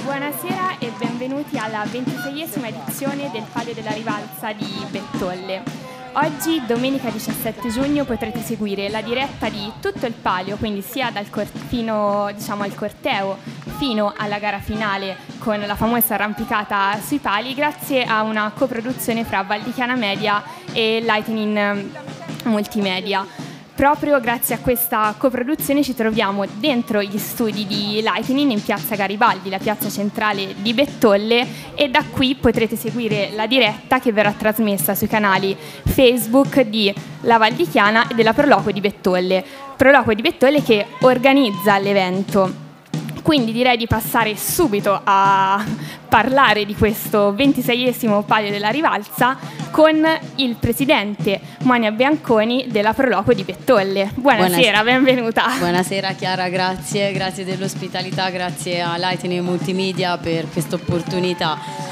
Buonasera e benvenuti alla 26esima edizione del Palio della Rivalsa di Bettolle. Oggi, domenica 17 giugno, potrete seguire la diretta di tutto il palio, quindi sia fino al corteo fino alla gara finale con la famosa arrampicata sui pali, grazie a una coproduzione fra Val di Chiana Media e Lightning Multimedia. Proprio grazie a questa coproduzione ci troviamo dentro gli studi di Lightning in piazza Garibaldi, la piazza centrale di Bettolle, e da qui potrete seguire la diretta che verrà trasmessa sui canali Facebook di La Val di Chiana e della Proloquo di Bettolle. Proloquo di Bettolle che organizza l'evento. Quindi direi di passare subito a parlare di questo 26esimo Palio della Rivalsa con il presidente Monia Bianconi della Proloquo di Bettolle. Buonasera, benvenuta. Buonasera Chiara, grazie dell'ospitalità, grazie a Lightning Multimedia per questa opportunità.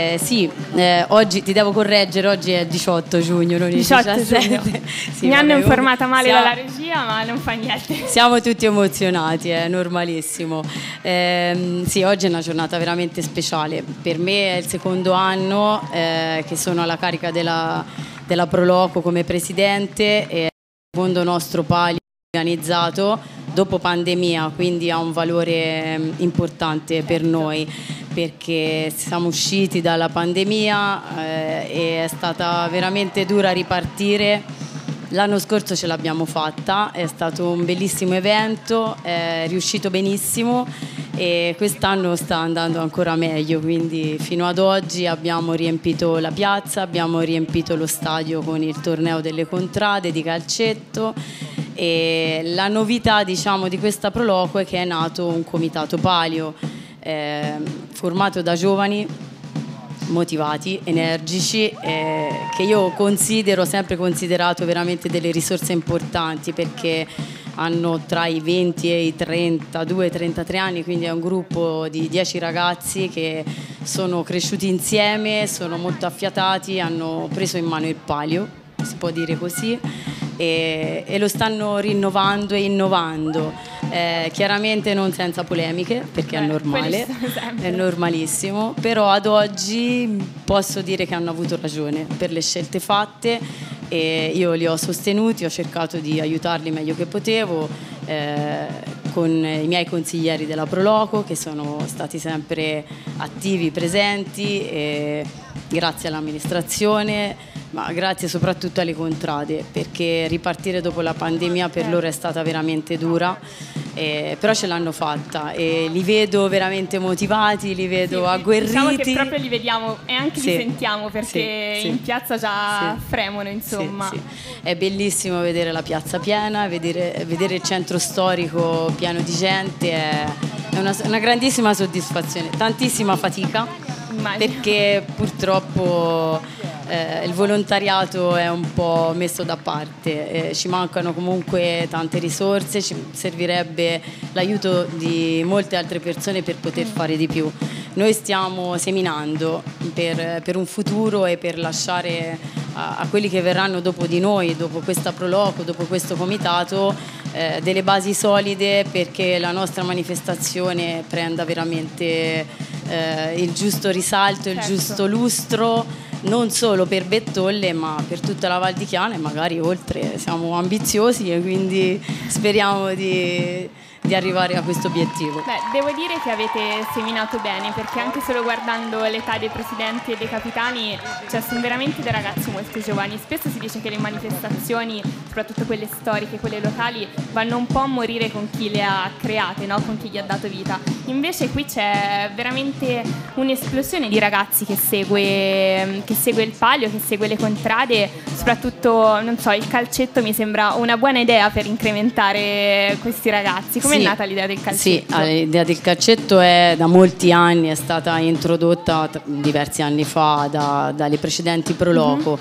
Oggi ti devo correggere, oggi è 18 giugno, non il 17. Sì, mi hanno informata male dalla regia, ma non fa niente. Siamo tutti emozionati, è normalissimo. Sì, oggi è una giornata veramente speciale. Per me è il secondo anno che sono alla carica della Proloquo come presidente, e il secondo nostro palio organizzato dopo pandemia, quindi ha un valore importante per noi, perché siamo usciti dalla pandemia e è stata veramente dura ripartire. L'anno scorso ce l'abbiamo fatta, è stato un bellissimo evento, è riuscito benissimo e quest'anno sta andando ancora meglio, quindi fino ad oggi abbiamo riempito la piazza, abbiamo riempito lo stadio con il torneo delle contrade di calcetto, e la novità, diciamo, di questa Proloquo è che è nato un comitato palio formato da giovani motivati, energici, che io ho sempre considerato veramente delle risorse importanti, perché hanno tra i 20 e i 32-33 anni, quindi è un gruppo di 10 ragazzi che sono cresciuti insieme, sono molto affiatati, hanno preso in mano il palio, si può dire così, e lo stanno rinnovando e innovando, chiaramente non senza polemiche, perché è normale, è normalissimo, però ad oggi posso dire che hanno avuto ragione per le scelte fatte, e io li ho sostenuti, ho cercato di aiutarli meglio che potevo, con i miei consiglieri della Proloquo, che sono stati sempre attivi, presenti, e grazie all'amministrazione, ma grazie soprattutto alle contrade, perché ripartire dopo la pandemia per loro è stata veramente dura, però ce l'hanno fatta e li vedo veramente motivati, li vedo agguerriti. Diciamo che proprio li vediamo e anche li sentiamo, perché in piazza già fremono, insomma. È bellissimo vedere la piazza piena, vedere il centro storico pieno di gente, è una grandissima soddisfazione, tantissima fatica, perché purtroppo il volontariato è un po' messo da parte, ci mancano comunque tante risorse, ci servirebbe l'aiuto di molte altre persone per poter fare di più. Noi stiamo seminando per un futuro e per lasciare a quelli che verranno dopo di noi, dopo questa Proloquo, dopo questo comitato, delle basi solide, perché la nostra manifestazione prenda veramente il giusto risalto, il giusto lustro, non solo per Bettolle ma per tutta la Val di Chiana e magari oltre. Siamo ambiziosi e quindi speriamo di arrivare a questo obiettivo. Devo dire che avete seminato bene, perché anche solo guardando l'età dei presidenti e dei capitani, cioè sono veramente dei ragazzi molto giovani. Spesso si dice che le manifestazioni, soprattutto quelle storiche, quelle locali, vanno un po' a morire con chi le ha create, no? Con chi gli ha dato vita. Invece qui c'è veramente un'esplosione di ragazzi che segue il palio, che segue le contrade, soprattutto, non so, il calcetto mi sembra una buona idea per incrementare questi ragazzi. Come è nata l'idea del calcetto? Sì, l'idea del calcetto è da molti anni, è stata introdotta diversi anni fa dalle precedenti Proloquo.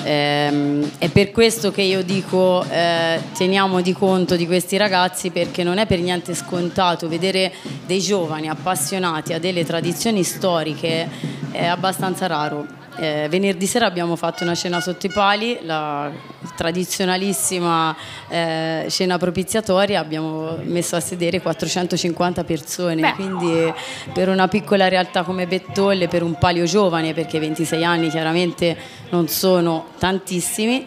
È per questo che io dico teniamo di conto di questi ragazzi, perché non è per niente scontato vedere dei giovani appassionati a delle tradizioni storiche, è abbastanza raro. Venerdì sera abbiamo fatto una cena sotto i pali, la tradizionalissima cena propiziatoria, abbiamo messo a sedere 450 persone, quindi per una piccola realtà come Bettolle, per un palio giovane, perché 26 anni chiaramente non sono tantissimi,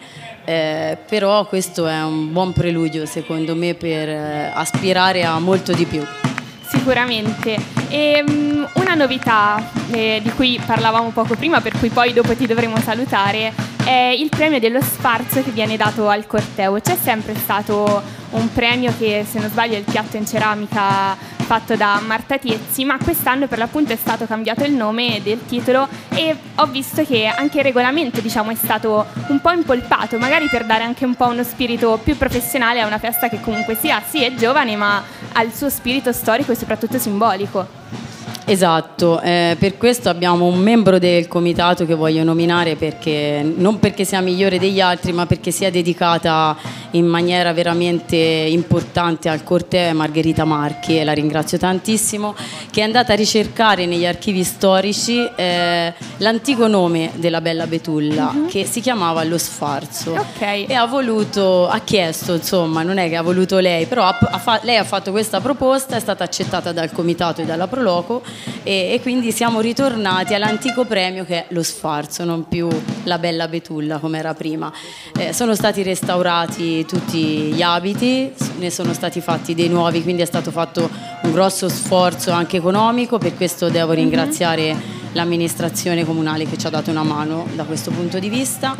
però questo è un buon preludio secondo me per aspirare a molto di più. Sicuramente. E una novità di cui parlavamo poco prima, per cui poi dopo ti dovremo salutare, è il premio dello sfarzo che viene dato al corteo. C'è sempre stato un premio che, se non sbaglio, è il piatto in ceramica fatto da Marta Tiezzi, ma quest'anno per l'appunto è stato cambiato il nome del titolo e ho visto che anche il regolamento, diciamo, è stato un po' impolpato, magari per dare anche un po' uno spirito più professionale a una festa che comunque sia, sì, è giovane, ma ha il suo spirito storico e soprattutto simbolico. Esatto, per questo abbiamo un membro del comitato che voglio nominare, perché non perché sia migliore degli altri, ma perché sia dedicata in maniera veramente importante al corteo, è Margherita Marchi, e la ringrazio tantissimo, che è andata a ricercare negli archivi storici l'antico nome della bella betulla, che si chiamava Lo Sfarzo, e ha chiesto, insomma, non è che ha voluto lei, però lei ha fatto questa proposta, è stata accettata dal comitato e dalla Proloco, e quindi siamo ritornati all'antico premio che è Lo Sfarzo, non più la bella betulla come era prima. Sono stati restaurati tutti gli abiti, ne sono stati fatti dei nuovi, quindi è stato fatto un grosso sforzo anche economico, per questo devo ringraziare l'amministrazione comunale che ci ha dato una mano da questo punto di vista,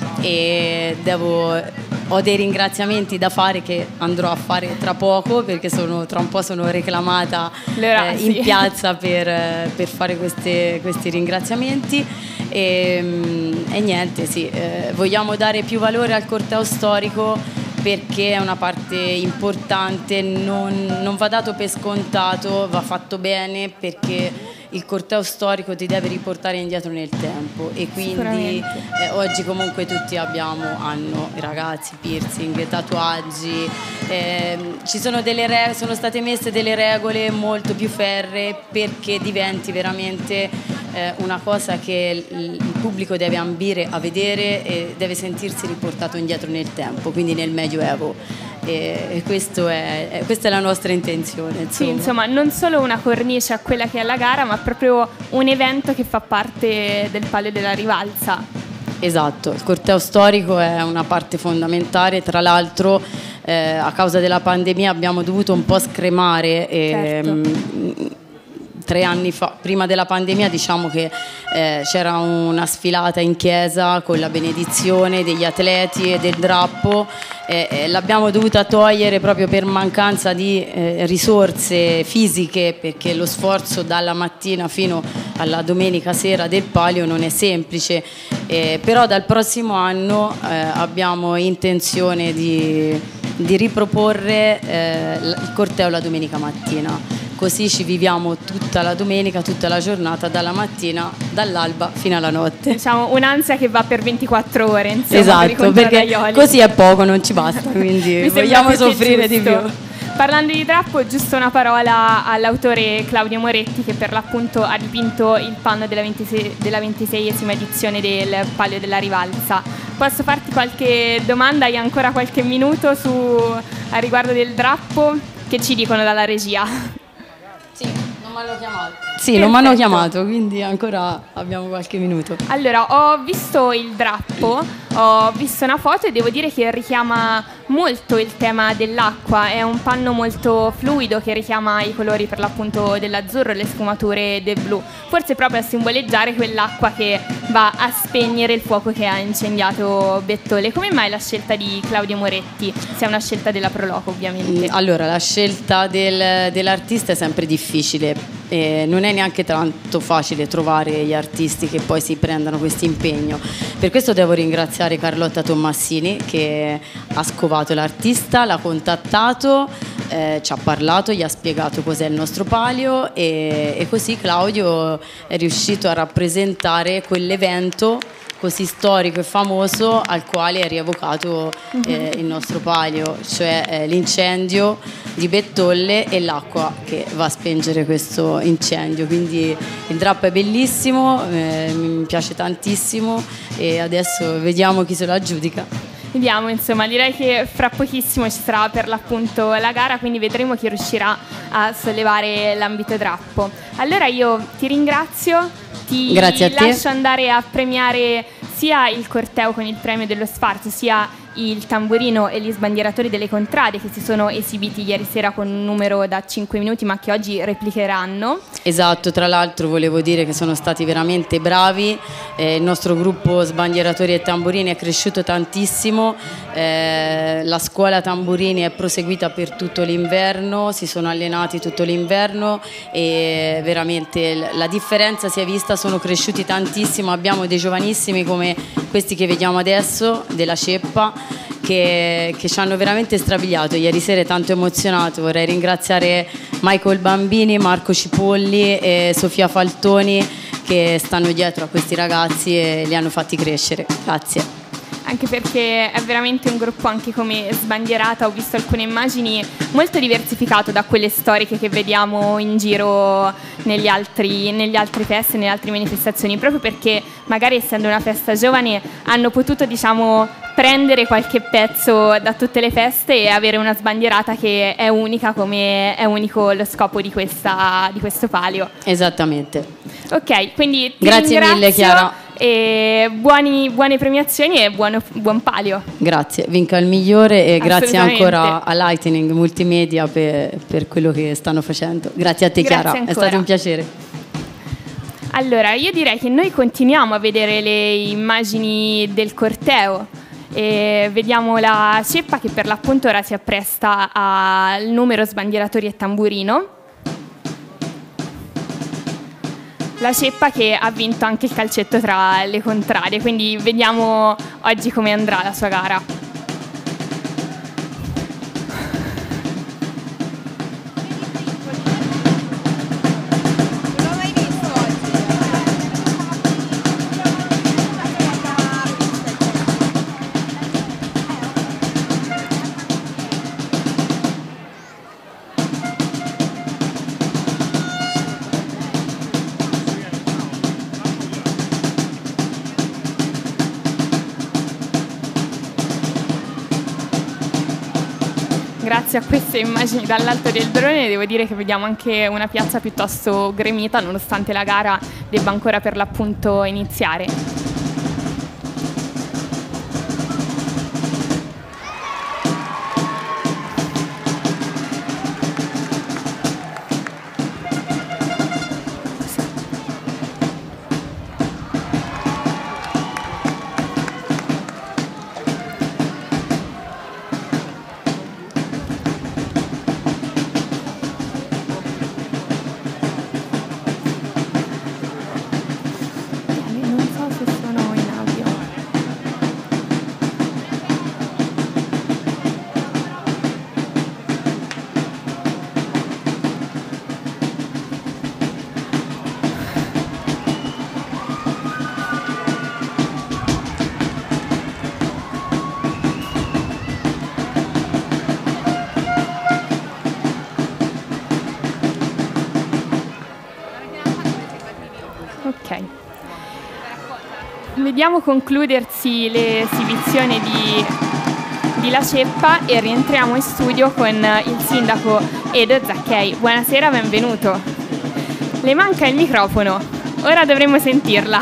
e ho dei ringraziamenti da fare che andrò a fare tra poco, perché tra un po' sono reclamata in piazza per fare questi ringraziamenti, e niente, sì, vogliamo dare più valore al corteo storico perché è una parte importante, non va dato per scontato, va fatto bene, perché il corteo storico ti deve riportare indietro nel tempo, e quindi oggi comunque tutti hanno i ragazzi piercing, tatuaggi, ci sono sono state messe delle regole molto più ferree perché diventi veramente una cosa che il pubblico deve ambire a vedere e deve sentirsi riportato indietro nel tempo, quindi nel Medioevo. E questa è la nostra intenzione, insomma. Sì, insomma, non solo una cornice a quella che è la gara, ma proprio un evento che fa parte del Palio della Rivalsa. Esatto, il corteo storico è una parte fondamentale, tra l'altro a causa della pandemia abbiamo dovuto un po' scremare. Certo. 3 anni fa, prima della pandemia, diciamo che c'era una sfilata in chiesa con la benedizione degli atleti e del drappo, l'abbiamo dovuta togliere proprio per mancanza di risorse fisiche, perché lo sforzo dalla mattina fino alla domenica sera del palio non è semplice, però dal prossimo anno abbiamo intenzione di riproporre il corteo la domenica mattina. Così ci viviamo tutta la domenica, tutta la giornata, dalla mattina, dall'alba fino alla notte. Diciamo un'ansia che va per 24 ore, insomma. Esatto, perché così è poco, non ci basta, quindi vogliamo soffrire di più. Parlando di drappo, giusto una parola all'autore Claudio Moretti, che per l'appunto ha dipinto il panno della 26esima edizione del Palio della Rivalsa. Posso farti qualche domanda? Hai ancora qualche minuto a riguardo del drappo? Che ci dicono dalla regia? Sì, non mi hanno chiamato. Sì, non mi hanno chiamato, quindi ancora abbiamo qualche minuto. Allora, ho visto il drappo, ho visto una foto e devo dire che richiama molto il tema dell'acqua. È un panno molto fluido che richiama i colori per l'appunto dell'azzurro e le sfumature del blu, forse proprio a simboleggiare quell'acqua che va a spegnere il fuoco che ha incendiato Bettolle. Come mai la scelta di Claudio Moretti? Se è una scelta della Proloco, ovviamente. Allora, la scelta dell'artista è sempre difficile, non è neanche tanto facile trovare gli artisti che poi si prendano questo impegno. Per questo devo ringraziare Carlotta Tommassini, che ha scovato l'artista, l'ha contattato, ci ha parlato, gli ha spiegato cos'è il nostro palio e così Claudio è riuscito a rappresentare quell'evento così storico e famoso al quale è rievocato il nostro palio, cioè l'incendio di Bettolle e l'acqua che va a spengere questo incendio. Quindi il drap è bellissimo, mi piace tantissimo e adesso vediamo chi se lo aggiudica. Vediamo, insomma, direi che fra pochissimo ci sarà per l'appunto la gara, quindi vedremo chi riuscirà a sollevare l'ambito drappo. Allora io ti ringrazio. Grazie a te. Lascio andare a premiare sia il corteo con il premio dello Sfarzo, sia il tamburino e gli sbandieratori delle contrade che si sono esibiti ieri sera con un numero da 5 minuti ma che oggi replicheranno. Esatto, tra l'altro volevo dire che sono stati veramente bravi, il nostro gruppo sbandieratori e tamburini è cresciuto tantissimo, la scuola tamburini è proseguita per tutto l'inverno, si sono allenati tutto l'inverno e veramente la differenza si è vista, sono cresciuti tantissimo, abbiamo dei giovanissimi come questi che vediamo adesso della Ceppa che ci hanno veramente strabiliato. Ieri sera è tanto emozionato, vorrei ringraziare Michael Bambini, Marco Cipolli e Sofia Faltoni che stanno dietro a questi ragazzi e li hanno fatti crescere. Grazie. Anche perché è veramente un gruppo, anche come sbandierata, ho visto alcune immagini molto diversificato da quelle storiche che vediamo in giro negli altri feste, nelle altre manifestazioni, proprio perché magari essendo una festa giovane hanno potuto, diciamo, prendere qualche pezzo da tutte le feste e avere una sbandierata che è unica, come è unico lo scopo di questo palio. Esattamente. Ok, quindi grazie mille Chiara. E buone premiazioni e buon palio. Grazie, vinca il migliore e grazie ancora a Lightning Multimedia per quello che stanno facendo. Grazie a te Chiara, è stato un piacere. Allora, io direi che noi continuiamo a vedere le immagini del corteo e vediamo la Ceppa che per l'appunto ora si appresta al numero sbandieratori e tamburino. La Ceppa che ha vinto anche il calcetto tra le contrarie, quindi vediamo oggi come andrà la sua gara. Grazie a queste immagini dall'alto del drone devo dire che vediamo anche una piazza piuttosto gremita nonostante la gara debba ancora per l'appunto iniziare. Ok, vediamo concludersi l'esibizione di La Ceppa e rientriamo in studio con il sindaco Edo Zacchei. Buonasera, benvenuto. Le manca il microfono, ora dovremo sentirla.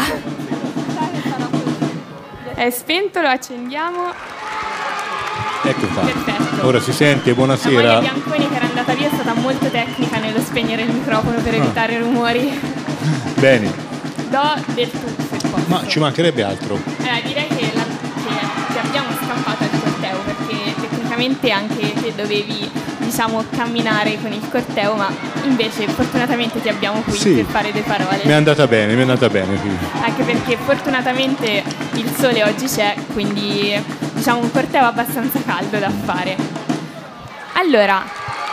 È spento, lo accendiamo. Ecco qua. Perfetto. Ora si sente, buonasera. La moglie Bianconi che era andata via è stata molto tecnica nello spegnere il microfono per evitare rumori. Bene. Do del tutto se posso. Ma ci mancherebbe altro. Direi che ti abbiamo scampato al corteo perché tecnicamente anche te dovevi, diciamo, camminare con il corteo, ma invece fortunatamente ti abbiamo qui per fare due parole. Mi è andata bene, quindi. Anche perché fortunatamente il sole oggi c'è, quindi diciamo un corteo abbastanza caldo da fare. Allora,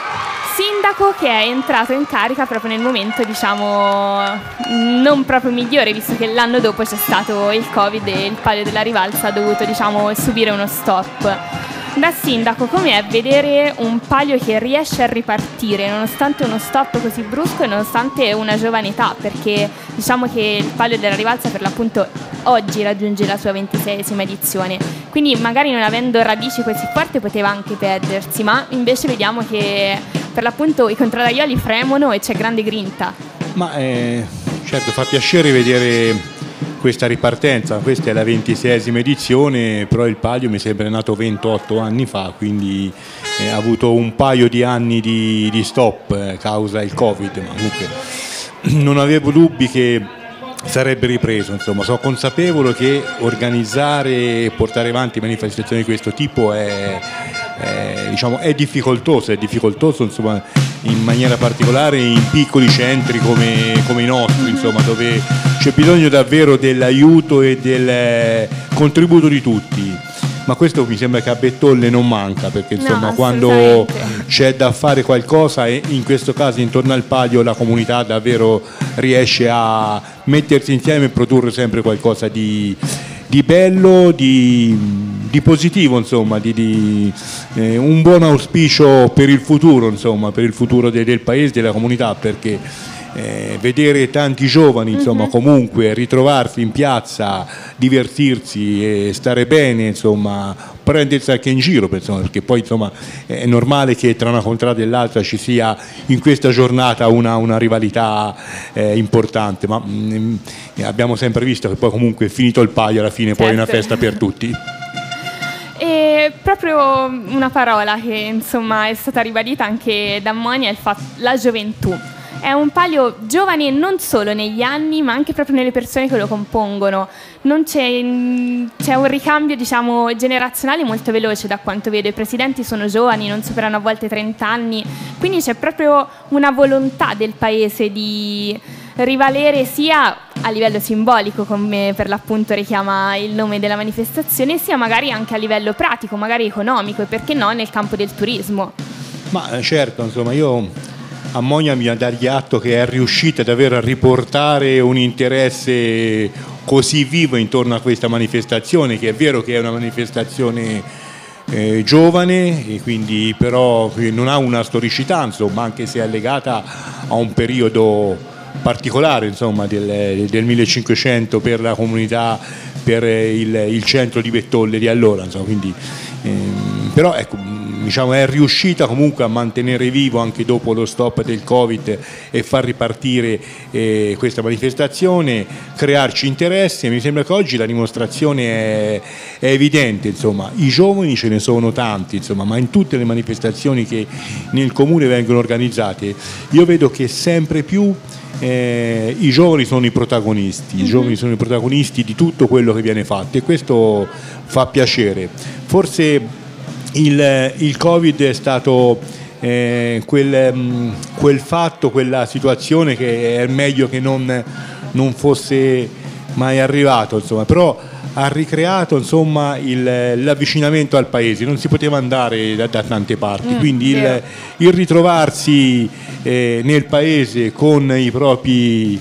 sindaco che è entrato in carica proprio nel momento, diciamo, non proprio migliore, visto che l'anno dopo c'è stato il Covid e il Palio della Rivalsa ha dovuto, diciamo, subire uno stop. Da sindaco, com'è vedere un Palio che riesce a ripartire nonostante uno stop così brusco e nonostante una giovane età? Perché diciamo che il Palio della Rivalsa per l'appunto oggi raggiunge la sua 26esima edizione, quindi magari non avendo radici così forti poteva anche perdersi, ma invece vediamo che per l'appunto i contraraioli fremono e c'è grande grinta. Ma certo, fa piacere vedere questa ripartenza. Questa è la 26esima edizione, però il Palio mi sembra è nato 28 anni fa, quindi ha avuto un paio di anni di stop causa il Covid, ma comunque non avevo dubbi che sarebbe ripreso. Insomma, sono consapevole che organizzare e portare avanti manifestazioni di questo tipo diciamo, è difficoltoso insomma, in maniera particolare in piccoli centri come i nostri, insomma, dove c'è bisogno davvero dell'aiuto e del contributo di tutti. Ma questo mi sembra che a Bettolle non manca, perché insomma, No, quando c'è da fare qualcosa, e in questo caso intorno al Palio la comunità davvero riesce a mettersi insieme e produrre sempre qualcosa di bello, di positivo, insomma, un buon auspicio per il futuro, insomma, per il futuro del paese, della comunità, perché vedere tanti giovani, insomma, comunque ritrovarsi in piazza, divertirsi e stare bene, insomma, prendersi anche in giro, perché poi insomma è normale che tra una contrada e l'altra ci sia in questa giornata una rivalità importante, ma abbiamo sempre visto che poi comunque finito il Palio alla fine poi è una festa per tutti. E proprio una parola che insomma è stata ribadita anche da Monia è la gioventù. È un Palio giovane non solo negli anni, ma anche proprio nelle persone che lo compongono. C'è un ricambio, diciamo, generazionale molto veloce, da quanto vedo. I presidenti sono giovani, non superano a volte 30 anni, quindi c'è proprio una volontà del paese di rivalere sia a livello simbolico, come per l'appunto richiama il nome della manifestazione, sia magari anche a livello pratico, magari economico, e perché no nel campo del turismo. Ma certo, insomma, io a Monia mi dargli atto che è riuscita davvero a riportare un interesse così vivo intorno a questa manifestazione, che è vero che è una manifestazione giovane, e quindi però non ha una storicità, insomma, anche se è legata a un periodo particolare, insomma, del 1500 per la comunità, per il centro di Bettolle di allora, insomma, quindi, però ecco, diciamo, è riuscita comunque a mantenere vivo anche dopo lo stop del Covid e far ripartire questa manifestazione, crearci interesse. Mi sembra che oggi la dimostrazione è evidente, insomma, i giovani ce ne sono tanti, insomma, ma in tutte le manifestazioni che nel comune vengono organizzate io vedo che sempre più i giovani sono i protagonisti, di tutto quello che viene fatto, e questo fa piacere. Forse il Covid è stato quel fatto, quella situazione che è meglio che non fosse mai arrivato, insomma, però ha ricreato, insomma, l'avvicinamento al paese. Non si poteva andare da tante parti, quindi il ritrovarsi nel paese con i propri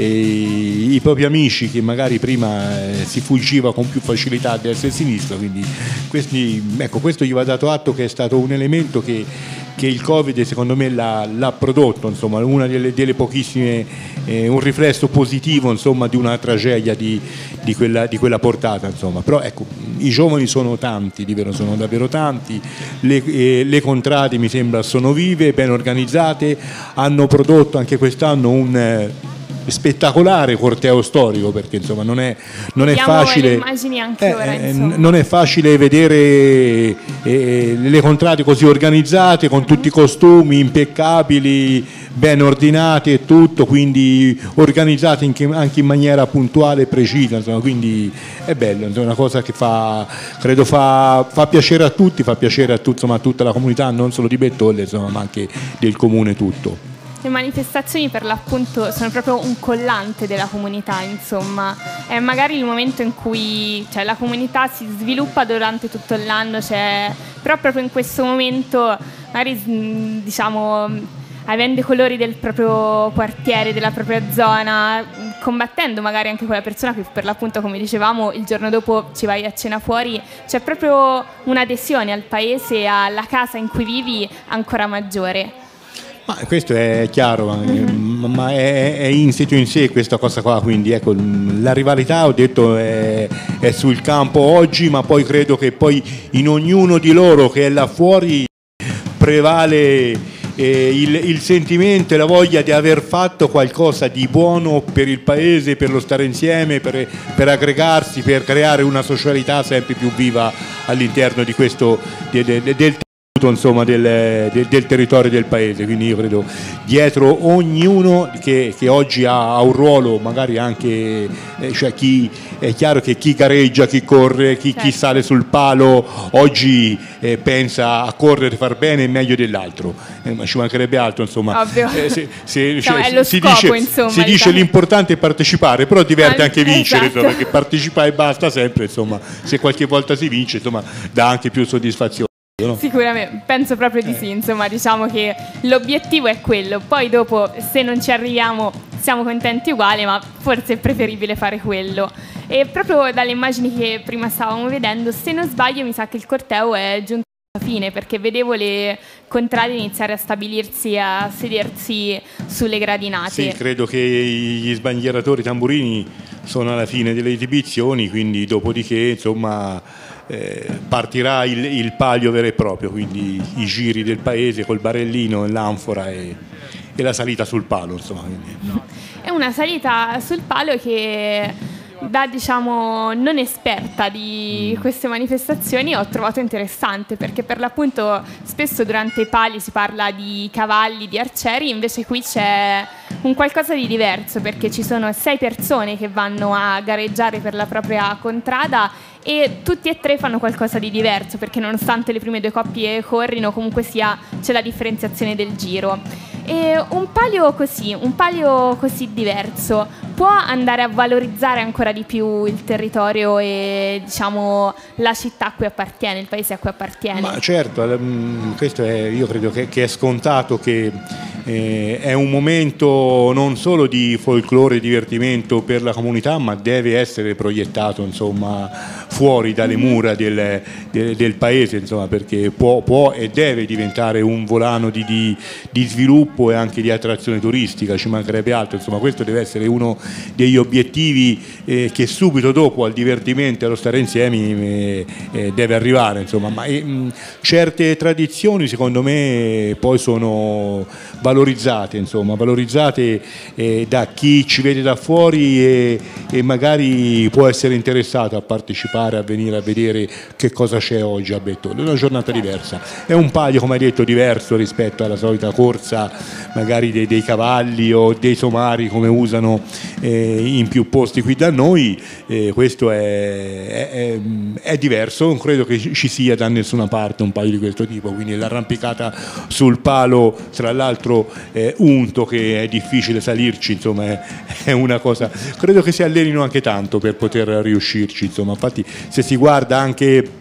amici che magari prima si fuggiva con più facilità a destra e a sinistra, quindi questo gli va dato atto che è stato un elemento che il Covid secondo me l'ha prodotto, insomma, una delle pochissime, un riflesso positivo, insomma, di una tragedia di quella portata, insomma. Però ecco, i giovani sono tanti, sono davvero tanti, le contrade mi sembra sono vive, ben organizzate, hanno prodotto anche quest'anno un spettacolare corteo storico, perché insomma non è facile, immagini anche ora, non è facile vedere le contrade così organizzate, con tutti i costumi impeccabili, ben ordinati e tutto, quindi organizzati anche in maniera puntuale e precisa, insomma, quindi è bello, insomma, una cosa che credo fa piacere a tutti, insomma, a tutta la comunità, non solo di Bettolle, insomma, ma anche del comune tutto. le manifestazioni per l'appunto sono proprio un collante della comunità, insomma. È magari il momento in cui, cioè, la comunità si sviluppa durante tutto l'anno, però proprio in questo momento, magari diciamo, avendo i colori del proprio quartiere, della propria zona, combattendo magari anche quella persona che per l'appunto, come dicevamo, il giorno dopo ci vai a cena fuori, c'è proprio un'adesione al paese e alla casa in cui vivi ancora maggiore. Ma questo è chiaro, ma è insito in sé questa cosa qua, quindi ecco, la rivalità, ho detto, è sul campo oggi, ma poi credo che poi in ognuno di loro che è là fuori prevale il sentimento e la voglia di aver fatto qualcosa di buono per il paese, per lo stare insieme, per aggregarsi, per creare una socialità sempre più viva all'interno di questo del insomma del territorio del paese. Quindi io credo dietro ognuno che oggi ha un ruolo, magari anche cioè è chiaro che chi gareggia, chi corre, chi sale sul palo oggi pensa a correre, far bene meglio dell'altro, ma ci mancherebbe altro, insomma. Si dice l'importante è partecipare, però diverte anche vincere, insomma, perché partecipare e basta sempre, insomma, se qualche volta si vince, insomma, dà anche più soddisfazione. No? Sicuramente, penso proprio di sì, insomma, diciamo che l'obiettivo è quello, poi dopo se non ci arriviamo siamo contenti uguali, ma forse è preferibile fare quello. E proprio dalle immagini che prima stavamo vedendo, se non sbaglio mi sa che il corteo è giunto alla fine, perché vedevo le contrade iniziare a stabilirsi, a sedersi sulle gradinate. Sì, credo che gli sbandieratori tamburini sono alla fine delle esibizioni, quindi dopodiché, insomma, partirà il palio vero e proprio, quindi i giri del paese col barellino, l'anfora e la salita sul palo, insomma. È una salita sul palo che da, diciamo, non esperta di queste manifestazioni ho trovato interessante, perché per l'appunto spesso durante i pali si parla di cavalli, di arcieri, invece qui c'è un qualcosa di diverso, perché ci sono 6 persone che vanno a gareggiare per la propria contrada e tutti e 3 fanno qualcosa di diverso, perché nonostante le prime 2 coppie corrino, comunque sia c'è la differenziazione del giro. E un palio così diverso può andare a valorizzare ancora di più il territorio e, diciamo, la città a cui appartiene, il paese a cui appartiene. Ma certo, questo io credo che è scontato, che è un momento non solo di folklore e divertimento per la comunità, ma deve essere proiettato, insomma, fuori dalle mura del paese, insomma, perché può e deve diventare un volano di sviluppo e anche di attrazione turistica, ci mancherebbe altro, insomma. Questo deve essere uno degli obiettivi che subito dopo al divertimento e allo stare insieme deve arrivare, insomma. Ma certe tradizioni secondo me poi sono valorizzate, insomma, da chi ci vede da fuori e magari può essere interessato a partecipare, a venire a vedere che cosa c'è oggi a Bettolle. È una giornata diversa, è un palio, come hai detto, diverso rispetto alla solita corsa magari dei cavalli o dei somari come usano in più posti qui da noi. Questo è diverso, non credo che ci sia da nessuna parte un palio di questo tipo, quindi l'arrampicata sul palo, tra l'altro unto, che è difficile salirci, insomma, è una cosa, credo che si allenino anche tanto per poter riuscirci, insomma. Infatti se si guarda anche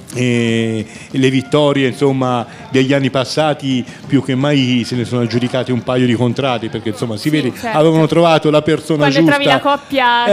le vittorie, insomma, degli anni passati, più che mai se ne sono aggiudicate un paio di contrade, perché insomma si vede, certo, avevano trovato la persona quando giusta, trovi la coppia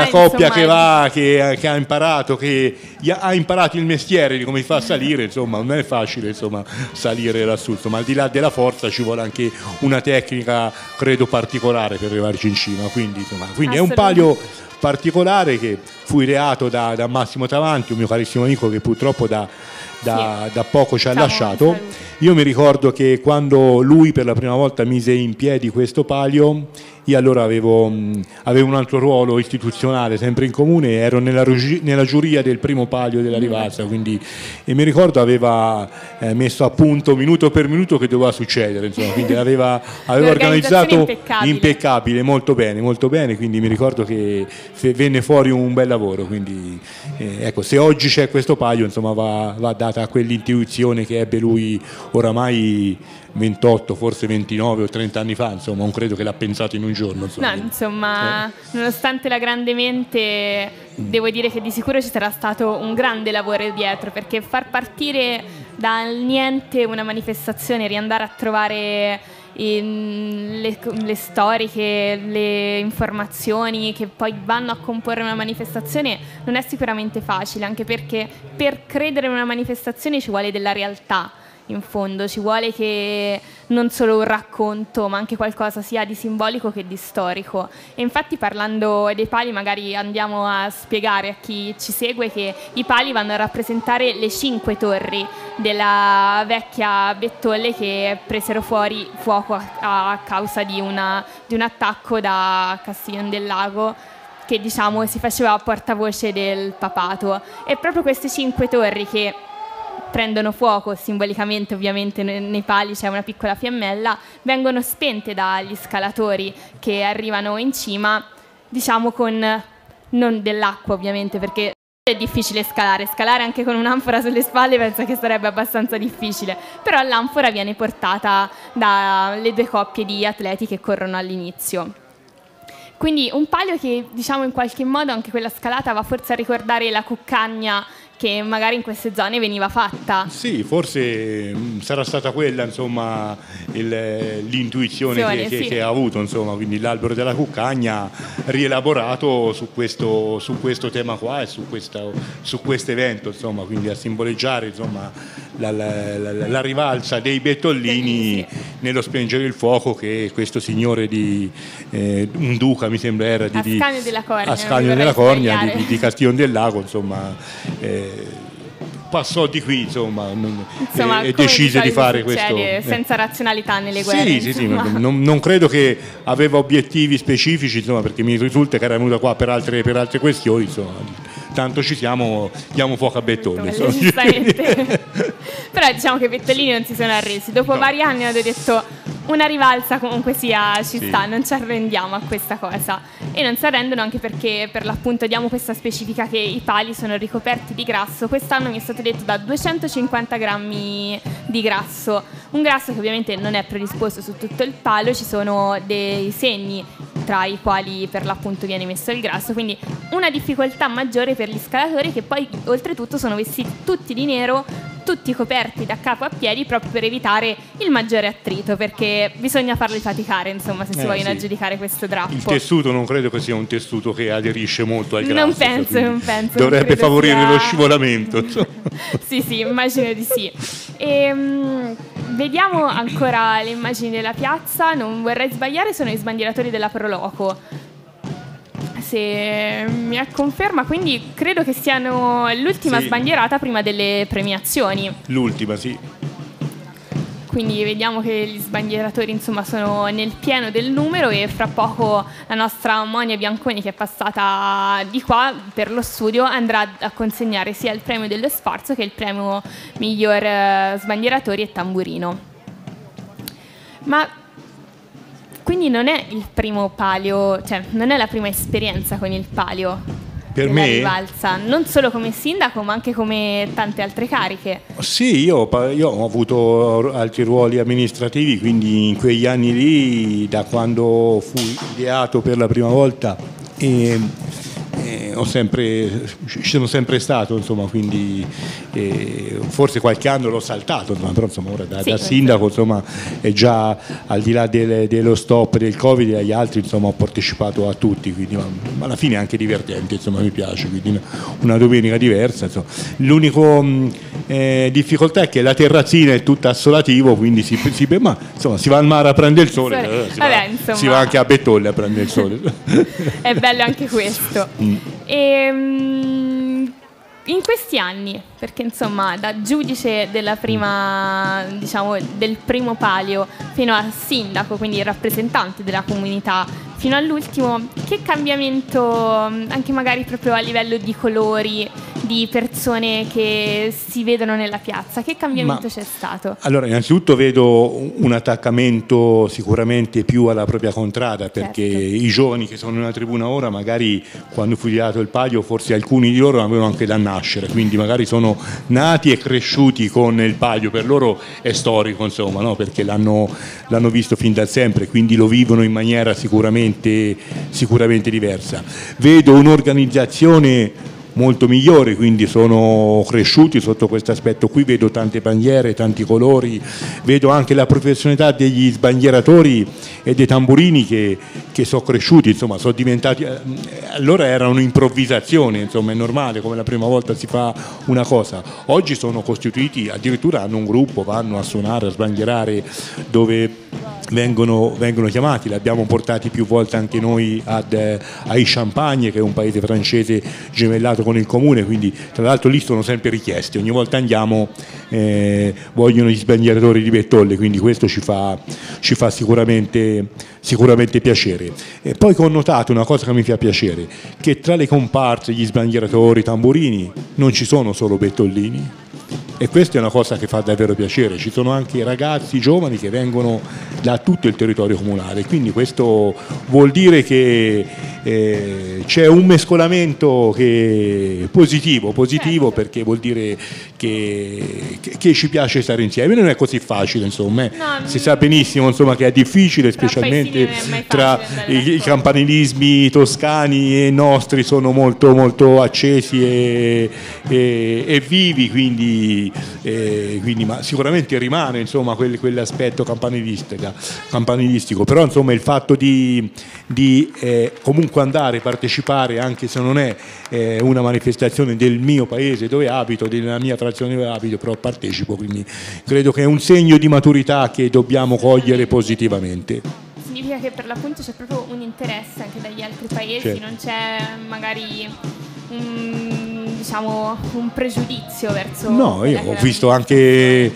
che ha imparato, ha imparato il mestiere di come si fa a salire, insomma, non è facile, insomma, salire lassù, insomma, al di là della forza ci vuole anche una tecnica, credo, particolare per arrivarci in cima, quindi è un palio particolare che fu ideato da Massimo Tavanti, un mio carissimo amico che purtroppo da poco ci ha lasciato. Io mi ricordo che quando lui per la prima volta mise in piedi questo palio io allora avevo un altro ruolo istituzionale sempre in comune, ero nella giuria del primo palio della Rivalsa, quindi, e mi ricordo aveva messo a punto minuto per minuto che doveva succedere, insomma, quindi aveva organizzato impeccabile, molto bene, quindi mi ricordo che venne fuori un bel lavoro, quindi ecco, se oggi c'è questo palio, insomma, va data quell'intuizione che ebbe lui oramai 28, forse 29 o 30 anni fa, insomma, non credo che l'ha pensato in un giorno. Insomma, no, insomma, nonostante la grande mente, devo dire che di sicuro ci sarà stato un grande lavoro dietro, perché far partire dal niente una manifestazione, riandare a trovare le storiche, le informazioni che poi vanno a comporre una manifestazione non è sicuramente facile, anche perché per credere in una manifestazione ci vuole della realtà. In fondo ci vuole che non solo un racconto, ma anche qualcosa sia di simbolico che di storico. E infatti, parlando dei pali, magari andiamo a spiegare a chi ci segue che i pali vanno a rappresentare le 5 torri della vecchia Bettolle che presero fuori fuoco a causa di un attacco da Castiglion del Lago, che diciamo si faceva portavoce del papato. E proprio queste 5 torri che prendono fuoco, simbolicamente ovviamente nei pali c'è una piccola fiammella, vengono spente dagli scalatori che arrivano in cima, diciamo con non dell'acqua ovviamente, perché è difficile scalare anche con un'anfora sulle spalle, penso che sarebbe abbastanza difficile, però l'anfora viene portata dalle 2 coppie di atleti che corrono all'inizio. Quindi un palio che, diciamo, in qualche modo anche quella scalata va forse a ricordare la cuccagna che magari in queste zone veniva fatta. Sì, forse sarà stata quella, insomma, l'intuizione che ha avuto, insomma, quindi l'albero della cuccagna rielaborato su questo tema qua e su questo evento, insomma, quindi a simboleggiare, insomma, la rivalsa dei bettollini nello spengere il fuoco che questo signore un duca, mi sembra era Ascanio della Cornia, di Castiglion del Lago, insomma, passò di qui, insomma, e decise di fare questo senza razionalità nelle guerre. Sì, non credo che aveva obiettivi specifici, insomma, perché mi risulta che era venuta qua per altre questioni, insomma, tanto ci siamo, diamo fuoco a Bettolle, però diciamo che i bettollini non si sono arresi, dopo vari anni hanno detto una rivalsa comunque ci sta, non ci arrendiamo a questa cosa, e non si arrendono anche perché per l'appunto diamo questa specifica che i pali sono ricoperti di grasso. Quest'anno mi è stato detto da 250 grammi di grasso, un grasso che ovviamente non è predisposto su tutto il palo, ci sono dei segni tra i quali per l'appunto viene messo il grasso, quindi una difficoltà maggiore per gli scalatori che poi oltretutto sono vestiti tutti di nero, tutti coperti da capo a piedi proprio per evitare il maggiore attrito, perché bisogna farli faticare, insomma, se si vogliono aggiudicare questo drappo. Il tessuto non credo che sia un tessuto che aderisce molto al grasso. Non penso. Dovrebbe favorire lo scivolamento. Sì, immagino di sì. Vediamo ancora le immagini della piazza, non vorrei sbagliare, sono i sbandieratori della Proloco. Se mi conferma, quindi credo che siano l'ultima sbandierata prima delle premiazioni. L'ultima, sì. Quindi vediamo che gli sbandieratori, insomma, sono nel pieno del numero, e fra poco la nostra Monia Bianconi, che è passata di qua per lo studio, andrà a consegnare sia il premio dello sforzo che il premio miglior sbandieratori e tamburino. Ma quindi non è il primo palio, cioè non è la prima esperienza con il palio per della me rivalsa, non solo come sindaco ma anche come tante altre cariche. Sì, io ho avuto altri ruoli amministrativi, quindi in quegli anni lì, da quando fu ideato per la prima volta, ci sono sempre stato, insomma, quindi forse qualche anno l'ho saltato, insomma, però insomma, ora da sindaco, insomma, è già al di là dello stop del Covid e agli altri, insomma, ho partecipato a tutti, quindi ma alla fine è anche divertente, insomma, mi piace, quindi una domenica diversa, insomma. L'unico difficoltà è che la terrazzina è tutta assolativo, quindi ma insomma si va al mare a prendere il sole, si va anche a Bettolle a prendere il sole. È bello anche questo. In questi anni, perché insomma da giudice della prima, diciamo, del primo palio fino a sindaco, quindi rappresentante della comunità, fino all'ultimo, che cambiamento, anche magari proprio a livello di colori, di persone che si vedono nella piazza, che cambiamento c'è stato? Allora, innanzitutto vedo un attaccamento sicuramente più alla propria contrada, perché i giovani che sono nella tribuna ora, magari quando fu ideato il Palio, forse alcuni di loro avevano anche da nascere, quindi magari sono nati e cresciuti con il Palio, per loro è storico, insomma, no? Perché l'hanno visto fin da sempre, quindi lo vivono in maniera sicuramente diversa. Vedo un'organizzazione molto migliore, quindi sono cresciuti sotto questo aspetto qui, vedo tante bandiere, tanti colori, vedo anche la professionalità degli sbandieratori e dei tamburini che sono cresciuti, insomma sono diventati, allora era un'improvvisazione, insomma è normale, come la prima volta si fa una cosa, oggi sono costituiti, addirittura hanno un gruppo, vanno a suonare, a sbandierare dove vengono chiamati, li abbiamo portati più volte anche noi ai Champagne, che è un paese francese gemellato con il comune, quindi tra l'altro lì sono sempre richiesti, ogni volta andiamo vogliono gli sbandieratori di Bettolle, quindi questo ci fa sicuramente piacere. E poi ho notato una cosa che mi fa piacere, che tra le comparse, gli sbandieratori, i tamburini, non ci sono solo bettollini, e questa è una cosa che fa davvero piacere, ci sono anche ragazzi giovani che vengono da tutto il territorio comunale, quindi questo vuol dire che c'è un mescolamento positivo, perché vuol dire che ci piace stare insieme, non è così facile, insomma, si sa benissimo, insomma, che è difficile, specialmente tra i campanilismi toscani e nostri sono molto molto accesi e vivi, quindi ma sicuramente rimane, insomma, quell'aspetto campanilistico, però insomma il fatto di comunque andare, partecipare, anche se non è una manifestazione del mio paese dove abito, della mia frazione dove abito, però partecipo, quindi credo che è un segno di maturità che dobbiamo cogliere positivamente. Significa che per l'appunto c'è proprio un interesse anche dagli altri paesi, certo. Non c'è magari un pregiudizio verso... No, io ho visto anche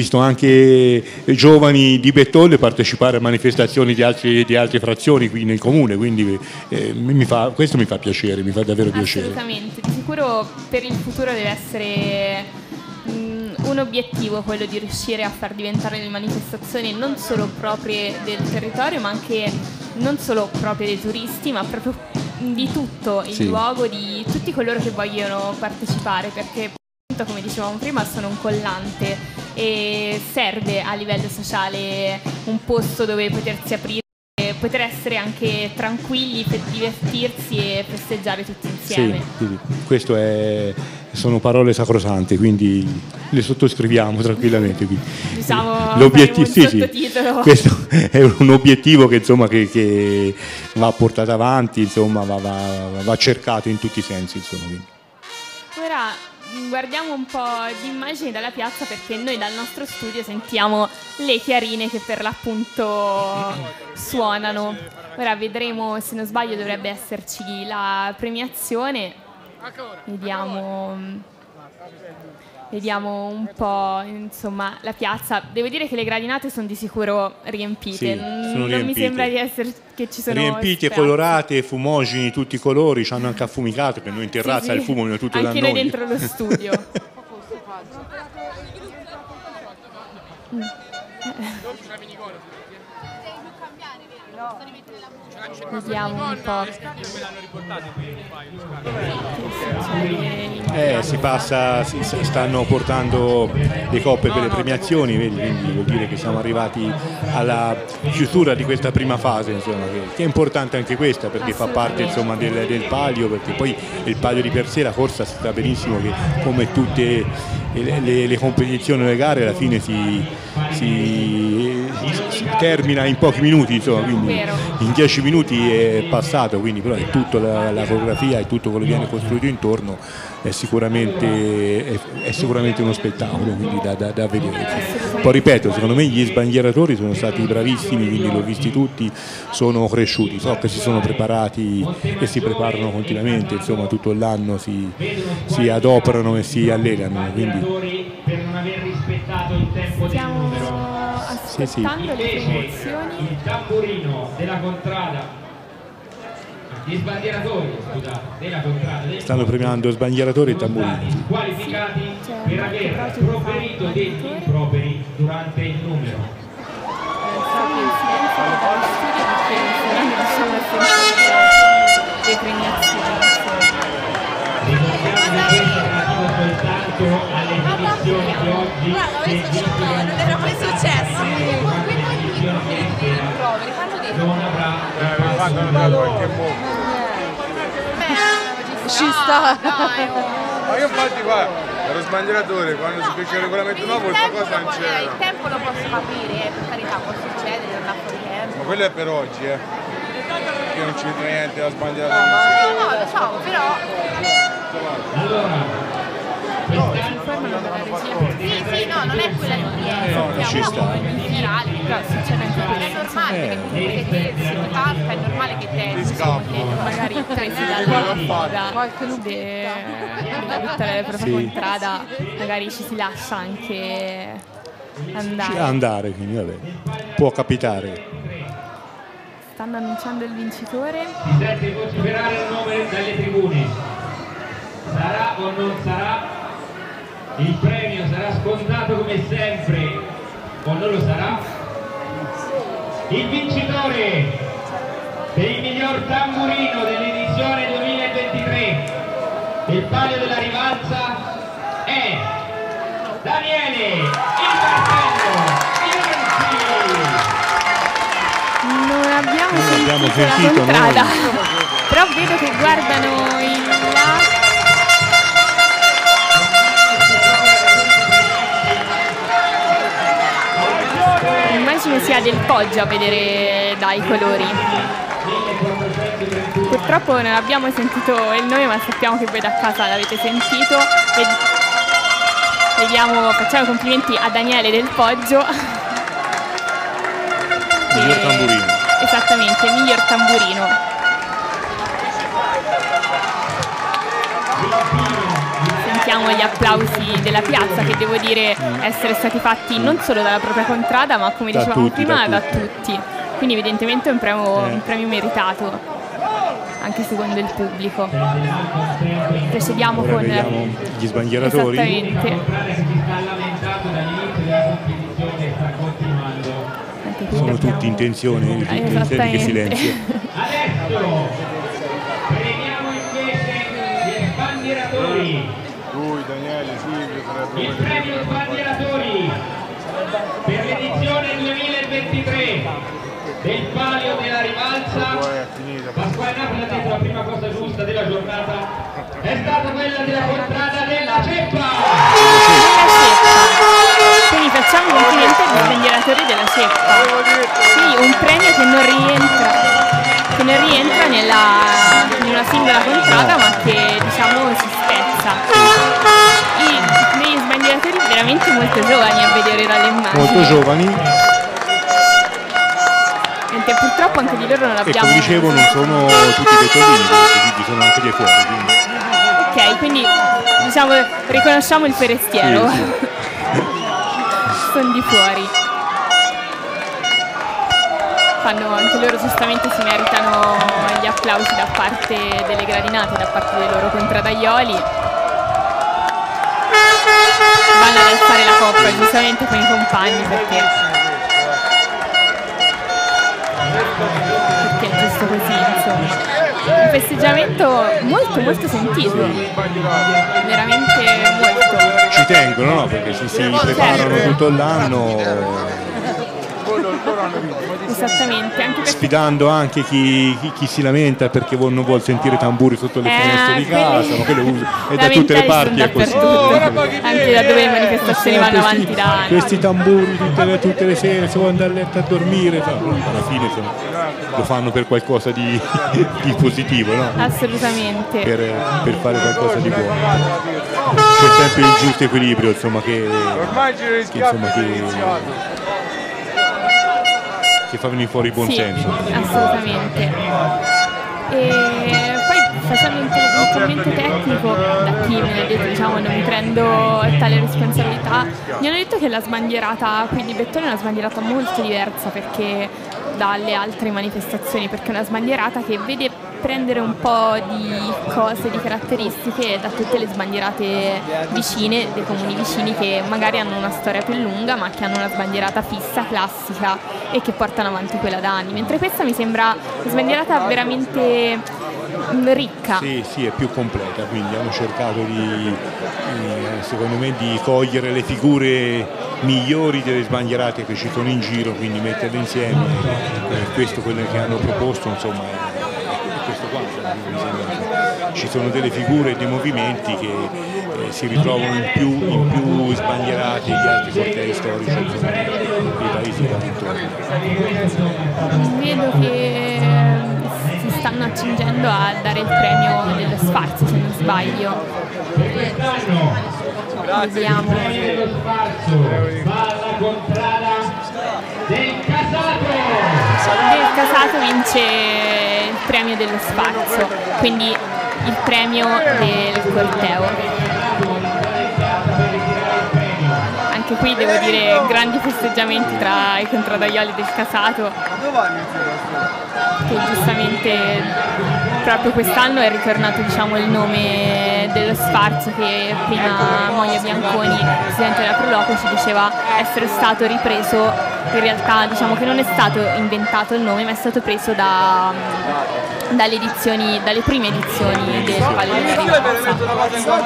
giovani di Bettolle partecipare a manifestazioni di altre frazioni qui nel comune, quindi questo mi fa piacere, mi fa davvero piacere. Assolutamente, di sicuro per il futuro deve essere un obiettivo quello di riuscire a far diventare le manifestazioni non solo proprie del territorio, ma anche non solo proprie dei turisti, ma proprio di tutto il luogo, di tutti coloro che vogliono partecipare, perché appunto, come dicevamo prima, sono un collante e serve a livello sociale un posto dove potersi aprire, poter essere anche tranquilli per divertirsi e festeggiare tutti insieme. Sì, questo sono parole sacrosante, quindi le sottoscriviamo tranquillamente. Sottotitolo. Questo è un obiettivo che, insomma, che va portato avanti, insomma, va cercato in tutti i sensi, insomma. Ora guardiamo un po' di immagini dalla piazza, perché noi dal nostro studio sentiamo le chiarine che per l'appunto suonano. Ora vedremo, se non sbaglio dovrebbe esserci la premiazione. Vediamo un po', insomma, la piazza. Devo dire che le gradinate sono di sicuro riempite, non mi sembra che ci sono riempite, spazi. Colorate, fumogeni, tutti i colori, ci hanno anche affumicato, che noi in terrazza il fumo è tutto da noi. Anche noi dentro lo studio. Vediamo un po'. Stanno portando le coppe per le premiazioni, vedi? Quindi vuol dire che siamo arrivati alla chiusura di questa prima fase, insomma, che è importante anche questa, perché fa parte, insomma, del palio, perché poi il palio di per sé, la corsa, si sa benissimo che come tutte le competizioni, le gare, alla fine si termina in pochi minuti, insomma, quindi in 10 minuti è passato, quindi però è tutta la coreografia e tutto quello che viene costruito intorno è sicuramente uno spettacolo, quindi da vedere. Poi ripeto, secondo me gli sbandieratori sono stati bravissimi, quindi li ho visti tutti, sono cresciuti, so che si sono preparati e si preparano continuamente, insomma tutto l'anno si adoperano e si allenano, quindi... Stiamo aspettando le promozioni. Il tamburino della contrada gli sbandieratori, scusate, della contrada del stanno premiando sbandieratori e tamburini. qualificati per aver proferito degli improperi durante il numero. Siamo in silenzio dallo studio perché non riusciamo a sentire le premiazioni. Ricordiamo che questo è relativo soltanto alle edizioni di oggi che Non era mai successo. non avrà Ci sta. Ma io infatti guarda, ero sbandieratore, quando si fece il regolamento nuovo qualcosa non c'era. Il tempo lo posso capire, per carità può succedere, non ha tempo. Ma quello è per oggi, Perché non c'entra niente la sbandieratore. No, lo so, però. allora Informano dalla regia. Sì, no, non è quella di ieri. No, ci sta. In generale, Però succede anche è questo. normale che comunque che ti parca, è normale che te Magari presi dalla vittoria della propria contrada, magari ci si lascia anche andare. Andare, quindi vabbè, può capitare. Stanno annunciando il vincitore. si sente vociferare il nome dalle tribune. Sarà o non sarà? Il premio sarà scontato come sempre o non lo sarà? Il vincitore per il miglior tamburino dell'edizione 2023 del Palio della Rivalsa è Daniele il Martello Ionzi. Non abbiamo abbiamo sentito la sentito contrada, noi. però vedo che guardano in là. Immagino sia del Poggio a vedere dai colori. Purtroppo non abbiamo sentito il nome, ma sappiamo che voi da casa l'avete sentito. Vediamo, facciamo complimenti a Daniele del Poggio. Miglior tamburino. Esattamente, miglior tamburino. Sentiamo gli applausi della piazza, che devo dire essere stati fatti non solo dalla propria contrada, ma come Da dicevamo tutti, prima, da da tutti. Quindi evidentemente è un premio meritato, anche secondo il pubblico. Procediamo Ora con vediamo gli sbandieratori. Esattamente. Che si sta lamentando dall'inizio della competizione sta continuando. Anche qui Sono abbiamo- tutti in tensione, che silenzio. Adesso premiamo invece gli sbandieratori. Lui, Daniele, Silvio, sarebbe Il premio sbandieratori per l'edizione 2023 del Palio della Rivalsa. Pasquale Napoli ha detto la prima cosa giusta della giornata è stata quella della contrada della Ceppa. Quindi facciamo un complimento agli sbandieratori della Ceppa. Quindi un premio che non rientra in una singola contrada, ma che diciamo si spezza. Degli sbandieratori veramente molto giovani a vedere dalle immagini. Molto giovani, Mentre purtroppo anche di loro non e abbiamo. come dicevo non sono tutti pettolini, quindi sono anche dei fuori. Quindi. Ok, quindi diciamo riconosciamo il forestiero. Sì, Sono di fuori. Fanno anche loro, giustamente si meritano gli applausi da parte delle gradinate, da parte dei loro contradaioli. Vanno ad alzare la coppa giustamente con i compagni perché è giusto così, insomma. Un festeggiamento molto molto sentito, veramente molto. Ci tengono, no? Perché si preparano tutto l'anno, Esattamente, anche perché sfidando anche chi si lamenta perché non vuol sentire tamburi sotto le finestre di casa, ma quello è da tutte le parti, è così. anche da dove le manifestazioni vanno avanti da anni. Questi tamburi tutte le sere, se vuoi andare a letto a dormire, alla fine lo fanno per qualcosa di positivo, no? Assolutamente. Per fare qualcosa di buono. C'è sempre il giusto equilibrio, insomma, che fa venire fuori il buon Sì, senso. assolutamente. E poi facendo un commento tecnico da chi mi ha detto, diciamo, non mi prendo tale responsabilità, mi hanno detto che la sbandierata qui di Bettone è una sbandierata molto diversa dalle altre manifestazioni, perché è una sbandierata che vede prendere un po' di cose, di caratteristiche da tutte le sbandierate vicine, dei comuni vicini che magari hanno una storia più lunga ma che hanno una sbandierata fissa, classica e che portano avanti quella da anni, mentre questa mi sembra una sbandierata veramente ricca. Sì, sì, è più completa, quindi hanno cercato secondo me di cogliere le figure migliori delle sbandierate che ci sono in giro, quindi metterle insieme. Questo quello che hanno proposto, insomma, è questo qua. Mi sembra. Ci sono delle figure e dei movimenti che si ritrovano in più sbandierate di altri cortei storici, insomma, dei paesi intorno. Vedo che si stanno accingendo a dare il premio dello Sfarzo, se non sbaglio. Vediamo. Dello Sfarzo va alla contrada del Casato. Del Casato vince il premio dello Sfarzo, quindi il premio del corteo. Anche qui devo dire grandi festeggiamenti tra i contradaioli del Casato, che giustamente proprio quest'anno è ritornato, diciamo, il nome dello Sfarzo, che prima Monia Bianconi, presidente della Proloco, ci diceva essere stato ripreso. In realtà, diciamo che non è stato inventato il nome, ma è stato preso dalle prime edizioni del Palio della Rivalsa.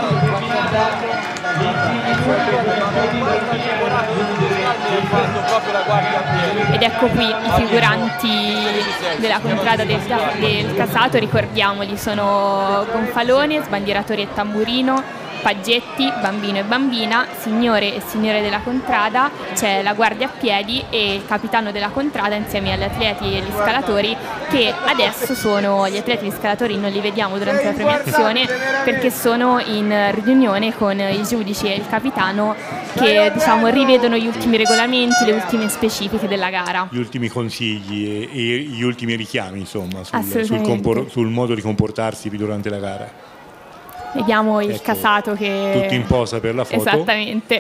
Ed ecco qui i figuranti della contrada del Casato, ricordiamoli, sono Gonfalone, sbandieratori e tamburino, paggetti, bambino e bambina, signore e signore della contrada, c'è la guardia a piedi e il capitano della contrada insieme agli atleti e agli scalatori, che adesso sono, gli atleti e gli scalatori non li vediamo durante la premiazione perché sono in riunione con i giudici e il capitano, che, diciamo, rivedono gli ultimi regolamenti, le ultime specifiche della gara. Gli ultimi consigli e gli ultimi richiami, insomma, sul modo di comportarsi durante la gara. Vediamo il Ecco, Casato che... tutti in posa per la foto. Esattamente.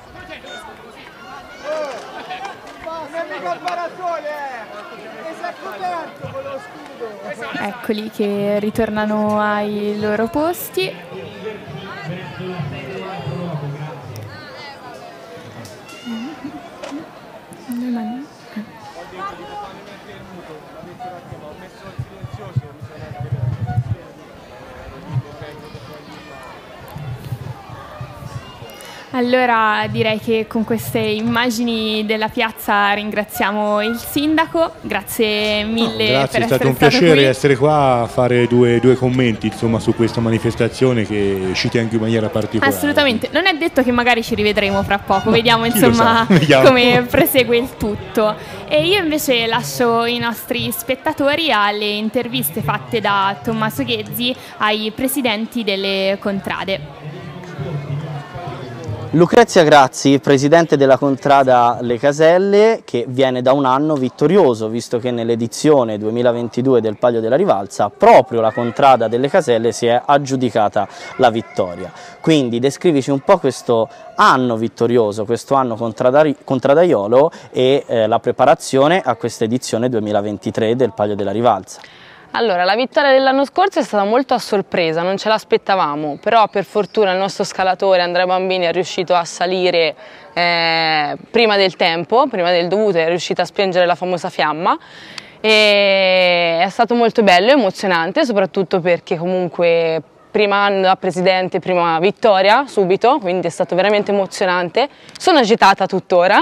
Eccoli che ritornano ai loro posti. Allora direi che con queste immagini della piazza ringraziamo il sindaco, grazie mille. Grazie, per è stato un essere piacere qui. essere qua a fare due commenti, insomma, su questa manifestazione che ci tengo in maniera particolare. Assolutamente, non è detto che magari ci rivedremo fra poco, vediamo chi lo insomma sa, vediamo. come prosegue il tutto. E io invece lascio i nostri spettatori alle interviste fatte da Tommaso Ghezzi ai presidenti delle contrade. Lucrezia Grazzi, presidente della contrada Le Caselle, che viene da un anno vittorioso, visto che nell'edizione 2022 del Palio della Rivalsa proprio la contrada delle Caselle si è aggiudicata la vittoria. Quindi descrivici un po' questo anno vittorioso, questo anno contradaiolo e la preparazione a questa edizione 2023 del Palio della Rivalsa. Allora, la vittoria dell'anno scorso è stata molto a sorpresa, non ce l'aspettavamo, però per fortuna il nostro scalatore Andrea Bambini è riuscito a salire prima del tempo, prima del dovuto, è riuscito a spengere la famosa fiamma e è stato molto bello e emozionante, soprattutto perché comunque prima anno da presidente, prima vittoria subito, quindi è stato veramente emozionante. Sono agitata tuttora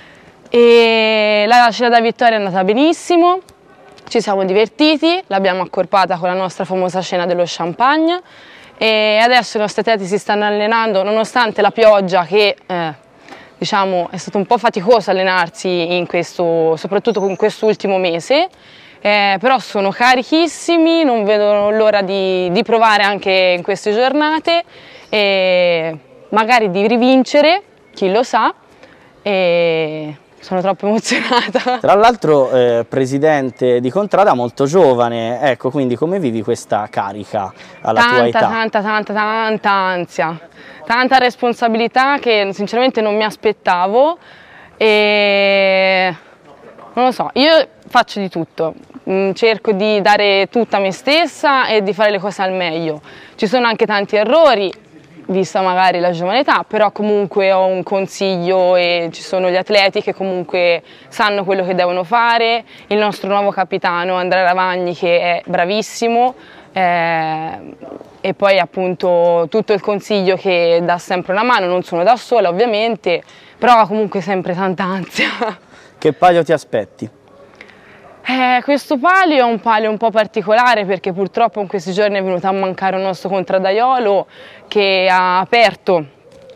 e la cena da vittoria è andata benissimo. Ci siamo divertiti, l'abbiamo accorpata con la nostra famosa cena dello champagne e adesso i nostri atleti si stanno allenando nonostante la pioggia che diciamo è stato un po' faticoso allenarsi soprattutto in quest'ultimo mese, però sono carichissimi, non vedono l'ora di provare anche in queste giornate e magari di rivincere, chi lo sa. Sono troppo emozionata. Tra l'altro presidente di contrada molto giovane, ecco, quindi come vivi questa carica alla tua età? Tanta ansia, tanta responsabilità che sinceramente non mi aspettavo e Non lo so, io faccio di tutto, cerco di dare tutta me stessa e di fare le cose al meglio. Ci sono anche tanti errori, vista magari la giovane età, però comunque ho un consiglio e ci sono gli atleti che comunque sanno quello che devono fare, il nostro nuovo capitano Andrea Ravagni che è bravissimo, e poi appunto tutto il consiglio che dà sempre una mano, non sono da sola ovviamente, però ha comunque sempre tanta ansia. Che palio ti aspetti? Questo palio è un palio un po' particolare perché purtroppo in questi giorni è venuto a mancare un nostro contraddaiolo che ha aperto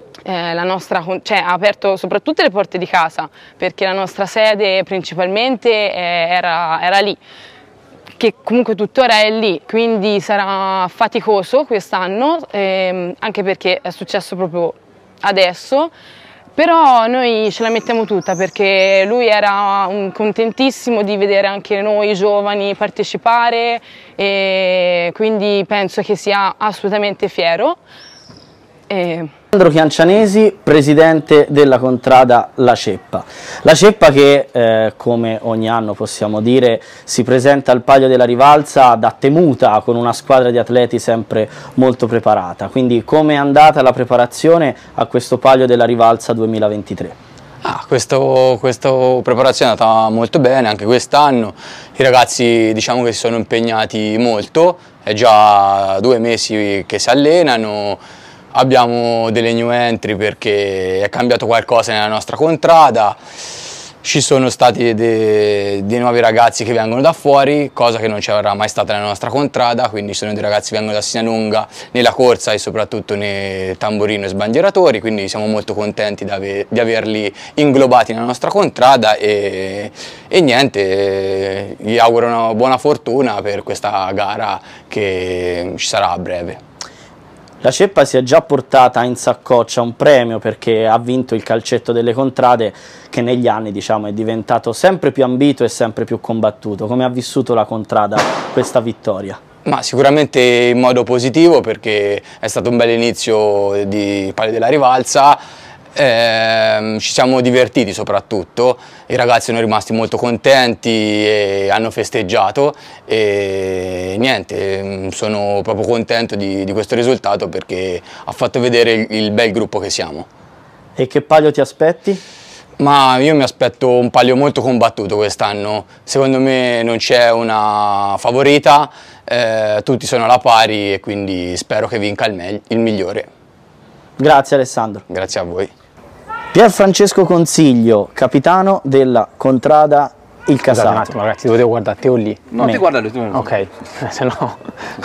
ha aperto soprattutto le porte di casa, perché la nostra sede principalmente era lì, che comunque tuttora è lì, quindi sarà faticoso quest'anno, anche perché è successo proprio adesso. Però noi ce la mettiamo tutta perché lui era contentissimo di vedere anche noi giovani partecipare e quindi penso che sia assolutamente fiero. Sandro Chiancianesi, presidente della contrada La Ceppa. La Ceppa che, come ogni anno possiamo dire, si presenta al Palio della Rivalsa da temuta, con una squadra di atleti sempre molto preparata. Quindi come è andata la preparazione a questo Palio della Rivalsa 2023? Questa preparazione è andata molto bene, anche quest'anno. I ragazzi diciamo che si sono impegnati molto, è già 2 mesi che si allenano. Abbiamo delle new entry perché è cambiato qualcosa nella nostra contrada, ci sono stati dei nuovi ragazzi che vengono da fuori, cosa che non c'era mai stata nella nostra contrada, quindi ci sono dei ragazzi che vengono da Sinalunga nella corsa e soprattutto nei tamburino e sbandieratori, quindi siamo molto contenti di averli inglobati nella nostra contrada e niente, gli auguro una buona fortuna per questa gara che ci sarà a breve. La Ceppa si è già portata in saccoccia un premio perché ha vinto il calcetto delle contrade che negli anni è diventato sempre più ambito e sempre più combattuto. Come ha vissuto la contrada questa vittoria? Ma sicuramente in modo positivo perché è stato un bel inizio di Palio della Rivalsa. Ci siamo divertiti soprattutto, i ragazzi sono rimasti molto contenti e hanno festeggiato e niente, sono proprio contento di questo risultato perché ha fatto vedere il bel gruppo che siamo. E che palio ti aspetti? Ma io mi aspetto un palio molto combattuto quest'anno, secondo me non c'è una favorita, tutti sono alla pari e quindi spero che vinca il migliore. Grazie Alessandro. Grazie a voi. Pierfrancesco Consiglio, capitano della contrada Il Casato. Scusate un attimo ragazzi, dovevo guardare te o lì? No, ti guarda lui, tu. Ok, se no...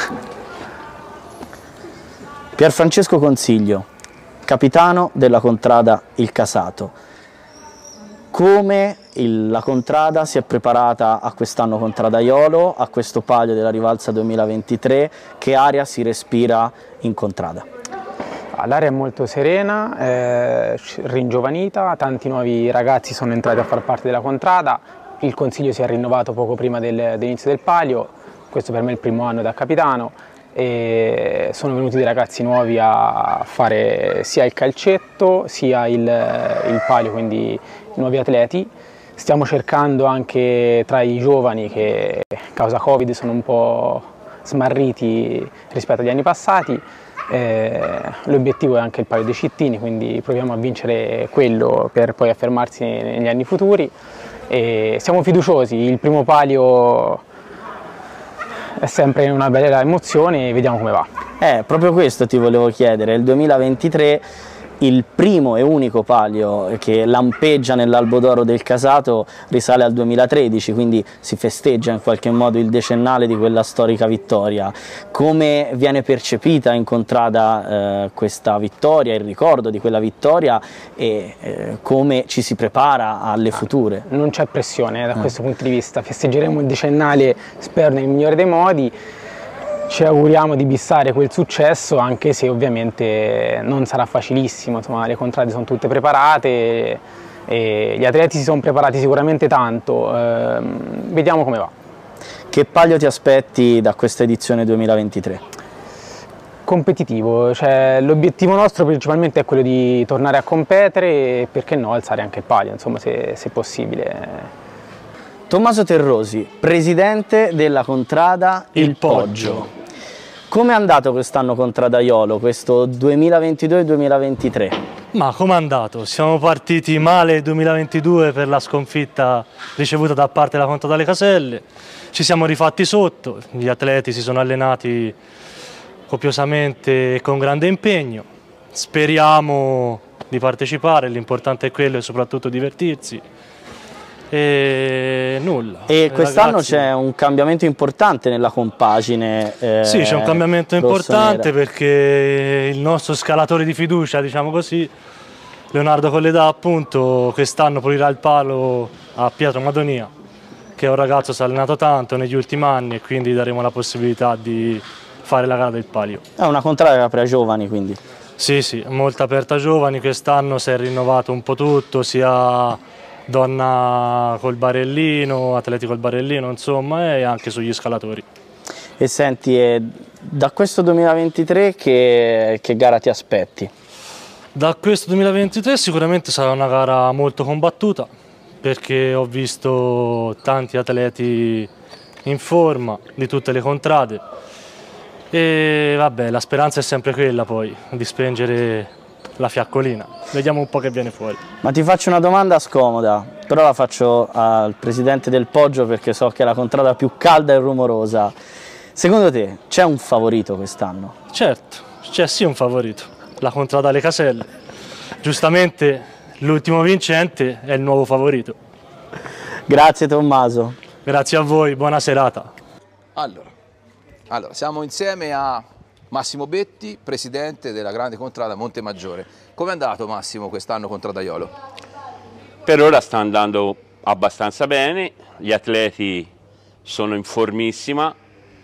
Pierfrancesco Consiglio, capitano della contrada Il Casato. Come la contrada si è preparata a quest'anno contradaiolo, a questo Palio della Rivalsa 2023, che aria si respira in contrada? L'area è molto serena, ringiovanita, tanti nuovi ragazzi sono entrati a far parte della contrada, il consiglio si è rinnovato poco prima dell'inizio del palio, questo per me è il primo anno da capitano, e sono venuti dei ragazzi nuovi a fare sia il calcetto sia il palio, quindi nuovi atleti. Stiamo cercando anche tra i giovani che a causa Covid sono un po' smarriti rispetto agli anni passati. L'obiettivo è anche il Palio dei Cittini, quindi proviamo a vincere quello per poi affermarsi negli anni futuri e siamo fiduciosi, il primo palio è sempre una bella emozione e vediamo come va. Proprio questo ti volevo chiedere, il 2023 il primo e unico palio che lampeggia nell'Albo d'Oro del Casato risale al 2013, quindi si festeggia in qualche modo il decennale di quella storica vittoria. Come viene percepita in contrada questa vittoria, il ricordo di quella vittoria e come ci si prepara alle future? Non c'è pressione da questo punto di vista, festeggeremo il decennale spero nel migliore dei modi. Ci auguriamo di bissare quel successo, anche se ovviamente non sarà facilissimo, insomma, le contrade sono tutte preparate e gli atleti si sono preparati sicuramente tanto, vediamo come va. Che palio ti aspetti da questa edizione 2023? Competitivo, cioè, l'obiettivo nostro principalmente è quello di tornare a competere e perché no alzare anche il palio, insomma, se possibile. Tommaso Terrosi, presidente della Contrada Il Poggio. Come è andato quest'anno Contradaiolo, questo 2022-2023? Ma come è andato? Siamo partiti male nel 2022 per la sconfitta ricevuta da parte della Contrada Le Caselle, ci siamo rifatti sotto, gli atleti si sono allenati copiosamente e con grande impegno, speriamo di partecipare, l'importante è quello e soprattutto divertirsi. E nulla. E quest'anno c'è un cambiamento importante nella compagine. Sì, c'è un cambiamento importante perché il nostro scalatore di fiducia, diciamo così, Leonardo Colledà, appunto, quest'anno pulirà il palo a Pietro Madonia, che è un ragazzo che si è allenato tanto negli ultimi anni e quindi daremo la possibilità di fare la gara del palio. È una contrada che apre a giovani, quindi? Sì, sì, molto aperta a giovani, quest'anno si è rinnovato un po' tutto, sia donna col barellino, atleti col barellino, insomma, e anche sugli scalatori. E senti, da questo 2023 che gara ti aspetti? Da questo 2023 sicuramente sarà una gara molto combattuta, perché ho visto tanti atleti in forma di tutte le contrade e vabbè, la speranza è sempre quella poi, di spengere la fiaccolina. Vediamo un po' che viene fuori. Ma ti faccio una domanda scomoda, però la faccio al presidente del Poggio perché so che è la contrada più calda e rumorosa. Secondo te c'è un favorito quest'anno? Certo, c'è sì un favorito, la Contrada Le Caselle. Giustamente l'ultimo vincente è il nuovo favorito. Grazie Tommaso. Grazie a voi, buona serata. Allora, siamo insieme a Massimo Betti, presidente della grande contrada Montemaggiore. Come è andato Massimo quest'anno Contradaiolo? Per ora sta andando abbastanza bene, gli atleti sono in formissima,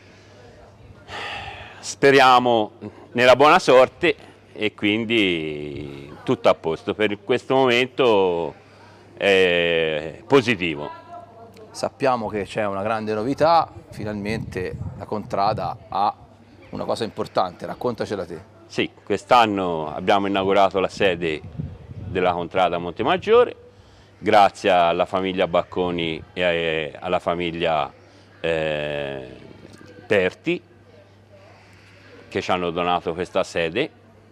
speriamo nella buona sorte e quindi tutto a posto. Per questo momento è positivo. Sappiamo che c'è una grande novità, finalmente la contrada ha una cosa importante, raccontacela te. Sì, quest'anno abbiamo inaugurato la sede della Contrada Montemaggiore, grazie alla famiglia Bacconi e alla famiglia Perti, che ci hanno donato questa sede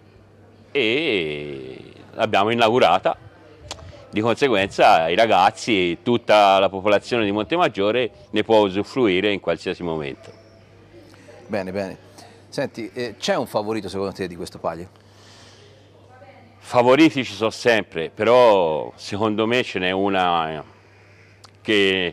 e l'abbiamo inaugurata. Di conseguenza i ragazzi e tutta la popolazione di Montemaggiore ne può usufruire in qualsiasi momento. Bene, bene. Senti, c'è un favorito secondo te di questo palio? Favoriti ci sono sempre, però secondo me ce n'è una che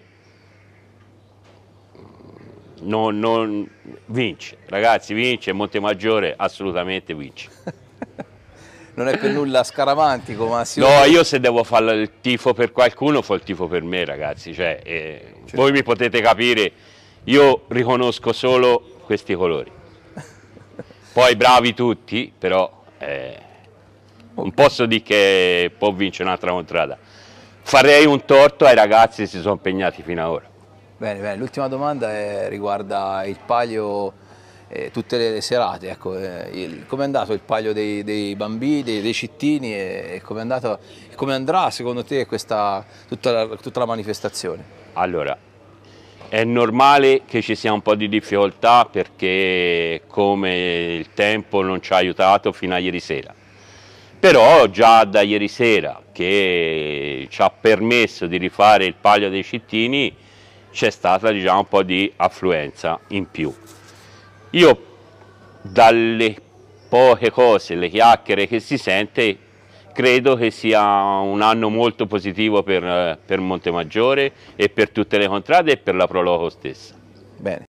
non vince. Ragazzi, vince, Montemaggiore assolutamente vince. Non è per nulla scaramantico, Massimo. No, io se devo fare il tifo per qualcuno, fa il tifo per me, ragazzi. Cioè, certo. Voi mi potete capire, io riconosco solo questi colori. Poi bravi tutti, però non posso dire che può vincere un'altra contrada. Farei un torto ai ragazzi che si sono impegnati fino ad ora. Bene, bene. L'ultima domanda riguarda il palio tutte le serate. Ecco, come è andato il palio dei bambini, dei cittini e come andrà secondo te tutta la manifestazione? Allora, è normale che ci sia un po' di difficoltà perché come il tempo non ci ha aiutato fino a ieri sera. Però già da ieri sera che ci ha permesso di rifare il palio dei cittini c'è stata, diciamo, un po' di affluenza in più. Io dalle poche cose, le chiacchiere che si sente, credo che sia un anno molto positivo per Montemaggiore e per tutte le contrade e per la Proloco stessa. Bene.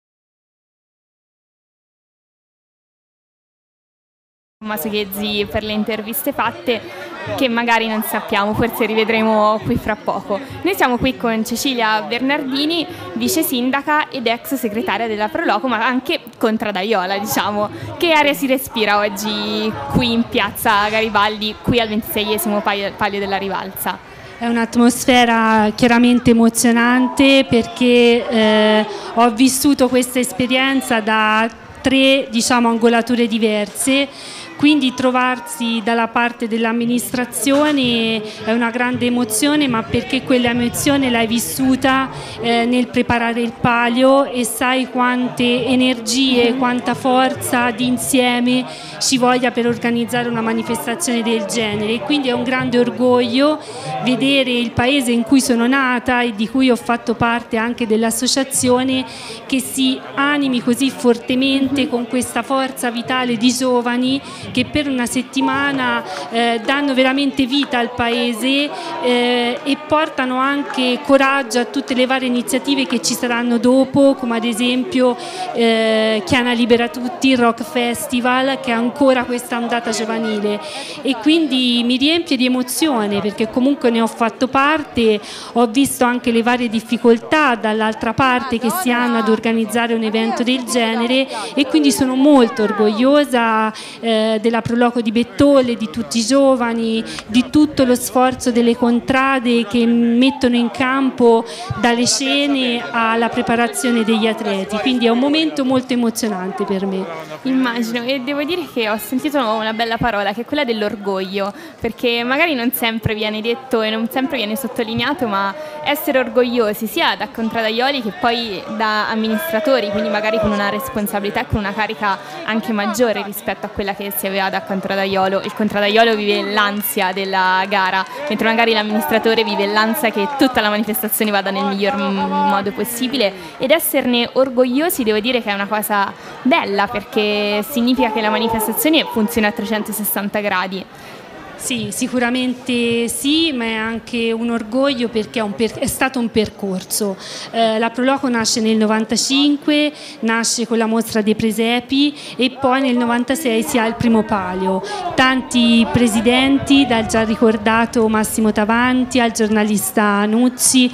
Tommaso Ghezzi per le interviste fatte che magari non sappiamo, forse rivedremo qui fra poco. Noi siamo qui con Cecilia Bernardini, vice sindaca ed ex segretaria della Proloco, ma anche contradaiola, diciamo. Che aria si respira oggi qui in piazza Garibaldi, qui al 26esimo palio della Rivalsa? È un'atmosfera chiaramente emozionante perché ho vissuto questa esperienza da 3, diciamo, angolature diverse. quindi trovarsi dalla parte dell'amministrazione è una grande emozione, ma perché quella emozione l'hai vissuta nel preparare il palio e sai quante energie, quanta forza di insieme ci voglia per organizzare una manifestazione del genere, e quindi è un grande orgoglio vedere il paese in cui sono nata e di cui ho fatto parte anche dell'associazione che si animi così fortemente con questa forza vitale di giovani che per una settimana danno veramente vita al paese e portano anche coraggio a tutte le varie iniziative che ci saranno dopo, come ad esempio Chiana Libera Tutti, il Rock Festival, che ha ancora questa ondata giovanile, e quindi mi riempie di emozione perché comunque ne ho fatto parte, ho visto anche le varie difficoltà dall'altra parte che si hanno ad organizzare un evento del genere, e quindi sono molto orgogliosa della Proloco di Bettolle, di tutti i giovani, di tutto lo sforzo delle contrade che mettono in campo dalle scene alla preparazione degli atleti, quindi è un momento molto emozionante per me. Immagino, e devo dire che ho sentito una bella parola, che è quella dell'orgoglio, perché magari non sempre viene detto e non sempre viene sottolineato, ma essere orgogliosi sia da contradaioli che poi da amministratori, quindi magari con una responsabilità e con una carica anche maggiore rispetto a quella che si aveva da contradaiolo. Il contradaiolo vive l'ansia della gara, mentre magari l'amministratore vive l'ansia che tutta la manifestazione vada nel miglior modo possibile, ed esserne orgogliosi devo dire che è una cosa bella, perché significa che la manifestazione funziona a 360 gradi. Sì, sicuramente sì, ma è anche un orgoglio perché è stato un percorso. La Proloco nasce nel 95, nasce con la mostra dei presepi e poi nel 96 si ha il primo palio. Tanti presidenti, dal già ricordato Massimo Tavanti al giornalista Nuzzi,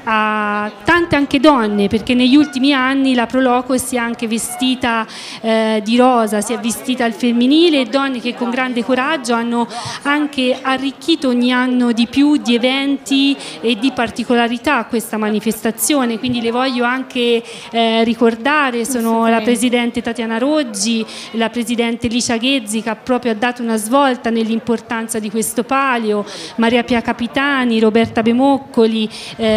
a tante anche donne, perché negli ultimi anni la Proloco si è anche vestita di rosa, si è vestita al femminile, e donne che con grande coraggio hanno anche arricchito ogni anno di più di eventi e di particolarità a questa manifestazione, quindi le voglio anche ricordare. Sono la presidente Tatiana Roggi, la presidente Licia Ghezzi, che ha proprio dato una svolta nell'importanza di questo palio, Maria Pia Capitani, Roberta Bemoccoli,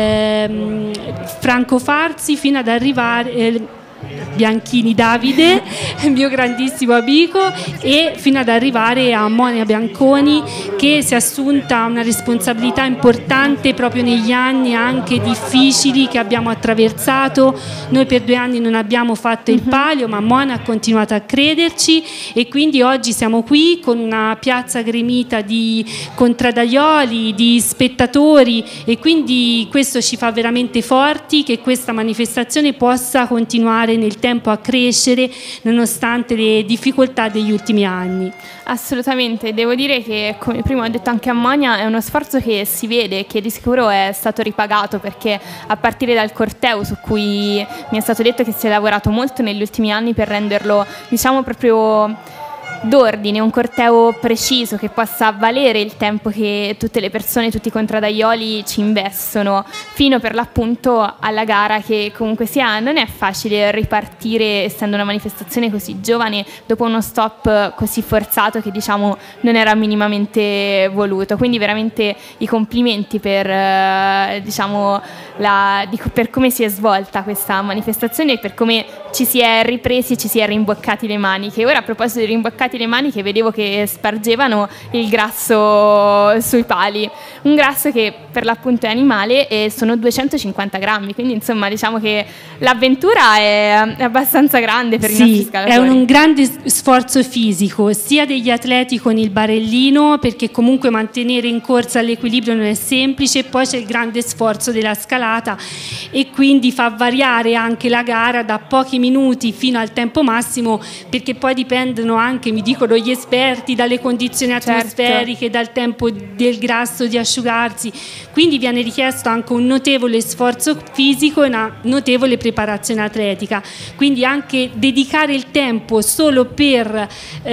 Franco Farzi, fino ad arrivare Bianchini Davide, mio grandissimo amico, e fino ad arrivare a Monia Bianconi, che si è assunta una responsabilità importante proprio negli anni anche difficili che abbiamo attraversato. Noi per 2 anni non abbiamo fatto il palio, ma Monia ha continuato a crederci, e quindi oggi siamo qui con una piazza gremita di contradaioli, di spettatori, e quindi questo ci fa veramente forti che questa manifestazione possa continuare nel tempo a crescere nonostante le difficoltà degli ultimi anni. Assolutamente, devo dire che, come prima ho detto anche a Monia, è uno sforzo che si vede, che di sicuro è stato ripagato, perché a partire dal corteo, su cui mi è stato detto che si è lavorato molto negli ultimi anni per renderlo, diciamo, proprio d'ordine, un corteo preciso che possa valere il tempo che tutte le persone, tutti i contradaioli ci investono, fino per l'appunto alla gara, che comunque sia non è facile ripartire essendo una manifestazione così giovane dopo uno stop così forzato che diciamo non era minimamente voluto, quindi veramente i complimenti per diciamo per come si è svolta questa manifestazione e per come ci si è ripresi e ci si è rimboccati le maniche. Ora, a proposito di rimboccati le maniche, vedevo che spargevano il grasso sui pali, un grasso che per l'appunto è animale e sono 250 grammi, quindi insomma diciamo che l'avventura è abbastanza grande per i nostri scalatori. È un grande sforzo fisico sia degli atleti con il barellino, perché comunque mantenere in corsa l'equilibrio non è semplice, poi c'è il grande sforzo della scalata e quindi fa variare anche la gara da pochi minuti fino al tempo massimo, perché poi dipendono anche, mi dicono gli esperti, dalle condizioni atmosferiche, dal tempo del grasso di asciugarsi, quindi viene richiesto anche un notevole sforzo fisico e una notevole preparazione atletica, quindi anche dedicare il tempo solo per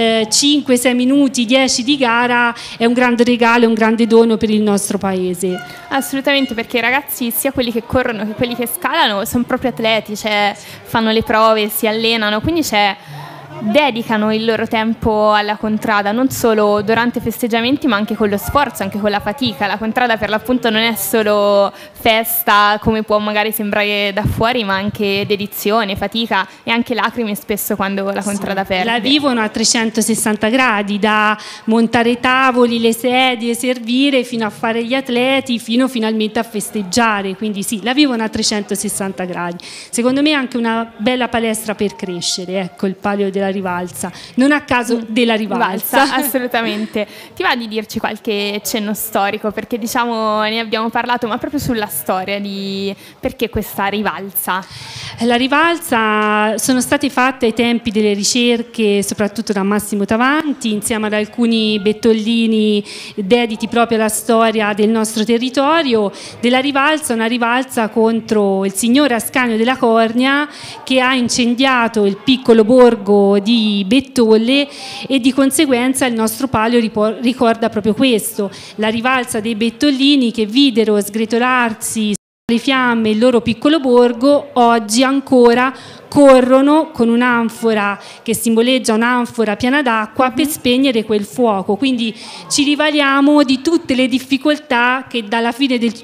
5-6 minuti, 10 di gara è un grande regalo, è un grande dono per il nostro paese. Assolutamente, perché i ragazzi, sia quelli che corrono che quelli che scalano, sono proprio atleti, cioè fanno le prove, si allenano, quindi c'è dedicano il loro tempo alla contrada, non solo durante i festeggiamenti ma anche con lo sforzo, anche con la fatica. La contrada per l'appunto non è solo festa come può magari sembrare da fuori, ma anche dedizione, fatica e anche lacrime spesso quando la contrada perde. La vivono a 360 gradi, da montare i tavoli, le sedie, servire, fino a fare gli atleti, fino finalmente a festeggiare, quindi sì, la vivono a 360 gradi. Secondo me è anche una bella palestra per crescere, ecco, il Palio della Rivalsa, non a caso della Rivalsa. Assolutamente. Ti va di dirci qualche cenno storico, perché diciamo ne abbiamo parlato, ma proprio sulla storia di perché questa Rivalsa? La Rivalsa sono state fatte ai tempi delle ricerche soprattutto da Massimo Tavanti insieme ad alcuni bettollini dediti proprio alla storia del nostro territorio. Della Rivalsa, una rivalsa contro il signore Ascanio della Cornia, che ha incendiato il piccolo borgo di Bettolle, e di conseguenza il nostro palio ricorda proprio questo, la rivalsa dei bettollini che videro sgretolarsi le fiamme il loro piccolo borgo. Oggi ancora corrono con un'anfora che simboleggia un'anfora piena d'acqua per spegnere quel fuoco, quindi ci rivaliamo di tutte le difficoltà che dalla fine del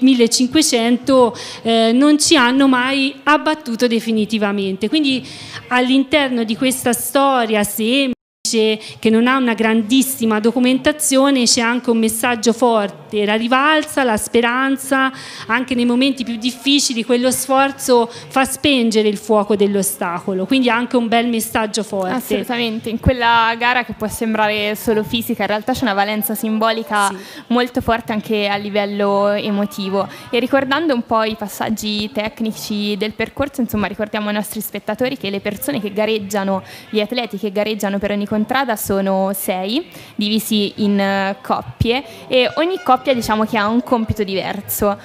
1500 non ci hanno mai abbattuto definitivamente. Quindi all'interno di questa storia semplice, che non ha una grandissima documentazione, c'è anche un messaggio forte, la rivalsa, la speranza, anche nei momenti più difficili quello sforzo fa spengere il fuoco dell'ostacolo, quindi anche un bel messaggio forte. Assolutamente, in quella gara che può sembrare solo fisica in realtà c'è una valenza simbolica molto forte anche a livello emotivo. E ricordando un po' i passaggi tecnici del percorso, insomma, ricordiamo ai nostri spettatori che le persone che gareggiano, gli atleti che gareggiano per ogni contrada sono 6, divisi in coppie, e ogni coppia diciamo che ha un compito diverso.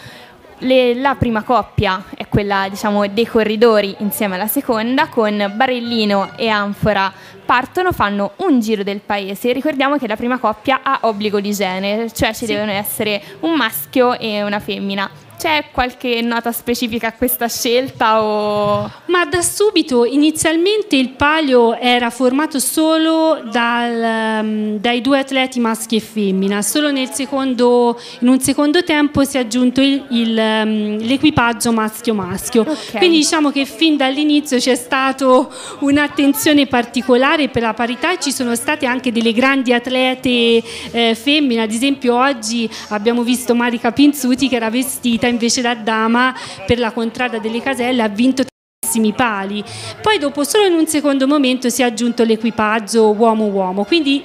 La prima coppia è quella diciamo dei corridori insieme alla seconda, con barellino e anfora partono, fanno un giro del paese. Ricordiamo che la prima coppia ha obbligo di genere, cioè ci devono essere un maschio e una femmina. C'è qualche nota specifica a questa scelta? Ma da subito, inizialmente il palio era formato solo dai 2 atleti maschi e femmina, solo in un secondo tempo si è aggiunto l'equipaggio maschio-maschio. Quindi diciamo che fin dall'inizio c'è stato un'attenzione particolare per la parità, e ci sono state anche delle grandi atlete femmine. Ad esempio oggi abbiamo visto Marica Pinzuti che era vestita invece da dama per la contrada delle Caselle, ha vinto tantissimi pali. Poi dopo solo in un secondo momento si è aggiunto l'equipaggio uomo-uomo, quindi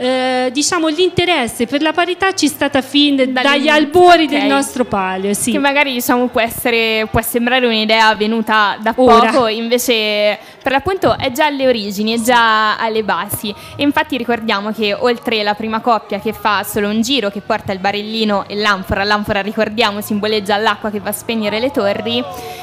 diciamo l'interesse per la parità ci è stata fin dagli albori del nostro palio, che magari diciamo può sembrare un'idea venuta da poco, invece per l'appunto è già alle origini, è già alle basi. E infatti ricordiamo che oltre la prima coppia che fa solo un giro, che porta il barellino e l'anfora ricordiamo simboleggia l'acqua che va a spegnere le torri,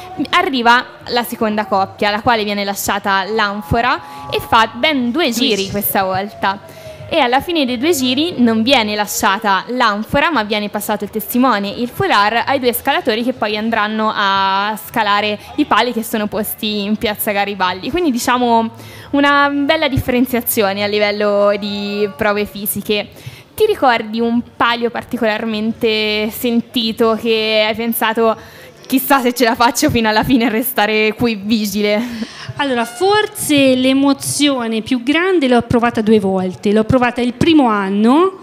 arriva la seconda coppia, alla quale viene lasciata l'anfora e fa ben 2 giri questa volta. E alla fine dei 2 giri non viene lasciata l'anfora, ma viene passato il testimone, il foulard, ai 2 scalatori che poi andranno a scalare i pali che sono posti in piazza Garibaldi. Quindi diciamo una bella differenziazione a livello di prove fisiche. Ti ricordi un palio particolarmente sentito che hai pensato chissà se ce la faccio fino alla fine a restare qui vigile? Allora, forse l'emozione più grande l'ho provata 2 volte. L'ho provata il primo anno,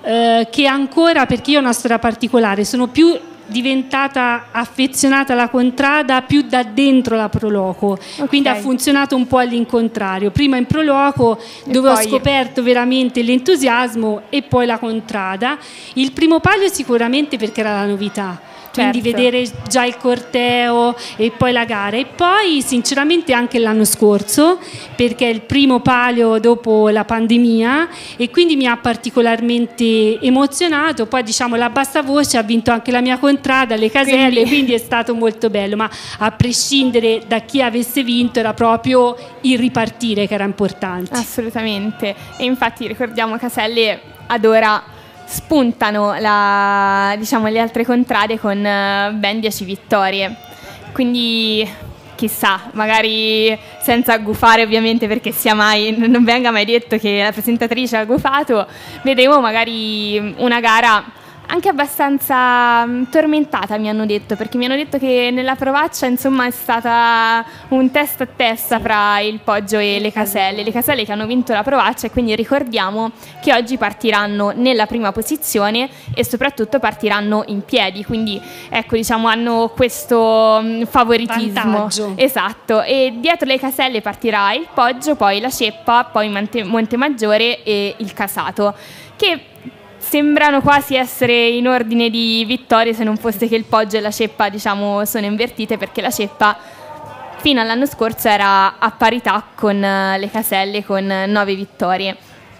che ancora, perché io ho una storia particolare, sono più diventata affezionata alla contrada più da dentro la Proloco, quindi ha funzionato un po' all'incontrario, prima in Proloco dove ho scoperto veramente l'entusiasmo, e poi la contrada. Il primo palio sicuramente perché era la novità, quindi vedere già il corteo e poi la gara, e poi sinceramente anche l'anno scorso perché è il primo palio dopo la pandemia e quindi mi ha particolarmente emozionato. Poi diciamo la bassa voce ha vinto anche la mia contrada, le Caselle, quindi è stato molto bello, ma a prescindere da chi avesse vinto era proprio il ripartire che era importante. Assolutamente. E infatti ricordiamo Caselle ad ora spuntano diciamo, le altre contrade con ben 10 vittorie, quindi chissà, magari senza gufare ovviamente, perché non venga mai detto che la presentatrice ha gufato, vedremo magari una gara anche abbastanza tormentata, mi hanno detto, perché mi hanno detto che nella provaccia insomma è stata un testa a testa fra il Poggio e le Caselle che hanno vinto la provaccia, e quindi ricordiamo che oggi partiranno nella prima posizione e soprattutto partiranno in piedi, quindi ecco, diciamo, hanno questo favoritismo. Vantaggio. Esatto, e dietro le Caselle partirà il Poggio, poi la Ceppa, poi Montemaggiore e il Casato, che sembrano quasi essere in ordine di vittorie, se non fosse che il Poggio e la Ceppa, diciamo, sono invertite, perché la Ceppa fino all'anno scorso era a parità con le Caselle, con 9 vittorie.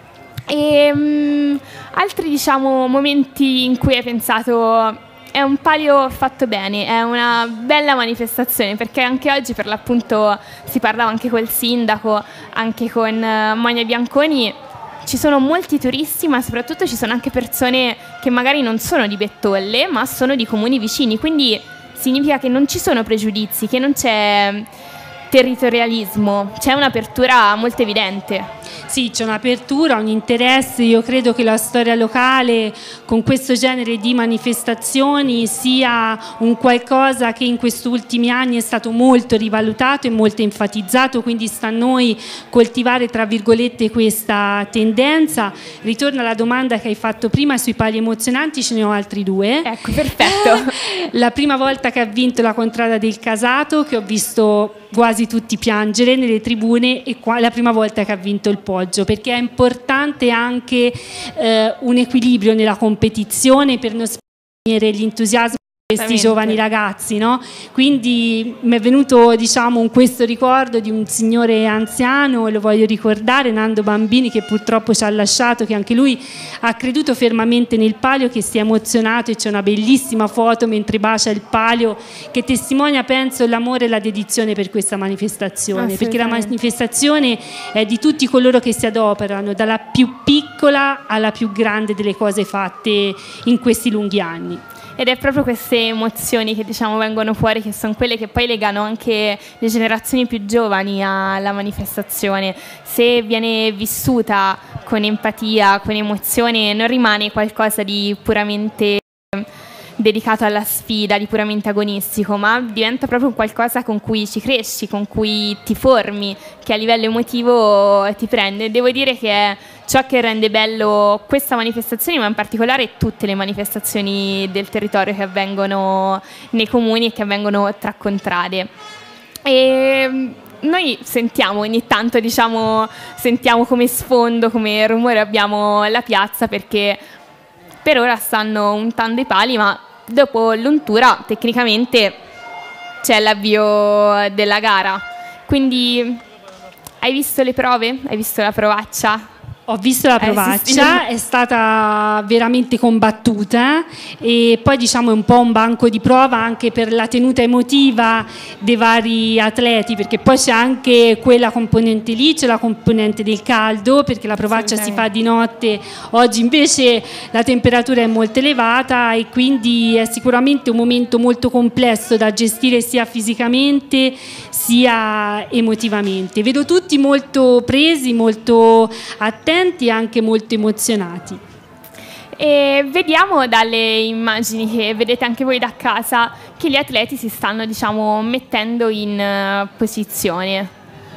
E altri, diciamo, momenti in cui hai pensato è un palio fatto bene, è una bella manifestazione, perché anche oggi per l'appunto si parlava anche col sindaco, anche con Monia Bianconi. Ci sono molti turisti, ma soprattutto ci sono anche persone che magari non sono di Bettolle, ma sono di comuni vicini, quindi significa che non ci sono pregiudizi, che non c'è territorialismo, c'è un'apertura molto evidente. Sì, c'è un'apertura, un interesse. Io credo che la storia locale con questo genere di manifestazioni sia un qualcosa che in questi ultimi anni è stato molto rivalutato e molto enfatizzato, quindi sta a noi coltivare, tra virgolette, questa tendenza. Ritorno alla domanda che hai fatto prima sui pali emozionanti, ce ne ho altri due. Ecco, perfetto. La prima volta che ha vinto la contrada del Casato, che ho visto quasi tutti piangere nelle tribune, e qua la prima volta che ha vinto il Poggio, perché è importante anche un equilibrio nella competizione per non spegnere l'entusiasmo di questi giovani ragazzi, no? Quindi mi è venuto, diciamo, questo ricordo di un signore anziano, e lo voglio ricordare, Nando Bambini, che purtroppo ci ha lasciato, che anche lui ha creduto fermamente nel palio, che si è emozionato, e c'è una bellissima foto mentre bacia il palio che testimonia, penso, l'amore e la dedizione per questa manifestazione, perché la manifestazione è di tutti coloro che si adoperano, dalla più piccola alla più grande delle cose fatte in questi lunghi anni. Ed è proprio queste emozioni che, diciamo, vengono fuori, che sono quelle che poi legano anche le generazioni più giovani alla manifestazione. Se viene vissuta con empatia, con emozione, non rimane qualcosa di puramente dedicato alla sfida, di puramente agonistico, ma diventa proprio qualcosa con cui ci cresci, con cui ti formi, che a livello emotivo ti prende. Devo dire che è ciò che rende bello questa manifestazione, ma in particolare tutte le manifestazioni del territorio che avvengono nei comuni e che avvengono tra contrade. E noi sentiamo ogni tanto, diciamo, sentiamo come sfondo, come rumore abbiamo la piazza, perché per ora stanno untando i pali, ma dopo l'untura tecnicamente c'è l'avvio della gara. Quindi hai visto le prove? Hai visto la provaccia? Ho visto la provaccia, è stata veramente combattuta, e poi, diciamo, è un po' un banco di prova anche per la tenuta emotiva dei vari atleti, perché poi c'è anche quella componente lì, c'è la componente del caldo, perché la provaccia si fa di notte. Oggi invece la temperatura è molto elevata, e quindi è sicuramente un momento molto complesso da gestire sia fisicamente sia emotivamente. Vedo tutti molto presi, molto attenti e anche molto emozionati. E vediamo dalle immagini che vedete anche voi da casa che gli atleti si stanno, diciamo, mettendo in posizione.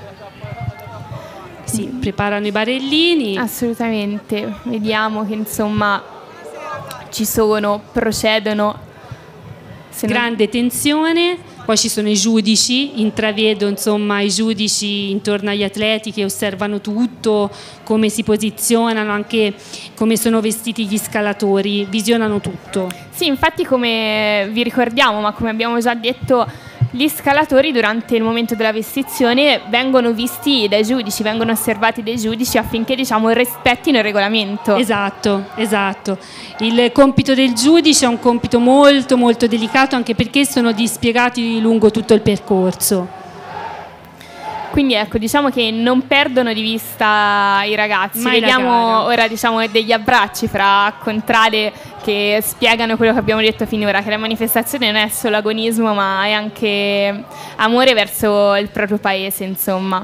Sì, preparano i barellini. Assolutamente, vediamo che insomma ci sono, procedono. Grande tensione. Poi ci sono i giudici, intravedo, insomma, i giudici intorno agli atleti che osservano tutto, come si posizionano, anche come sono vestiti gli scalatori, visionano tutto. Sì, infatti, come vi ricordiamo, ma come abbiamo già detto, gli scalatori durante il momento della vestizione vengono visti dai giudici, vengono osservati dai giudici affinché, diciamo, rispettino il regolamento. Esatto, esatto. Il compito del giudice è un compito molto molto delicato, anche perché sono dispiegati lungo tutto il percorso. Quindi ecco, diciamo che non perdono di vista i ragazzi. Mai Vediamo ora degli abbracci fra contrade che spiegano quello che abbiamo detto finora, che la manifestazione non è solo agonismo ma è anche amore verso il proprio paese, insomma.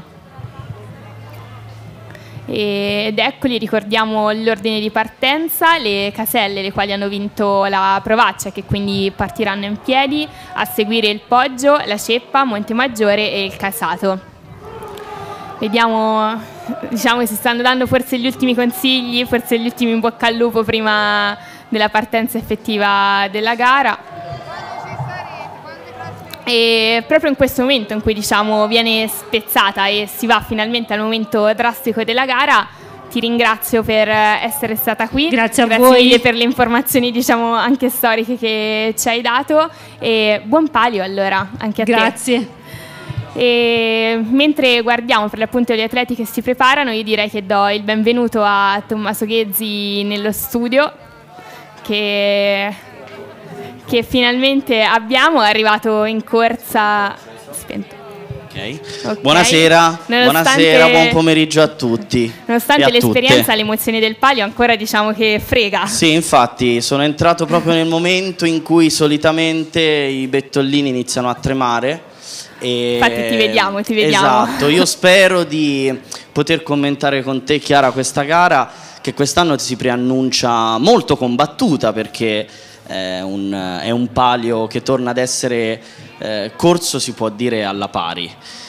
Ed eccoli, ricordiamo l'ordine di partenza, le caselle le quali hanno vinto la Provaccia, che quindi partiranno in piedi, a seguire il Poggio, la Ceppa, Montemaggiore e il Casato. Vediamo, diciamo che si stanno dando forse gli ultimi consigli, forse gli ultimi in bocca al lupo prima della partenza effettiva della gara. E proprio in questo momento in cui viene spezzata e si va finalmente al momento drastico della gara, ti ringrazio per essere stata qui. Grazie a voi. Mille per le informazioni anche storiche che ci hai dato, e buon palio allora anche a te. Grazie. E mentre guardiamo per l'appunto gli atleti che si preparano, io direi che do il benvenuto a Tommaso Ghezzi nello studio che finalmente abbiamo, è arrivato in corsa spento. Okay. Buonasera, buon pomeriggio a tutti. Nonostante l'esperienza, le emozioni del palio ancora che frega. Sì, infatti sono entrato proprio nel momento in cui solitamente i bettollini iniziano a tremare. Infatti ti vediamo. Esatto, io spero di poter commentare con te, Chiara, questa gara che quest'anno si preannuncia molto combattuta, perché è un palio che torna ad essere corso, si può dire, alla pari.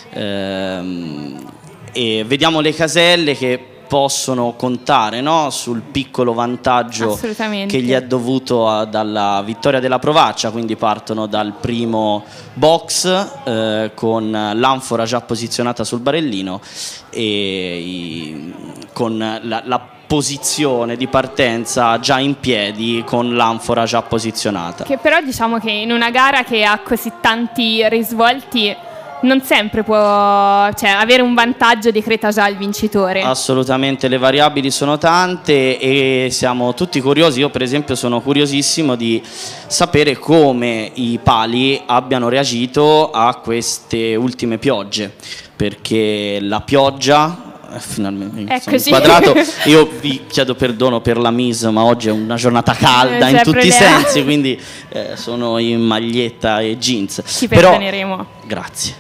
E vediamo le caselle che possono contare, no, sul piccolo vantaggio che gli è dovuto dalla vittoria della Provaccia, quindi partono dal primo box con l'anfora già posizionata sul barellino e con la posizione di partenza già in piedi con l'anfora già posizionata. Che però che in una gara che ha così tanti risvolti non sempre può, avere un vantaggio decreta già il vincitore. Assolutamente, le variabili sono tante e siamo tutti curiosi. Io per esempio sono curiosissimo di sapere come i pali abbiano reagito a queste ultime piogge, perché la pioggia finalmente sono inquadrato. Io vi chiedo perdono per la mise, ma oggi è una giornata calda in tutti i sensi, quindi sono in maglietta e jeans. Ci perdoneremo. Grazie.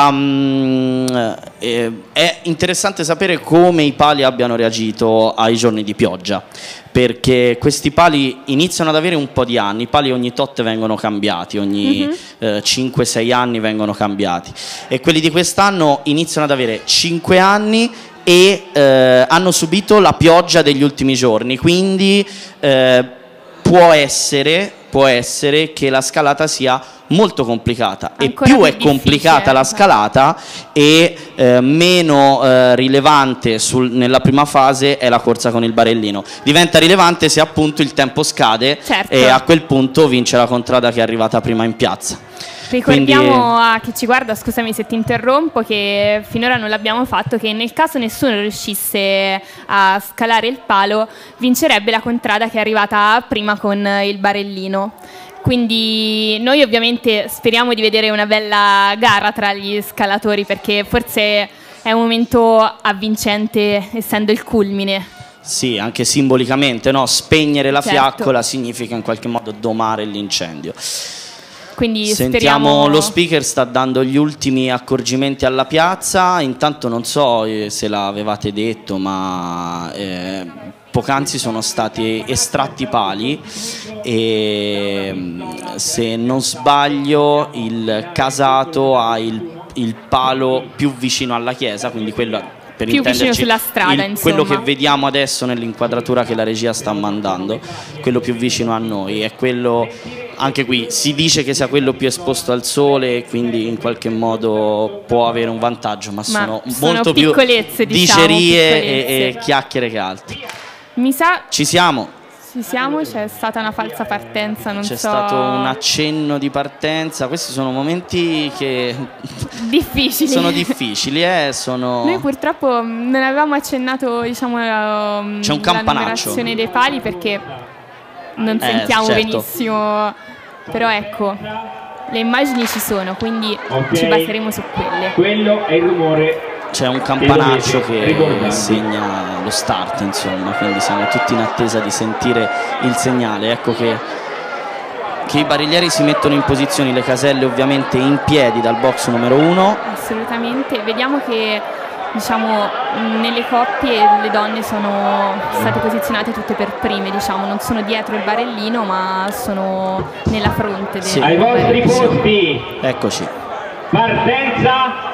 È interessante sapere come i pali abbiano reagito ai giorni di pioggia, perché questi pali iniziano ad avere un po' di anni. I pali ogni tot vengono cambiati, ogni 5-6 anni vengono cambiati, e quelli di quest'anno iniziano ad avere 5 anni e hanno subito la pioggia degli ultimi giorni, quindi può essere che la scalata sia molto complicata. E più è complicata la scalata e meno rilevante nella prima fase è la corsa con il barellino. Diventa rilevante se appunto il tempo scade, e a quel punto vince la contrada che è arrivata prima in piazza. Ricordiamo a chi ci guarda, scusami se ti interrompo, che finora non l'abbiamo fatto, che nel caso nessuno riuscisse a scalare il palo vincerebbe la contrada che è arrivata prima con il barellino. Quindi noi ovviamente speriamo di vedere una bella gara tra gli scalatori, perché forse è un momento avvincente, essendo il culmine. Sì, anche simbolicamente, no? Spegnere la fiaccola significa in qualche modo domare l'incendio. Quindi sentiamo lo speaker sta dando gli ultimi accorgimenti alla piazza. Intanto non so se l'avevate detto, ma poc'anzi sono stati estratti pali e se non sbaglio il Casato ha il palo più vicino alla chiesa, quindi quello per più vicino sulla strada, quello che vediamo adesso nell'inquadratura che la regia sta mandando, quello più vicino a noi è quello. Anche qui si dice che sia quello più esposto al sole e quindi in qualche modo può avere un vantaggio, ma sono molto più dicerie e chiacchiere che altro. Mi sa... Ci siamo? Ci siamo, c'è stata una falsa partenza, non so... C'è stato un accenno di partenza, questi sono momenti che... difficili. Sono difficili, sono... Noi purtroppo non avevamo accennato, diciamo, c'è un campanaccio. La numerazione dei pali perché non sentiamo benissimo, però ecco... le immagini ci sono, quindi ci baseremo su quelle. Quello è il rumore. C'è un campanaccio che segna lo start, insomma, quindi siamo tutti in attesa di sentire il segnale. Ecco che i barellieri si mettono in posizioni, le caselle ovviamente in piedi dal box numero 1. Assolutamente, vediamo che diciamo nelle coppie le donne sono state posizionate tutte per prime, diciamo, non sono dietro il barellino ma sono nella fronte del Ai vostri posti. Eccoci. Partenza.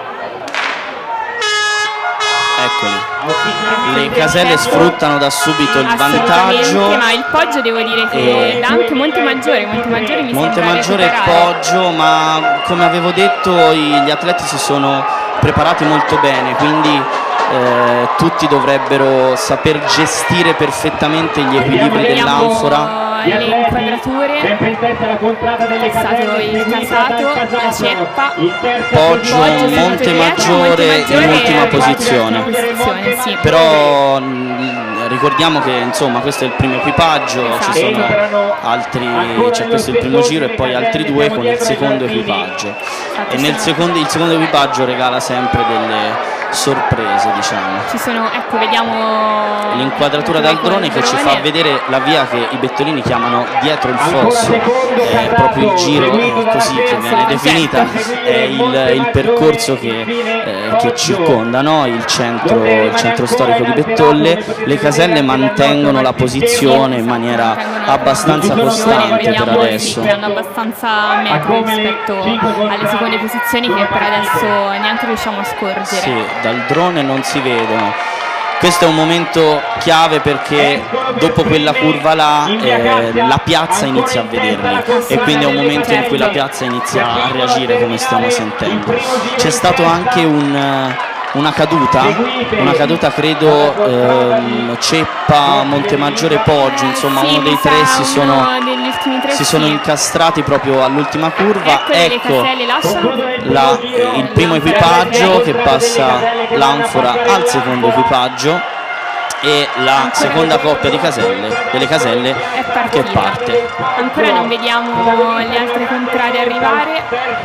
Eccoli. Le caselle sfruttano da subito il vantaggio. Ma il poggio devo dire che anche Montemaggiore mi Montemaggiore e Poggio, ma come avevo detto gli atleti si sono preparati molto bene, quindi tutti dovrebbero saper gestire perfettamente gli equilibri dell'anfora. Le inquadrature, è stato il casato, la ceppa, Poggio, Montemaggiore in ultima posizione. Sì. Però ricordiamo che insomma questo è il primo equipaggio, ci sono altri, c'è questo è il primo giro e poi altri due con il secondo equipaggio, e il secondo equipaggio regala sempre delle sorprese, diciamo. Ci sono, ecco, vediamo l'inquadratura dal drone che ci fa vedere la via che i bettolini chiamano dietro il fosso, è proprio il giro così che viene definita, è il percorso che circonda, no? il centro storico di Bettolle. Le caselle mantengono la posizione in maniera abbastanza costante per adesso. Hanno abbastanza metri rispetto alle seconde posizioni che per adesso neanche riusciamo a scorgere. Sì, dal drone non si vedono. Questo è un momento chiave perché dopo quella curva là la piazza inizia a vederli, e quindi è un momento in cui la piazza inizia a reagire, come stiamo sentendo. C'è stato anche una caduta credo Ceppa, Montemaggiore, Poggio, insomma uno dei tre si sono incastrati proprio all'ultima curva. Ecco il primo equipaggio che passa l'anfora al secondo equipaggio e la seconda coppia delle caselle che parte. Ancora non vediamo le altre contrade arrivare.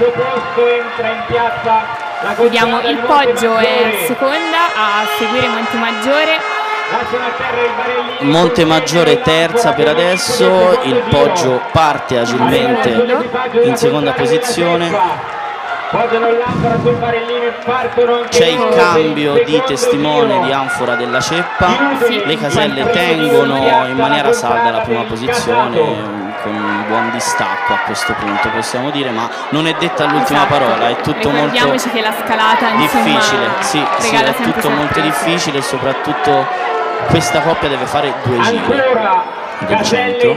Vediamo il Poggio è seconda, a seguire Montemaggiore terza per adesso, il Poggio parte agilmente in seconda posizione. C'è il cambio di testimone di anfora della ceppa, le caselle tengono in maniera salda la prima posizione con un buon distacco a questo punto, possiamo dire, ma non è detta l'ultima parola, è tutto molto che la scalata, difficile, sì, è tutto molto difficile, e soprattutto questa coppia deve fare 2 giri del centro.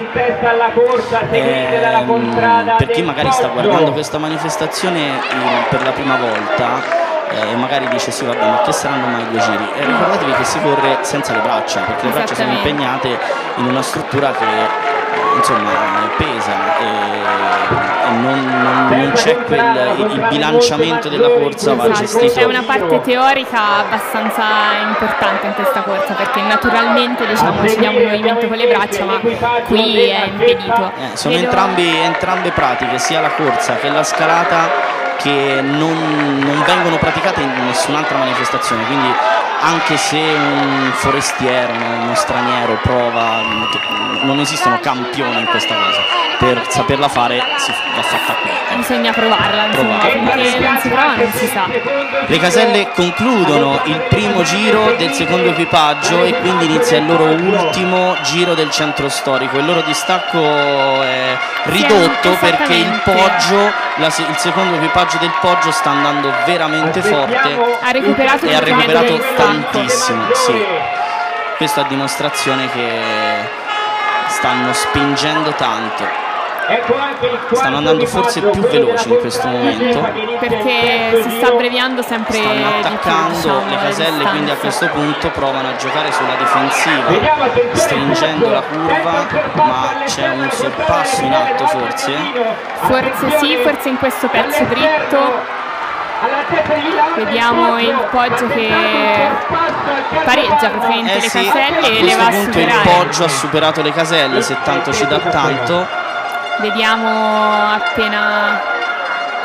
Per chi magari sta guardando questa manifestazione per la prima volta e magari dice sì vabbè, ma che saranno mai 2 giri? Ricordatevi che si corre senza le braccia, perché le braccia sono impegnate in una struttura che insomma pesa e non c'è il bilanciamento della corsa va gestito. C'è una parte teorica abbastanza importante in questa corsa, perché naturalmente diciamo ci diamo un movimento con le braccia, ma qui è impedito. Sono entrambe pratiche, sia la corsa che la scalata, che non vengono praticate in nessun'altra manifestazione, quindi anche se un forestiero, uno straniero prova, non esistono campioni in questa cosa, per saperla fare va fatta qui. Bisogna provarla, perché non si prova non si sa. Le caselle concludono il primo giro del secondo equipaggio e quindi inizia il loro ultimo giro del centro storico. Il loro distacco è ridotto perché il Poggio, il secondo equipaggio del Poggio sta andando veramente forte, ha recuperato tantissimo, sì. Questo a dimostrazione che stanno spingendo tanto. Stanno andando forse più veloci in questo momento, perché si sta abbreviando sempre, stanno attaccando le caselle, quindi a questo punto provano a giocare sulla difensiva stringendo la curva, ma c'è un sorpasso in atto forse sì, forse in questo pezzo dritto. Vediamo il Poggio che pareggia praticamente le caselle e le va a superare. Il Poggio ha superato le caselle, se tanto ci dà tanto. Vediamo appena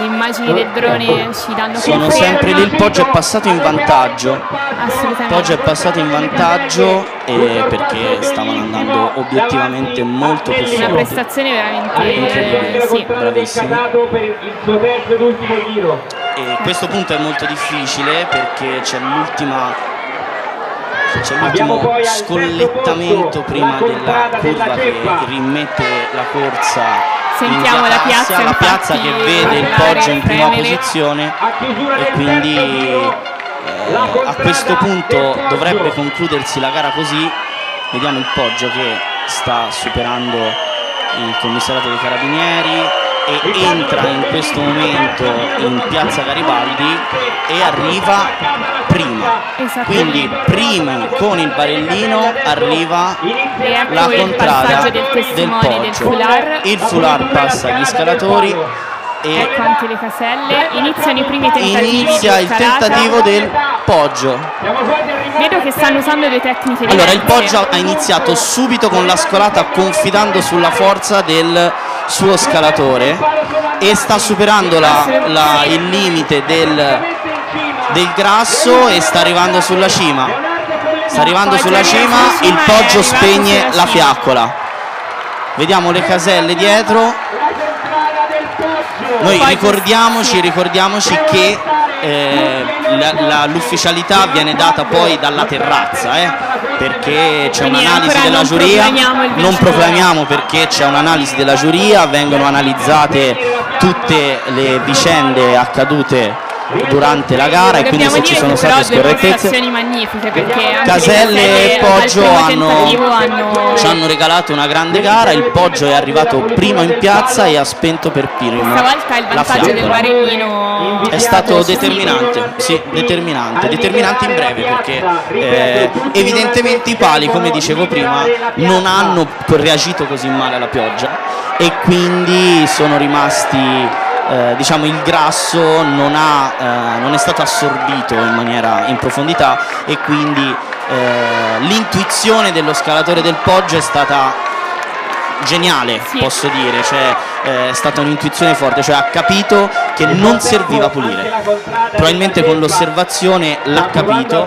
le immagini del drone ci danno sono conferma. sempre lì, il Poggio è passato in vantaggio. Assolutamente. Poggio è passato in vantaggio perché stavano andando obiettivamente molto più Una forti. prestazione veramente sì. Bravissimi. per il suo terzo ed ultimo giro. E questo punto è molto difficile perché c'è l'ultimo scollettamento prima della curva che rimette la corsa. Sentiamo la piazza che vede il Poggio in prima posizione e quindi a questo punto dovrebbe concludersi la gara così. Vediamo il Poggio che sta superando il commissariato dei Carabinieri e entra in questo momento in piazza Garibaldi e arriva prima, quindi prima con il barellino arriva la contrada del Poggio. Il foulard passa agli scalatori e ecco anche le caselle, iniziano i primi tentativi. Inizia il tentativo del Poggio. Vedo che stanno usando due tecniche diverse. Allora il Poggio ha iniziato subito con la scolata confidando sulla forza del suo scalatore e sta superando il limite del grasso e sta arrivando sulla cima. Il Poggio spegne la fiaccola. Vediamo le caselle dietro. Noi ricordiamoci che l'ufficialità viene data poi dalla terrazza, perché c'è un'analisi della giuria, non proclamiamo perché c'è un'analisi della giuria, vengono analizzate tutte le vicende accadute durante la gara e quindi se ci sono state scorrettezze. Magnifiche perché Caselle e Poggio ci hanno regalato una grande gara. Il Poggio è arrivato prima in piazza e ha spento per primo stavolta il vantaggio del barellino è stato determinante, sì, determinante in breve perché evidentemente i pali, come dicevo prima, non hanno reagito così male alla pioggia e quindi sono rimasti diciamo il grasso non è stato assorbito in profondità e quindi l'intuizione dello scalatore del Poggio è stata geniale, sì. Posso dire, cioè, è stata un'intuizione forte, cioè ha capito che non serviva pulire, probabilmente con l'osservazione l'ha capito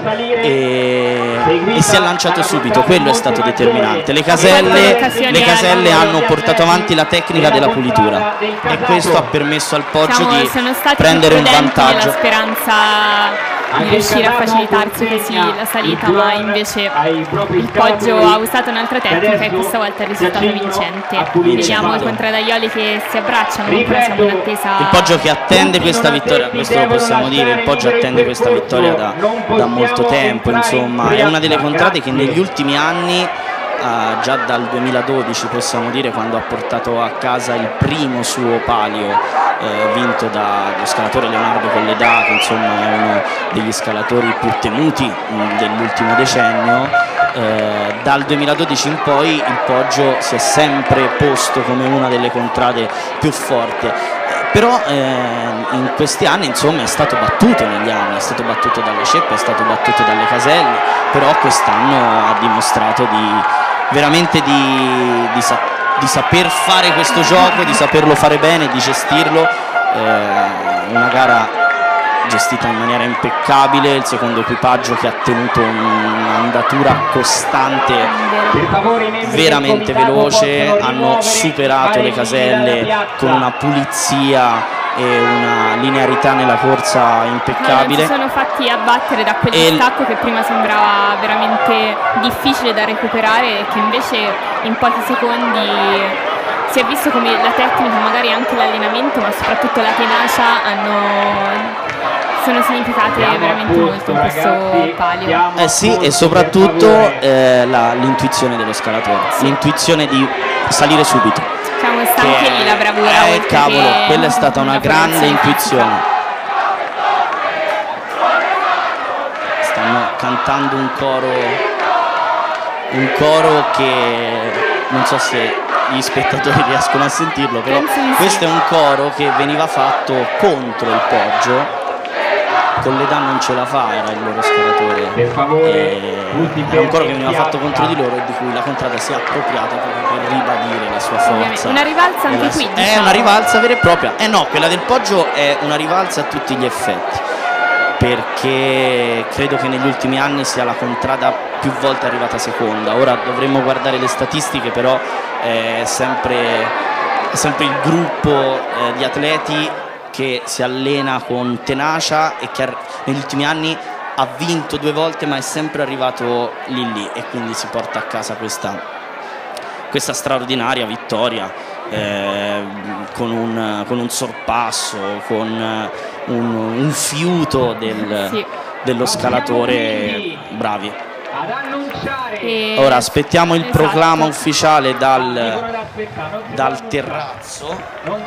e si è lanciato subito, quello è stato determinante. Le caselle hanno portato avanti la tecnica della pulitura e questo ha permesso al Poggio di prendere un vantaggio. La speranza di riuscire a facilitarsi così la salita, ma invece il Poggio ha usato un'altra tecnica e questa volta il risultato vincente. Vediamo i contradaioli che si abbracciano, ancora siamo in attesa. Il Poggio che attende questa vittoria, questo lo possiamo dire, il Poggio attende questa vittoria da molto tempo, insomma, è una delle contrade che negli ultimi anni, già dal 2012 possiamo dire, quando ha portato a casa il primo suo palio vinto dallo scalatore Leonardo Colledà, che insomma è uno degli scalatori più temuti dell'ultimo decennio. Dal 2012 in poi il Poggio si è sempre posto come una delle contrade più forti, però in questi anni insomma è stato battuto negli anni, è stato battuto dalle Ceppe, è stato battuto dalle Caselle, però quest'anno ha dimostrato veramente di saper fare questo gioco, di saperlo fare bene, di gestirlo. Una gara gestita in maniera impeccabile, il secondo equipaggio che ha tenuto un'andatura costante, veramente veloce, hanno superato le caselle con una pulizia e una linearità nella corsa impeccabile. Si sono fatti abbattere da quel distacco che prima sembrava veramente difficile da recuperare e che invece in pochi secondi si è visto come la tecnica, magari anche l'allenamento, ma soprattutto la tenacia sono significate veramente molto in questo palio. Sì, e soprattutto l'intuizione dello scalatore, l'intuizione di salire subito. Sta anche lì la bravura. Cavolo, quella è stata una grande intuizione. Stanno cantando un coro che non so se gli spettatori riescono a sentirlo, però questo è un coro che veniva fatto contro il Poggio Colledà non ce la fa, era il loro scalatore, era un coro che veniva fatto contro di loro e di cui la Contrada si è appropriata proprio per ribadire la sua forza. Una rivalsa anche qui, diciamo. È una rivalsa vera e propria. No, quella del Poggio è una rivalsa a tutti gli effetti, perché credo che negli ultimi anni sia la Contrada più volte arrivata seconda. Ora dovremmo guardare le statistiche, però è sempre il gruppo di atleti che si allena con tenacia e che negli ultimi anni ha vinto 2 volte, ma è sempre arrivato lì e quindi si porta a casa questa straordinaria vittoria, con un sorpasso, con un fiuto dello scalatore. Bravi. Ora aspettiamo il proclama ufficiale dal terrazzo.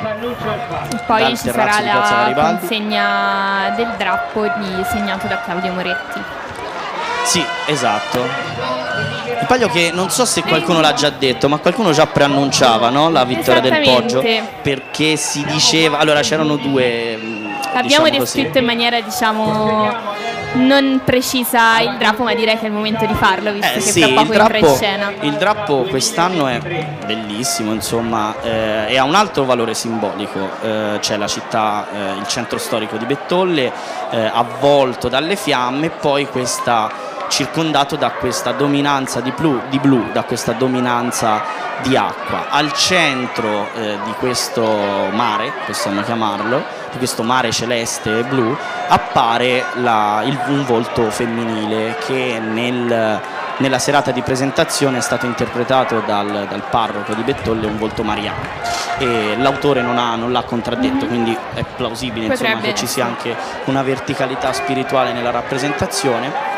E poi ci sarà la consegna del drappo segnato da Claudio Moretti. Sì, esatto. Il palio che non so se qualcuno l'ha già detto, ma qualcuno già preannunciava, no? La vittoria del Poggio, perché si diceva, allora c'erano due, l'abbiamo descritto in maniera, diciamo, non precisa il drappo, ma direi che è il momento di farlo, visto che sì, tra poco entra in scena. Il drappo quest'anno è bellissimo, insomma, e ha un altro valore simbolico. C'è la città, il centro storico di Bettolle, avvolto dalle fiamme, e poi circondato da questa dominanza di blu, da questa dominanza di acqua. Al centro di questo mare, possiamo chiamarlo, di questo mare celeste e blu, appare un volto femminile che nella serata di presentazione è stato interpretato dal parroco di Bettolle, un volto mariano, e l'autore non l'ha contraddetto, quindi è plausibile, insomma, che ci sia anche una verticalità spirituale nella rappresentazione.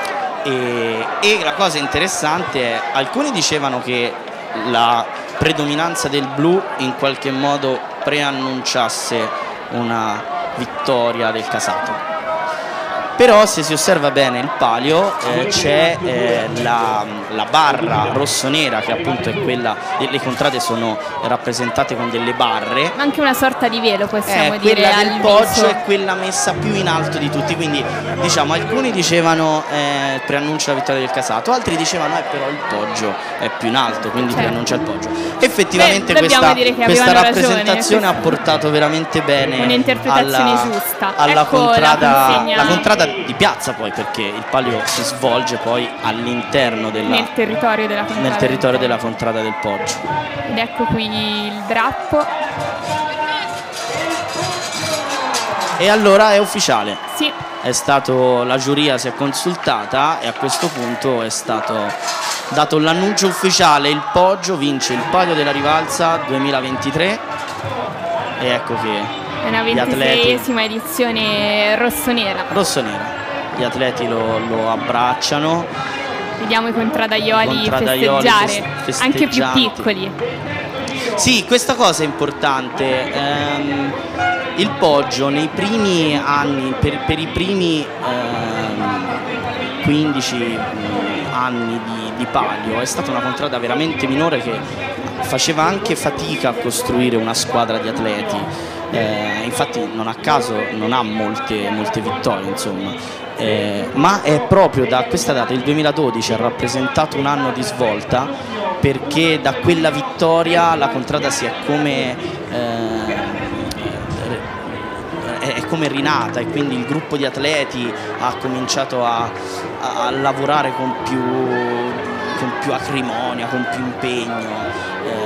E la cosa interessante è, alcuni dicevano che la predominanza del blu in qualche modo preannunciasse una vittoria del Casato. Però se si osserva bene il palio c'è la barra rossonera, che appunto è quella, le contrade sono rappresentate con delle barre. Ma anche una sorta di velo, possiamo dire. Quella del Poggio è quella messa più in alto di tutti, quindi diciamo alcuni dicevano preannuncia la vittoria del Casato, altri dicevano però il Poggio è più in alto, quindi preannuncia il Poggio. Effettivamente questa rappresentazione ha portato veramente bene un'interpretazione giusta alla contrada di piazza, poi, perché il palio si svolge poi all'interno nel territorio della contrada del Poggio. Ed ecco qui il drappo. E allora è ufficiale. Sì. La giuria si è consultata e a questo punto è stato dato l'annuncio ufficiale: il Poggio vince il palio della rivalsa 2023. E ecco che è una 26esima edizione rossonera. Gli atleti lo abbracciano. Vediamo i contradaioli festeggiare, anche più piccoli. Sì, questa cosa è importante. Il Poggio nei primi anni, per i primi 15 anni di palio, è stata una contrada veramente minore che faceva anche fatica a costruire una squadra di atleti. Infatti non a caso non ha molte vittorie, insomma, ma è proprio da questa data, il 2012, ha rappresentato un anno di svolta, perché da quella vittoria la contrada si è come rinata, e quindi il gruppo di atleti ha cominciato a lavorare con più acrimonia, con più impegno.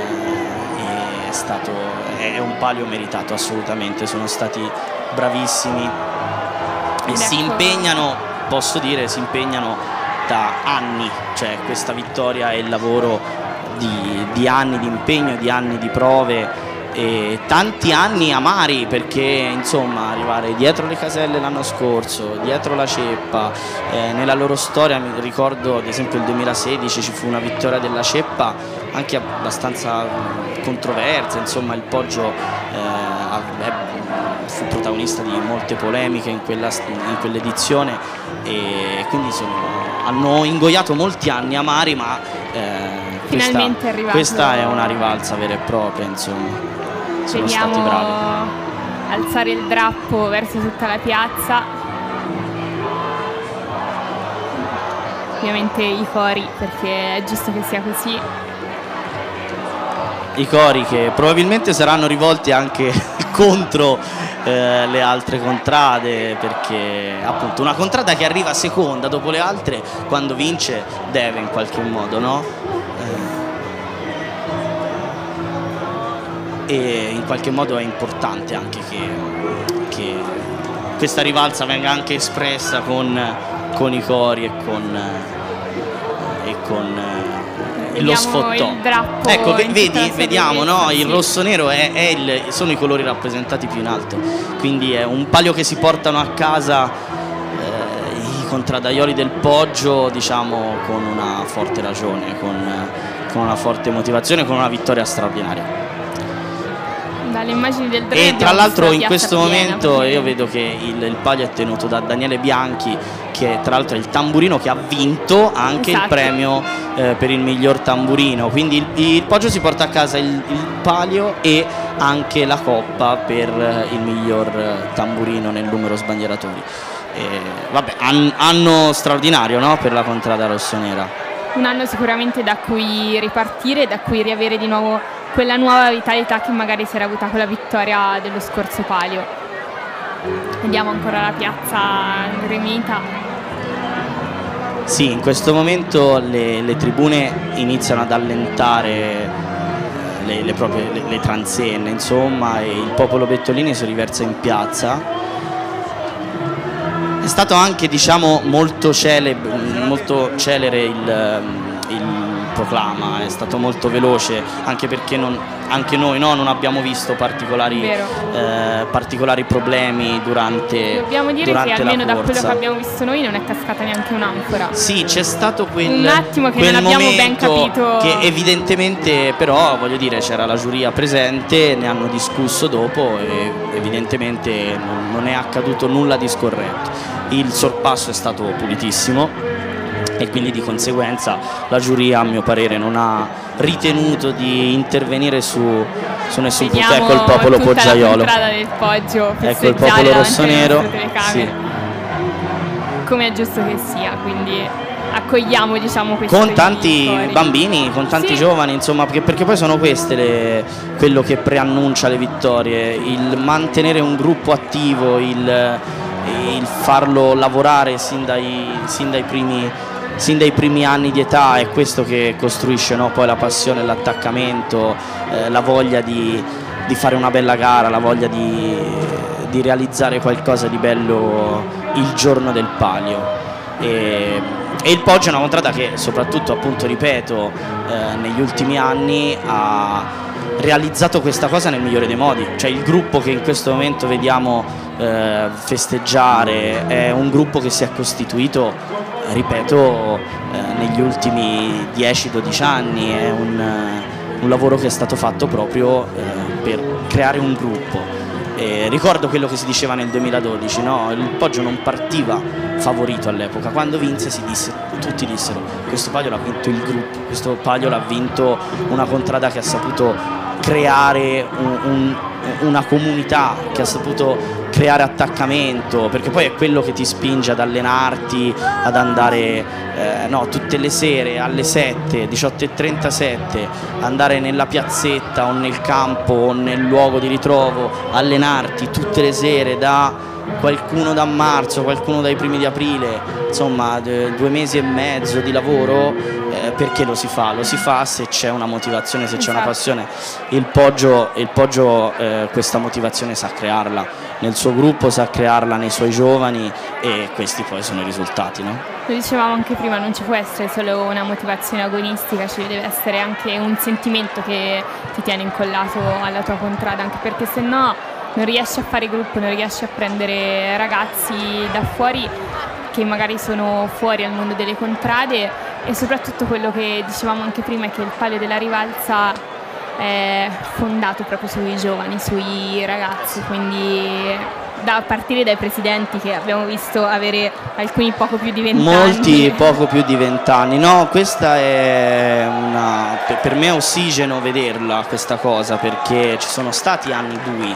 È un palio meritato, assolutamente, sono stati bravissimi e si impegnano, posso dire, da anni, cioè questa vittoria è il lavoro di anni di impegno, di anni di prove e tanti anni amari, perché insomma arrivare dietro le caselle l'anno scorso, dietro la Ceppa, nella loro storia mi ricordo ad esempio il 2016 ci fu una vittoria della Ceppa anche abbastanza controversa, insomma il Poggio fu protagonista di molte polemiche in quell'edizione, e quindi hanno ingoiato molti anni amari, ma finalmente questa è una rivalsa vera e propria, insomma. Sono stati bravi. Alzare il drappo verso tutta la piazza. ovviamente i cori, perché è giusto che sia così. I cori che probabilmente saranno rivolti anche contro le altre contrade, perché appunto una contrada che arriva seconda dopo le altre, quando vince deve in qualche modo, no? E in qualche modo è importante anche che questa rivalsa venga anche espressa con i cori e lo sfottò. Ecco, vediamo, no? Il rosso-nero sono i colori rappresentati più in alto, quindi è un palio che si portano a casa i contradaioli del Poggio, diciamo, con una forte ragione, con una forte motivazione, con una vittoria straordinaria. Dalle immagini del drone, e tra l'altro in questo momento io vedo che il palio è tenuto da Daniele Bianchi, che tra l'altro è il tamburino che ha vinto anche il premio per il miglior tamburino, quindi il Poggio si porta a casa il palio e anche la coppa per il miglior tamburino nel numero sbandieratori. Vabbè, anno straordinario, no? Per la contrada rossonera. Un anno sicuramente da cui ripartire, da cui riavere di nuovo quella nuova vitalità che magari si era avuta con la vittoria dello scorso palio. Vediamo ancora la piazza gremita. Sì, in questo momento le tribune iniziano ad allentare le transenne, insomma, e il popolo bettolini si riversa in piazza. È stato anche, diciamo, molto celere il proclama, è stato molto veloce, anche perché anche noi non abbiamo visto particolari problemi durante Dobbiamo dire durante che almeno la da quello corsa. che abbiamo visto noi non è cascata neanche un'anfora. Sì, c'è stato un attimo che non abbiamo ben capito, che evidentemente, però voglio dire, c'era la giuria presente, ne hanno discusso dopo e evidentemente non è accaduto nulla di scorretto. Il sorpasso è stato pulitissimo e quindi di conseguenza la giuria, a mio parere, non ha ritenuto di intervenire su nessun punto. Ecco il popolo poggiaiolo, del Poggio, ecco il popolo rossonero, sì. Come è giusto che sia, quindi accogliamo, diciamo, questi con tanti bambini, con tanti giovani, insomma, perché poi sono queste quello che preannuncia le vittorie, il mantenere un gruppo attivo, il farlo lavorare sin dai primi anni di età, è questo che costruisce, no? Poi la passione, l'attaccamento, la voglia di fare una bella gara, la voglia di realizzare qualcosa di bello il giorno del palio. E il Poggio è una contrada che, soprattutto, appunto, ripeto, negli ultimi anni ha realizzato questa cosa nel migliore dei modi, cioè il gruppo che in questo momento vediamo festeggiare è un gruppo che si è costituito, ripeto, negli ultimi 10-12 anni, è un lavoro che è stato fatto proprio per creare un gruppo. Ricordo quello che si diceva nel 2012, no? Il Poggio non partiva favorito all'epoca, quando vinse tutti dissero: questo palio l'ha vinto il gruppo, questo palio l'ha vinto una contrada che ha saputo creare una comunità, che ha saputo creare attaccamento, perché poi è quello che ti spinge ad allenarti, ad andare tutte le sere alle 7, 18:37, andare nella piazzetta o nel campo o nel luogo di ritrovo, allenarti tutte le sere, qualcuno da marzo, qualcuno dai primi di aprile, insomma 2 mesi e mezzo di lavoro. Perché lo si fa? Lo si fa se c'è una motivazione, se c'è una passione. Il Poggio questa motivazione sa crearla nel suo gruppo, sa crearla nei suoi giovani, e questi poi sono i risultati, no? Lo dicevamo anche prima, non ci può essere solo una motivazione agonistica, ci deve essere anche un sentimento che ti tiene incollato alla tua contrada, anche perché se no non riesci a fare gruppo, non riesci a prendere ragazzi da fuori che magari sono fuori al mondo delle contrade. E soprattutto quello che dicevamo anche prima è che il palio della rivalsa è fondato proprio sui giovani, sui ragazzi, quindi da partire dai presidenti, che abbiamo visto avere alcuni poco più di 20 anni. Molti poco più di 20 anni, no? Questa è per me è ossigeno vederla questa cosa, perché ci sono stati anni bui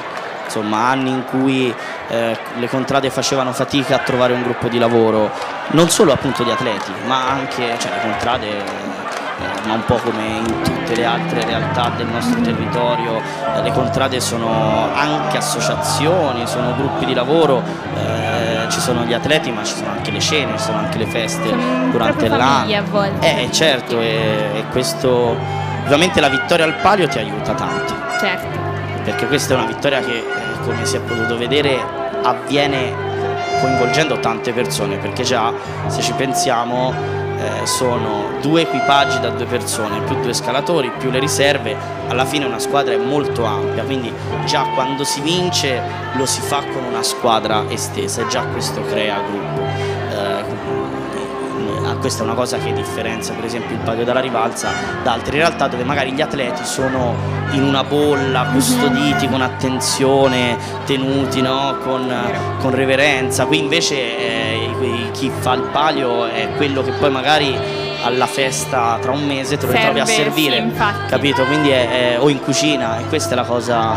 insomma anni in cui le contrade facevano fatica a trovare un gruppo di lavoro, non solo appunto di atleti, ma anche le contrade, ma un po' come in tutte le altre realtà del nostro territorio, le contrade sono anche associazioni, sono gruppi di lavoro, ci sono gli atleti ma ci sono anche le cene, ci sono anche le feste durante l'anno. Certo, e questo ovviamente la vittoria al palio ti aiuta tanto. Certo. Perché questa è una vittoria che, come si è potuto vedere, avviene coinvolgendo tante persone, perché già, se ci pensiamo, sono 2 equipaggi da 2 persone, più 2 scalatori, più le riserve, alla fine una squadra è molto ampia, quindi già quando si vince lo si fa con una squadra estesa e già questo crea gruppo. Questa è una cosa che differenzia per esempio il Palio della Rivalsa da altre realtà dove magari gli atleti sono in una bolla, custoditi con attenzione, tenuti, no? con reverenza. Qui invece chi fa il palio è quello che poi magari alla festa tra un mese te lo ritrovi a servire, sì, capito? Quindi o in cucina, e questa è la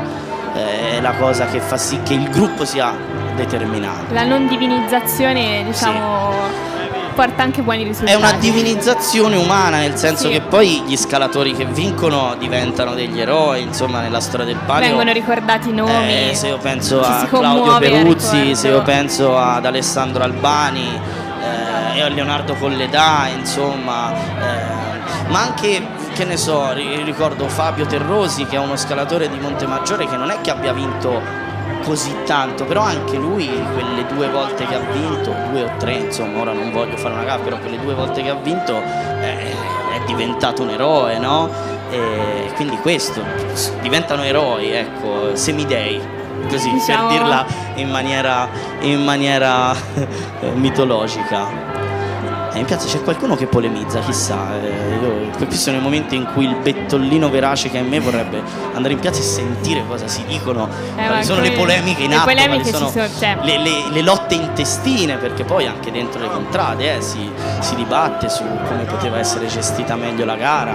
cosa che fa sì che il gruppo sia determinato. La non divinizzazione, diciamo, porta anche buoni risultati. È una divinizzazione umana, nel senso che poi gli scalatori che vincono diventano degli eroi, insomma, nella storia del palio. Vengono ricordati i nomi. Se io penso a Claudio Peruzzi, se io penso ad Alessandro Albani e a Leonardo Colledà, insomma, ma anche, che ne so, ricordo Fabio Terrosi, che è uno scalatore di Montemaggiore che non è che abbia vinto così tanto, però anche lui quelle 2 volte che ha vinto, 2 o 3, insomma, ora non voglio fare una gaffa, però quelle 2 volte che ha vinto è diventato un eroe, no? E quindi questo, diventano eroi, ecco, semidei, così, diciamo, per dirla in maniera mitologica. In piazza c'è qualcuno che polemizza, chissà, questi sono i momenti in cui il bettollino verace che è in me vorrebbe andare in piazza e sentire cosa si dicono, quali sono le polemiche in atto, quali sono le lotte intestine, perché poi anche dentro le contrade si dibatte su come poteva essere gestita meglio la gara.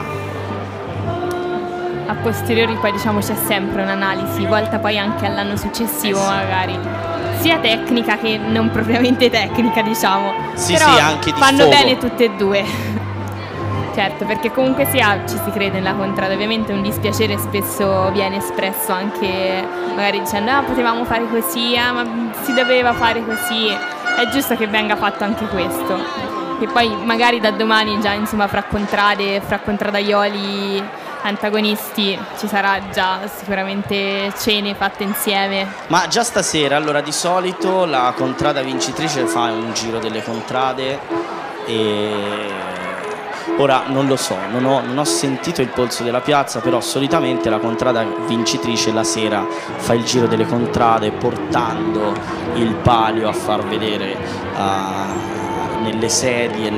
A posteriori poi, diciamo, c'è sempre un'analisi volta poi anche all'anno successivo, magari sia tecnica che non propriamente tecnica, diciamo, però anche di fanno sfogo. bene tutte e 2. Certo, perché comunque sia ci si crede nella contrada, ovviamente un dispiacere spesso viene espresso anche magari dicendo potevamo fare così, ma si doveva fare così. È giusto che venga fatto anche questo, e poi magari da domani già, insomma, fra contrade, fra contradaioli antagonisti ci sarà già sicuramente cene fatte insieme. Ma già stasera, allora, di solito la contrada vincitrice fa un giro delle contrade e ora non lo so, non ho sentito il polso della piazza, però solitamente la contrada vincitrice la sera fa il giro delle contrade portando il palio a far vedere nelle sedie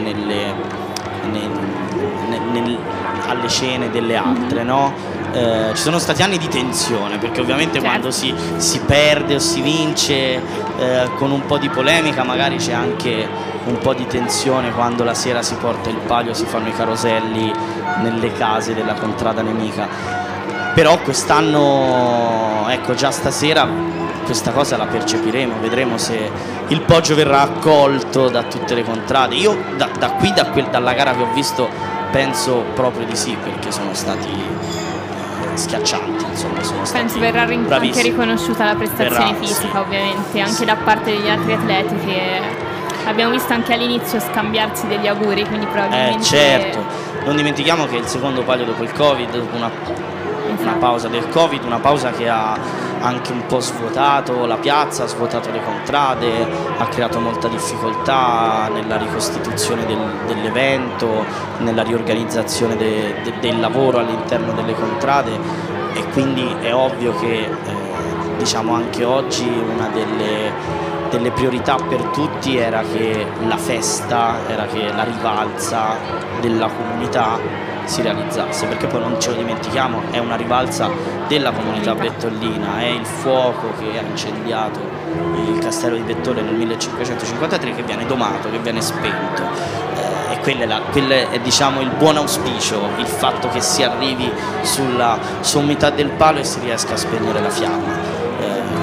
alle cene delle altre, no? Ci sono stati anni di tensione, perché ovviamente quando si perde o si vince con un po' di polemica, magari c'è anche un po' di tensione quando la sera si porta il palio, si fanno i caroselli nelle case della contrada nemica. Però quest'anno, ecco, già stasera questa cosa la percepiremo, vedremo se il Poggio verrà accolto da tutte le contrade. Io dalla gara che ho visto penso proprio di sì, perché sono stati schiaccianti, insomma, sono stati penso verrà anche riconosciuta la prestazione fisica, sì, ovviamente, anche da parte degli altri atleti, che abbiamo visto anche all'inizio scambiarsi degli auguri, quindi probabilmente... certo, non dimentichiamo che è il secondo palio dopo il Covid, dopo una pausa del Covid, una pausa che ha anche un po' svuotato la piazza, ha svuotato le contrade, ha creato molta difficoltà nella ricostituzione dell'evento, nella riorganizzazione del lavoro all'interno delle contrade, e quindi è ovvio che diciamo anche oggi una delle priorità per tutti era che la festa, era che la rivalsa della comunità si realizzasse, perché poi non ce lo dimentichiamo, è una rivalsa della comunità bettollina, è il fuoco che ha incendiato il castello di Bettolle nel 1553 che viene domato, che viene spento, e quello è diciamo il buon auspicio, il fatto che si arrivi sulla sommità del palo e si riesca a spegnere la fiamma.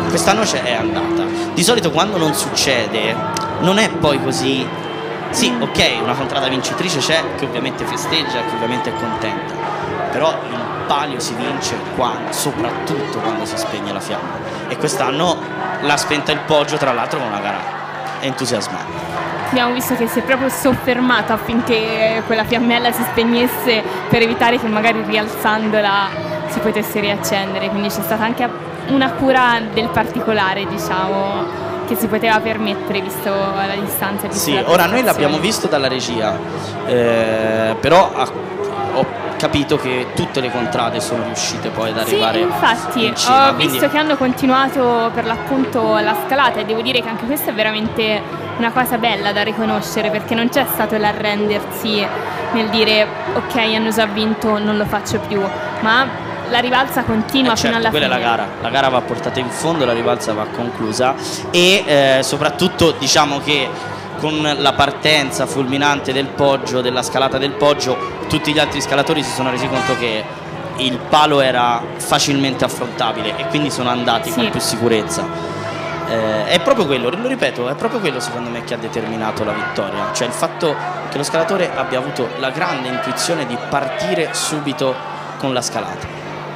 quest'anno è andata. Di solito quando non succede non è poi così. Sì, ok, una contrada vincitrice c'è, che ovviamente festeggia, che ovviamente è contenta, però il palio si vince soprattutto quando si spegne la fiamma, e quest'anno l'ha spenta il Poggio, tra l'altro con una gara entusiasmante. Abbiamo visto che si è proprio soffermato affinché quella fiammella si spegnesse, per evitare che magari rialzandola si potesse riaccendere, quindi c'è stata anche una cura del particolare, diciamo, che si poteva permettere visto la distanza. Sì, ora noi l'abbiamo visto dalla regia, però ho capito che tutte le contrade sono riuscite poi ad arrivare. Sì, infatti in cima, ho visto che hanno continuato per l'appunto la scalata, e devo dire che anche questa è veramente una cosa bella da riconoscere, perché non c'è stato l'arrendersi nel dire ok, hanno già vinto, non lo faccio più, ma la rivalsa continua fino alla fine. Quella è la gara va portata in fondo, la rivalsa va conclusa, e soprattutto diciamo che con la partenza fulminante del Poggio, della scalata del Poggio, tutti gli altri scalatori si sono resi conto che il palo era facilmente affrontabile, e quindi sono andati con più sicurezza. È proprio quello, lo ripeto, è proprio quello secondo me che ha determinato la vittoria, cioè il fatto che lo scalatore abbia avuto la grande intuizione di partire subito con la scalata.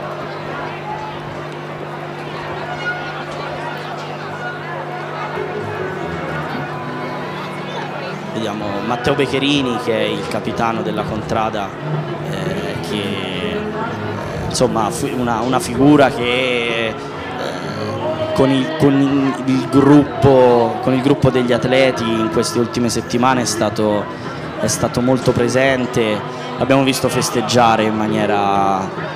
Vediamo Matteo Becherini, che è il capitano della contrada, che insomma una figura che con il gruppo degli atleti in queste ultime settimane è stato molto presente. L'abbiamo visto festeggiare in maniera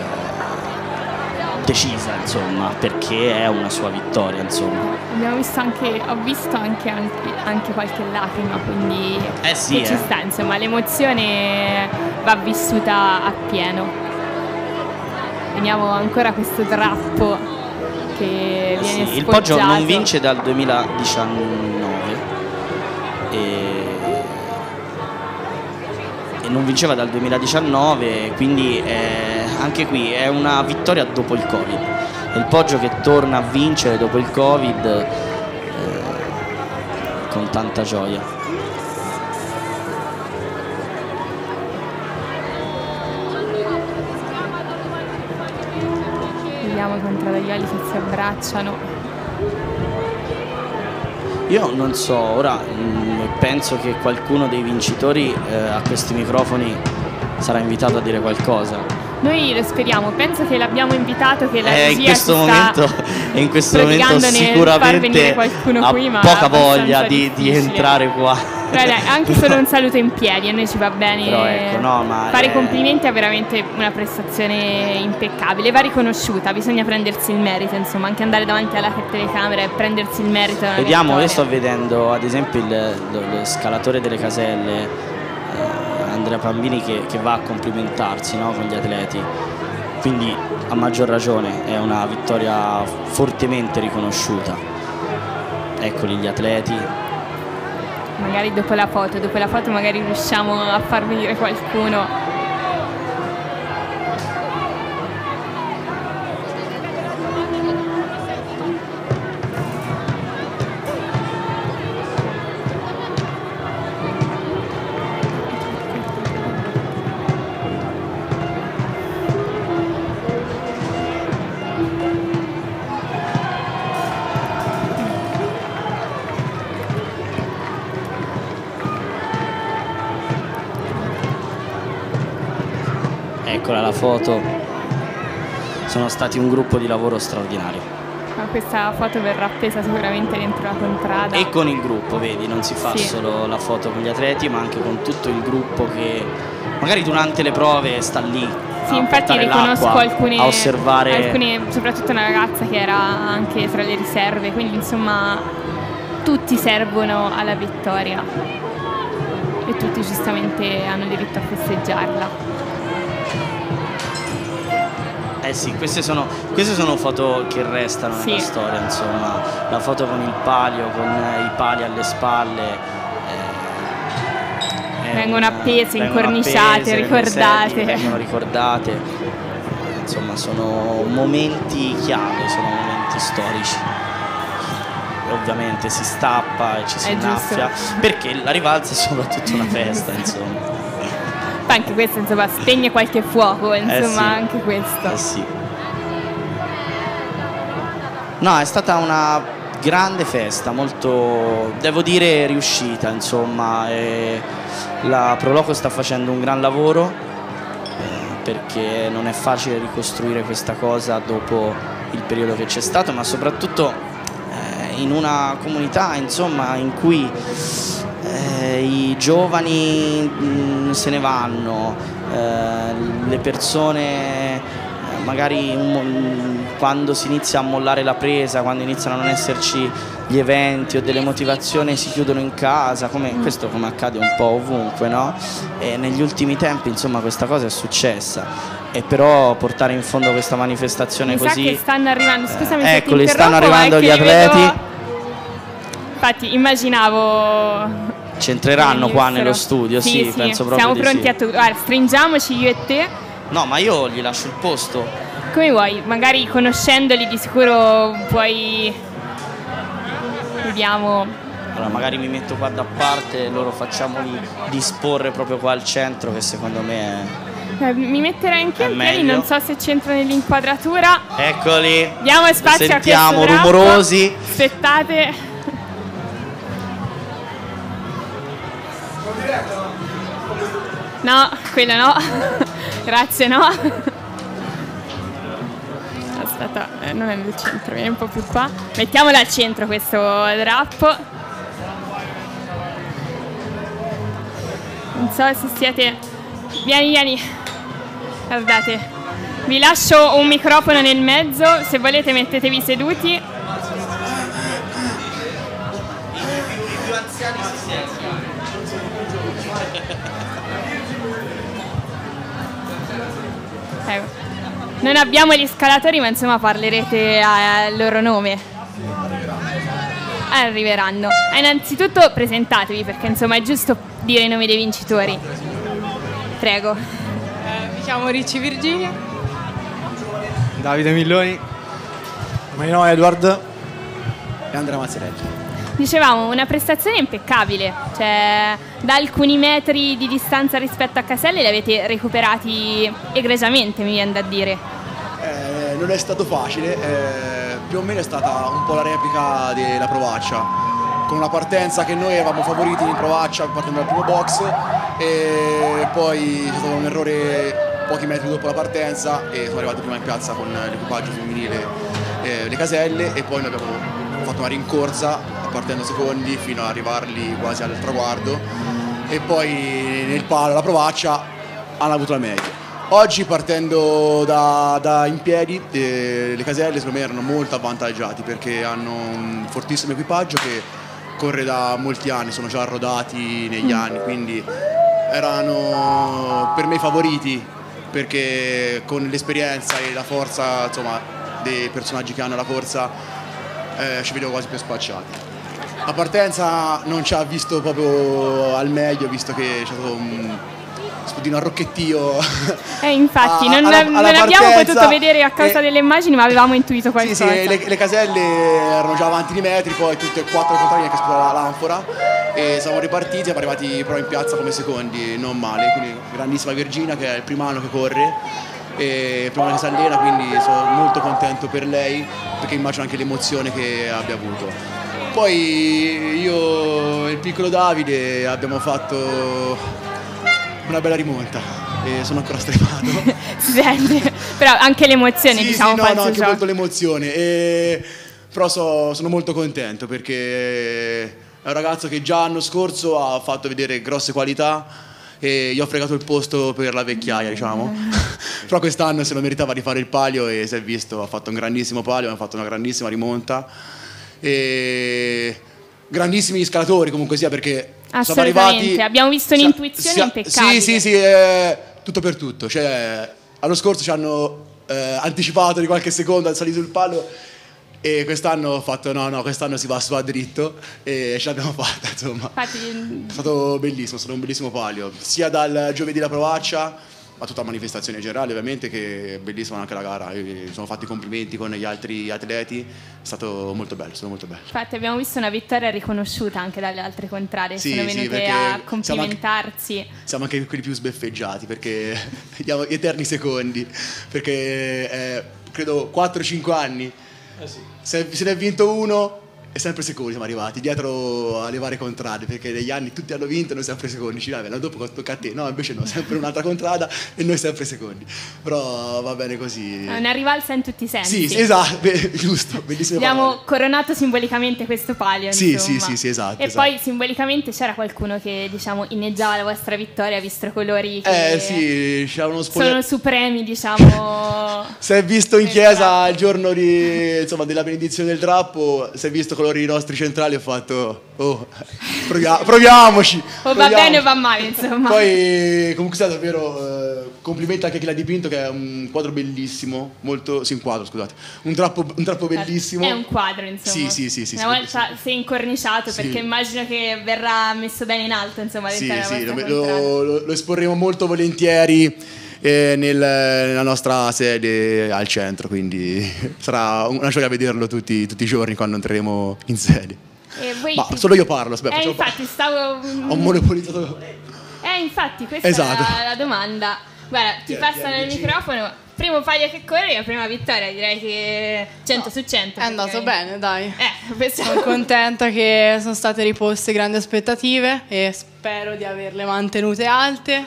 decisa, insomma, perché è una sua vittoria, insomma. Abbiamo visto ho visto anche qualche lacrima, quindi ci sta, insomma, l'emozione va vissuta appieno. Vediamo ancora questo drappo che viene il Poggio non vince dal 2019 e non vinceva dal 2019, quindi anche qui è una vittoria dopo il Covid. È il Poggio che torna a vincere dopo il Covid con tanta gioia. Vediamo i contradaioli che si abbracciano. Io non so, ora penso che qualcuno dei vincitori a questi microfoni sarà invitato a dire qualcosa. Noi lo speriamo, penso che l'abbiamo invitato, che la regia in questo momento sicuramente ha poca voglia di entrare qua. Anche solo un saluto in piedi a noi ci va bene. Però ecco, no, ma fare complimenti è veramente una prestazione impeccabile, va riconosciuta, bisogna prendersi il merito, insomma, anche andare davanti alla telecamera e prendersi il merito. Vediamo, io sto vedendo ad esempio lo scalatore delle caselle, Andrea Pambini, che va a complimentarsi, no, con gli atleti, quindi a maggior ragione è una vittoria fortemente riconosciuta. Eccoli gli atleti. Magari dopo la foto magari riusciamo a far venire qualcuno. Eccola la foto, sono stati un gruppo di lavoro straordinario. Ma questa foto verrà appesa sicuramente dentro la contrada. E con il gruppo, vedi, non si fa solo la foto con gli atleti, ma anche con tutto il gruppo che magari durante le prove sta lì. Sì, infatti riconosco a osservare, soprattutto una ragazza che era anche tra le riserve, quindi insomma tutti servono alla vittoria e tutti giustamente hanno diritto a festeggiarla. Sì, queste sono foto che restano nella storia, insomma, la foto con il palio, con i pali alle spalle. Vengono appese, incorniciate, ricordate. Vengono ricordate, insomma sono momenti chiave, sono momenti momenti storici. E ovviamente si stappa e ci si innaffia, perché la rivalsa è soprattutto una festa, insomma. Poi anche questo, insomma, spegne qualche fuoco, insomma, sì. anche questo. Sì. No, è stata una grande festa, molto, devo dire, riuscita, insomma. La Proloco sta facendo un gran lavoro, perché non è facile ricostruire questa cosa dopo il periodo che c'è stato, ma soprattutto in una comunità, insomma, in cui i giovani se ne vanno, le persone magari quando si inizia a mollare la presa, quando iniziano a non esserci gli eventi o delle motivazioni, si chiudono in casa, questo come accade un po' ovunque, no? E negli ultimi tempi, insomma, questa cosa è successa. E però portare in fondo questa manifestazione così... Mi sa che stanno arrivando, scusami se eccoli, ti stanno interrompo, arrivando gli atleti. Infatti immaginavo... Ci entreranno qua nello studio, sì, penso proprio siamo di pronti sì. a tutto. Guarda, stringiamoci io e te. No, ma io gli lascio il posto. Come vuoi, magari conoscendoli di sicuro puoi... Vediamo. Allora magari mi metto qua da parte e loro facciamoli disporre proprio qua al centro, che secondo me mi metterei anche in piedi, meglio. non so se c'entra nell'inquadratura. Eccoli. Diamo spazio sentiamo a questo drappo. rumorosi. Aspettate. No, quello no. Grazie, no. Aspetta, non è nel centro, vieni un po' più qua. Mettiamolo al centro questo drappo. Non so se siete... Vieni. Guardate. Vi lascio un microfono nel mezzo, se volete mettetevi seduti. I più anziani si sentono. Non abbiamo gli scalatori, ma insomma parlerete a loro nome. Arriveranno. Innanzitutto presentatevi, perché insomma è giusto dire i nomi dei vincitori. Prego. Mi chiamo Ricci Virginia. Davide Milloni. Marino Edward e Andrea Mazzarelli. Dicevamo, una prestazione impeccabile, cioè da alcuni metri di distanza rispetto a Caselle li avete recuperati egregiamente, mi viene da dire. Non è stato facile, più o meno è stata un po' la replica della Provaccia, con una partenza che noi eravamo favoriti in Provaccia partendo dal primo box, e poi c'è stato un errore pochi metri dopo la partenza e sono arrivati prima in piazza con l'equipaggio femminile le Caselle, e poi noi abbiamo fatto una rincorsa partendo secondi fino ad arrivarli quasi al traguardo, e poi nel palo la Provaccia hanno avuto la meglio. Oggi partendo da in piedi le Caselle secondo me erano molto avvantaggiati, perché hanno un fortissimo equipaggio che corre da molti anni, sono già rodati negli anni, quindi erano per me favoriti, perché con l'esperienza e la forza, insomma, dei personaggi che hanno la corsa ci vedevo quasi più spacciati. La partenza non ci ha visto proprio al meglio, visto che c'è stato un rocchettio. Infatti, non abbiamo potuto vedere a causa delle immagini, ma avevamo intuito qualcosa. Sì, le Caselle erano già avanti di metri, poi tutte e quattro le contrarie che esplodeva l'anfora, e siamo ripartiti, siamo arrivati però in piazza come secondi, non male. Quindi grandissima Virginia, che è il primo anno che corre, e il primo anno che si allena, quindi sono molto contento per lei, perché immagino anche l'emozione che abbia avuto. Poi io e il piccolo Davide abbiamo fatto una bella rimonta e sono ancora stremato. Si sente, però anche l'emozione, diciamo. Sì, no, anche molto l'emozione, però sono molto contento, perché è un ragazzo che già l'anno scorso ha fatto vedere grosse qualità e gli ho fregato il posto per la vecchiaia, diciamo. Però quest'anno se lo meritava di fare il palio, e si è visto, ha fatto un grandissimo palio, ha fatto una grandissima rimonta, e grandissimi scalatori comunque sia, perché sono arrivati, abbiamo visto un'intuizione impeccabile. Sì, tutto per tutto, cioè l'anno scorso ci hanno anticipato di qualche secondo al salire sul palo, e quest'anno ho fatto no, quest'anno si va su a dritto, e ce l'abbiamo fatta, insomma. Infatti... È stato bellissimo, un bellissimo palio, sia dal giovedì la Provaccia, a tutta la manifestazione generale ovviamente, che è bellissima anche la gara, sono fatti complimenti con gli altri atleti, è stato molto bello, Infatti abbiamo visto una vittoria riconosciuta anche dalle altre contrade, sì, sono venute a complimentarsi. Siamo anche quelli più sbeffeggiati perché diamo gli eterni secondi, perché credo 4-5 anni, se ne è vinto uno e sempre secondi siamo arrivati, dietro alle varie contrade, perché negli anni tutti hanno vinto e noi sempre secondi, l'anno dopo tocca a te, no invece no, sempre un'altra contrada e noi sempre secondi, però va bene così. È una rivalsa in tutti i sensi. Sì, esatto, giusto, bellissimo. Abbiamo coronato simbolicamente questo palio, sì, insomma. Sì, esatto. E poi simbolicamente c'era qualcuno che diciamo inneggiava la vostra vittoria visto i colori che sì, c'era uno sono supremi, diciamo. Si è visto in chiesa il giorno della benedizione del drappo, si è visto colori i nostri centrali, ho fatto proviamoci. O va bene o va male, insomma. Poi comunque è stato davvero complimenti anche a chi l'ha dipinto, che è un quadro bellissimo, un quadro, scusate, un drappo bellissimo. È un quadro, insomma. Sì. Una volta sei incorniciato, perché immagino che verrà messo bene in alto, insomma, lo esporremo molto volentieri nella nostra sede al centro, quindi sarà una gioia vederlo tutti i giorni quando entreremo in sede. Ma solo io parlo, aspetta. Infatti stavo... Ho monopolizzato. Infatti questa è la domanda. Guarda, ti passano il microfono. Primo palio che corre, la prima vittoria, direi che 100 su 100. È andato bene, dai. Sono contenta che sono state riposte grandi aspettative e spero di averle mantenute alte.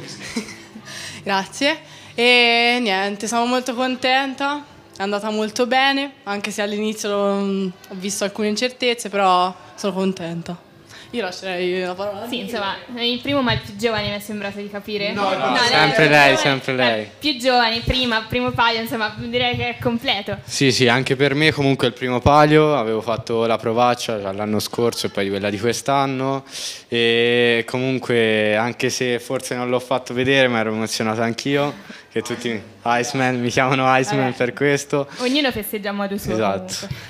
Grazie. E niente, sono molto contenta, è andata molto bene, anche se all'inizio ho visto alcune incertezze, però sono contenta. Io lascerei la parola. Sì, insomma, il primo ma il più giovane mi è sembrato di capire. No, sempre lei. Più giovani, primo palio, insomma, direi che è completo. Sì, anche per me comunque è il primo palio, avevo fatto la provaccia l'anno scorso e poi quella di quest'anno e comunque anche se forse non l'ho fatto vedere mi ero emozionato anch'io, che tutti Iceman mi chiamano Iceman per questo. Ognuno festeggia a modo suo. Esatto. Comunque.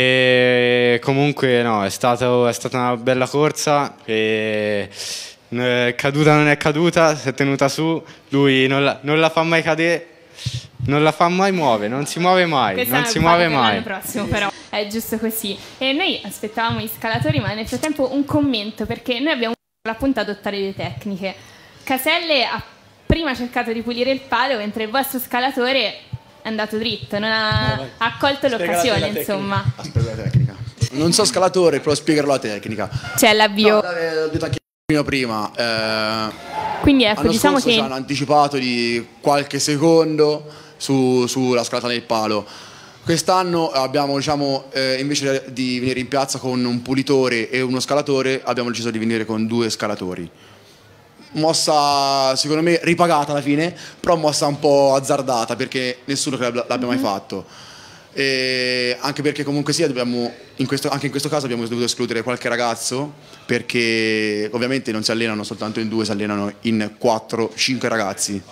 E comunque no, è stata una bella corsa e caduta non è caduta, si è tenuta su, lui non la fa mai cadere, non la fa mai muovere, non si muove mai, Questa non si muove mai. L'anno prossimo però è giusto così. E noi aspettavamo gli scalatori, ma nel frattempo un commento, perché noi abbiamo appunto adottare le tecniche. Caselle ha prima cercato di pulire il palo, mentre il vostro scalatore è andato dritto, non ha colto l'occasione, insomma. Aspetta la tecnica. Non so scalatore, però spiegherò la tecnica. C'è l'avvio. L'ho detto anche prima. Quindi ecco, diciamo che ci hanno anticipato di qualche secondo sulla scalata del palo. Quest'anno abbiamo, invece di venire in piazza con un pulitore e uno scalatore, abbiamo deciso di venire con 2 scalatori. Mossa secondo me ripagata alla fine, però mossa un po' azzardata perché nessuno l'abbia mai fatto, e anche perché comunque sia anche in questo caso abbiamo dovuto escludere qualche ragazzo, perché ovviamente non si allenano soltanto in 2, si allenano in 4-5 ragazzi.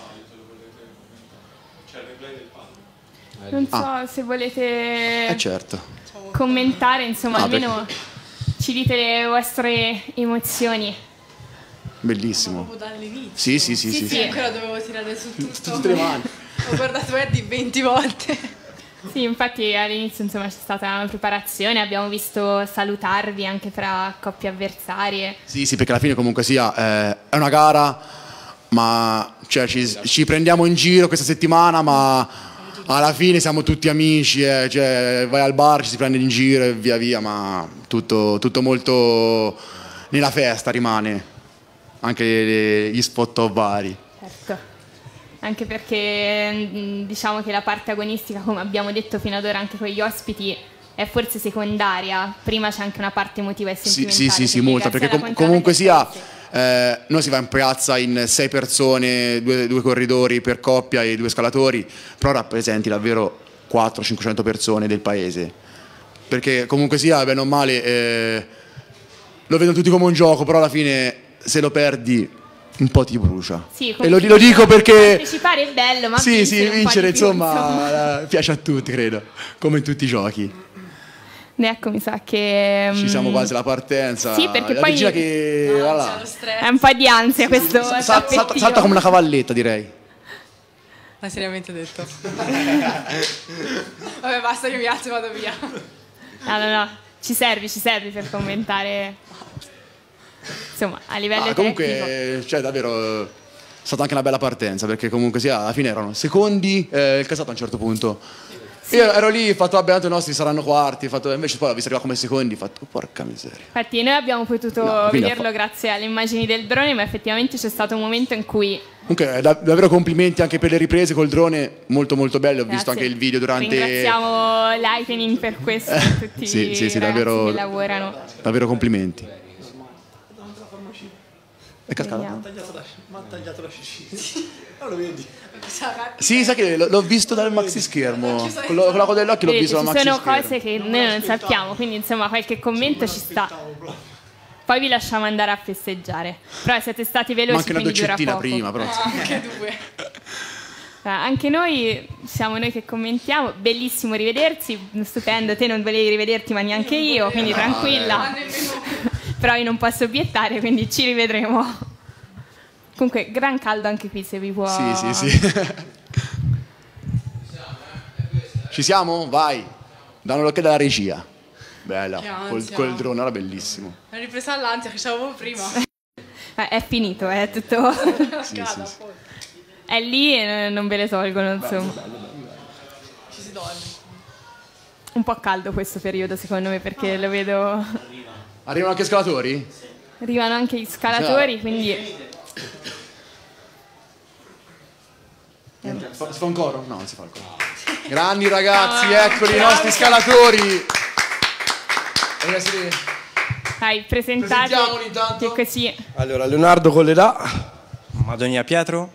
non so se volete commentare, insomma, almeno ci dite le vostre emozioni. Bellissimo. Sì. Ancora dovevo tirare su tutto. Tutte le mani. Ho guardato Eddie 20 volte. Sì, infatti all'inizio insomma c'è stata una preparazione, abbiamo visto salutarvi anche fra coppie avversarie. Sì, perché alla fine comunque sia è una gara, ma ci prendiamo in giro questa settimana, ma alla fine siamo tutti amici, vai al bar, ci si prende in giro e via, ma tutto molto nella festa rimane. Anche gli spot vari. Certo, anche perché diciamo che la parte agonistica, come abbiamo detto fino ad ora anche con gli ospiti, è forse secondaria, prima c'è anche una parte emotiva e sentimentale. Sì, molta, perché comunque sia noi si va in piazza in 6 persone, due corridori per coppia e 2 scalatori, però rappresenti davvero 400-500 persone del paese, perché comunque sia, bene o male, lo vedono tutti come un gioco, però alla fine se lo perdi un po' ti brucia. Sì, e lo dico perché partecipare è bello, ma vincere insomma piace a tutti, credo, come in tutti i giochi. Ecco, mi sa che ci siamo quasi alla partenza. Sì, perché la poi che è un po' di ansia questo salta come una cavalletta, direi. Ma seriamente detto. Vabbè, basta, io mi alzo e vado via. No, ci servi per commentare, insomma, a livello tecnico. Comunque, cioè, davvero, è stata anche una bella partenza, perché comunque sia, alla fine erano secondi, il casato a un certo punto. Sì. Io ero lì, ho fatto, vabbè, tanto i nostri saranno quarti, invece poi l'ho visto arrivare come secondi, ho fatto, porca miseria. Infatti noi abbiamo potuto vederlo grazie alle immagini del drone, ma effettivamente c'è stato un momento in cui... Comunque, davvero complimenti anche per le riprese col drone, molto molto belle, ho visto anche il video durante... Ringraziamo Lightning per questo, tutti sì, i davvero, che lavorano. Davvero complimenti. È cascato? Mi ha tagliato la scici. Non lo vedi? Sì, sai che l'ho visto dal maxi schermo. Con la coda degli occhi l'ho visto dal maxi schermo. Ci sono cose che noi non sappiamo, quindi insomma qualche commento ci sta. Poi vi lasciamo andare a festeggiare. Però siete stati veloci, ma anche una quindi dura doccettina poco. prima, però. Anche due. Anche noi siamo noi che commentiamo. Bellissimo rivedersi, stupendo. Te non volevi rivederti, ma neanche io, quindi tranquilla. Però io non posso obiettare, quindi ci rivedremo. Comunque, gran caldo anche qui, se vi può... Sì. Ci siamo? Vai. Danno l'occhio dalla regia. Bella, col drone, era bellissimo. L'ho ripresa all'ansia che c'avevo prima. È finito, è tutto... sì. È lì e non ve le tolgono, insomma. Ci si dorme. Un po' caldo questo periodo, secondo me, perché lo vedo... Arrivano anche scalatori? Arrivano anche gli scalatori, quindi... Si fa un coro? No, non si fa il coro. Grandi ragazzi, eccoli i nostri scalatori. Dai, presentate, che così... Allora, Leonardo Colledà, Madogna Pietro.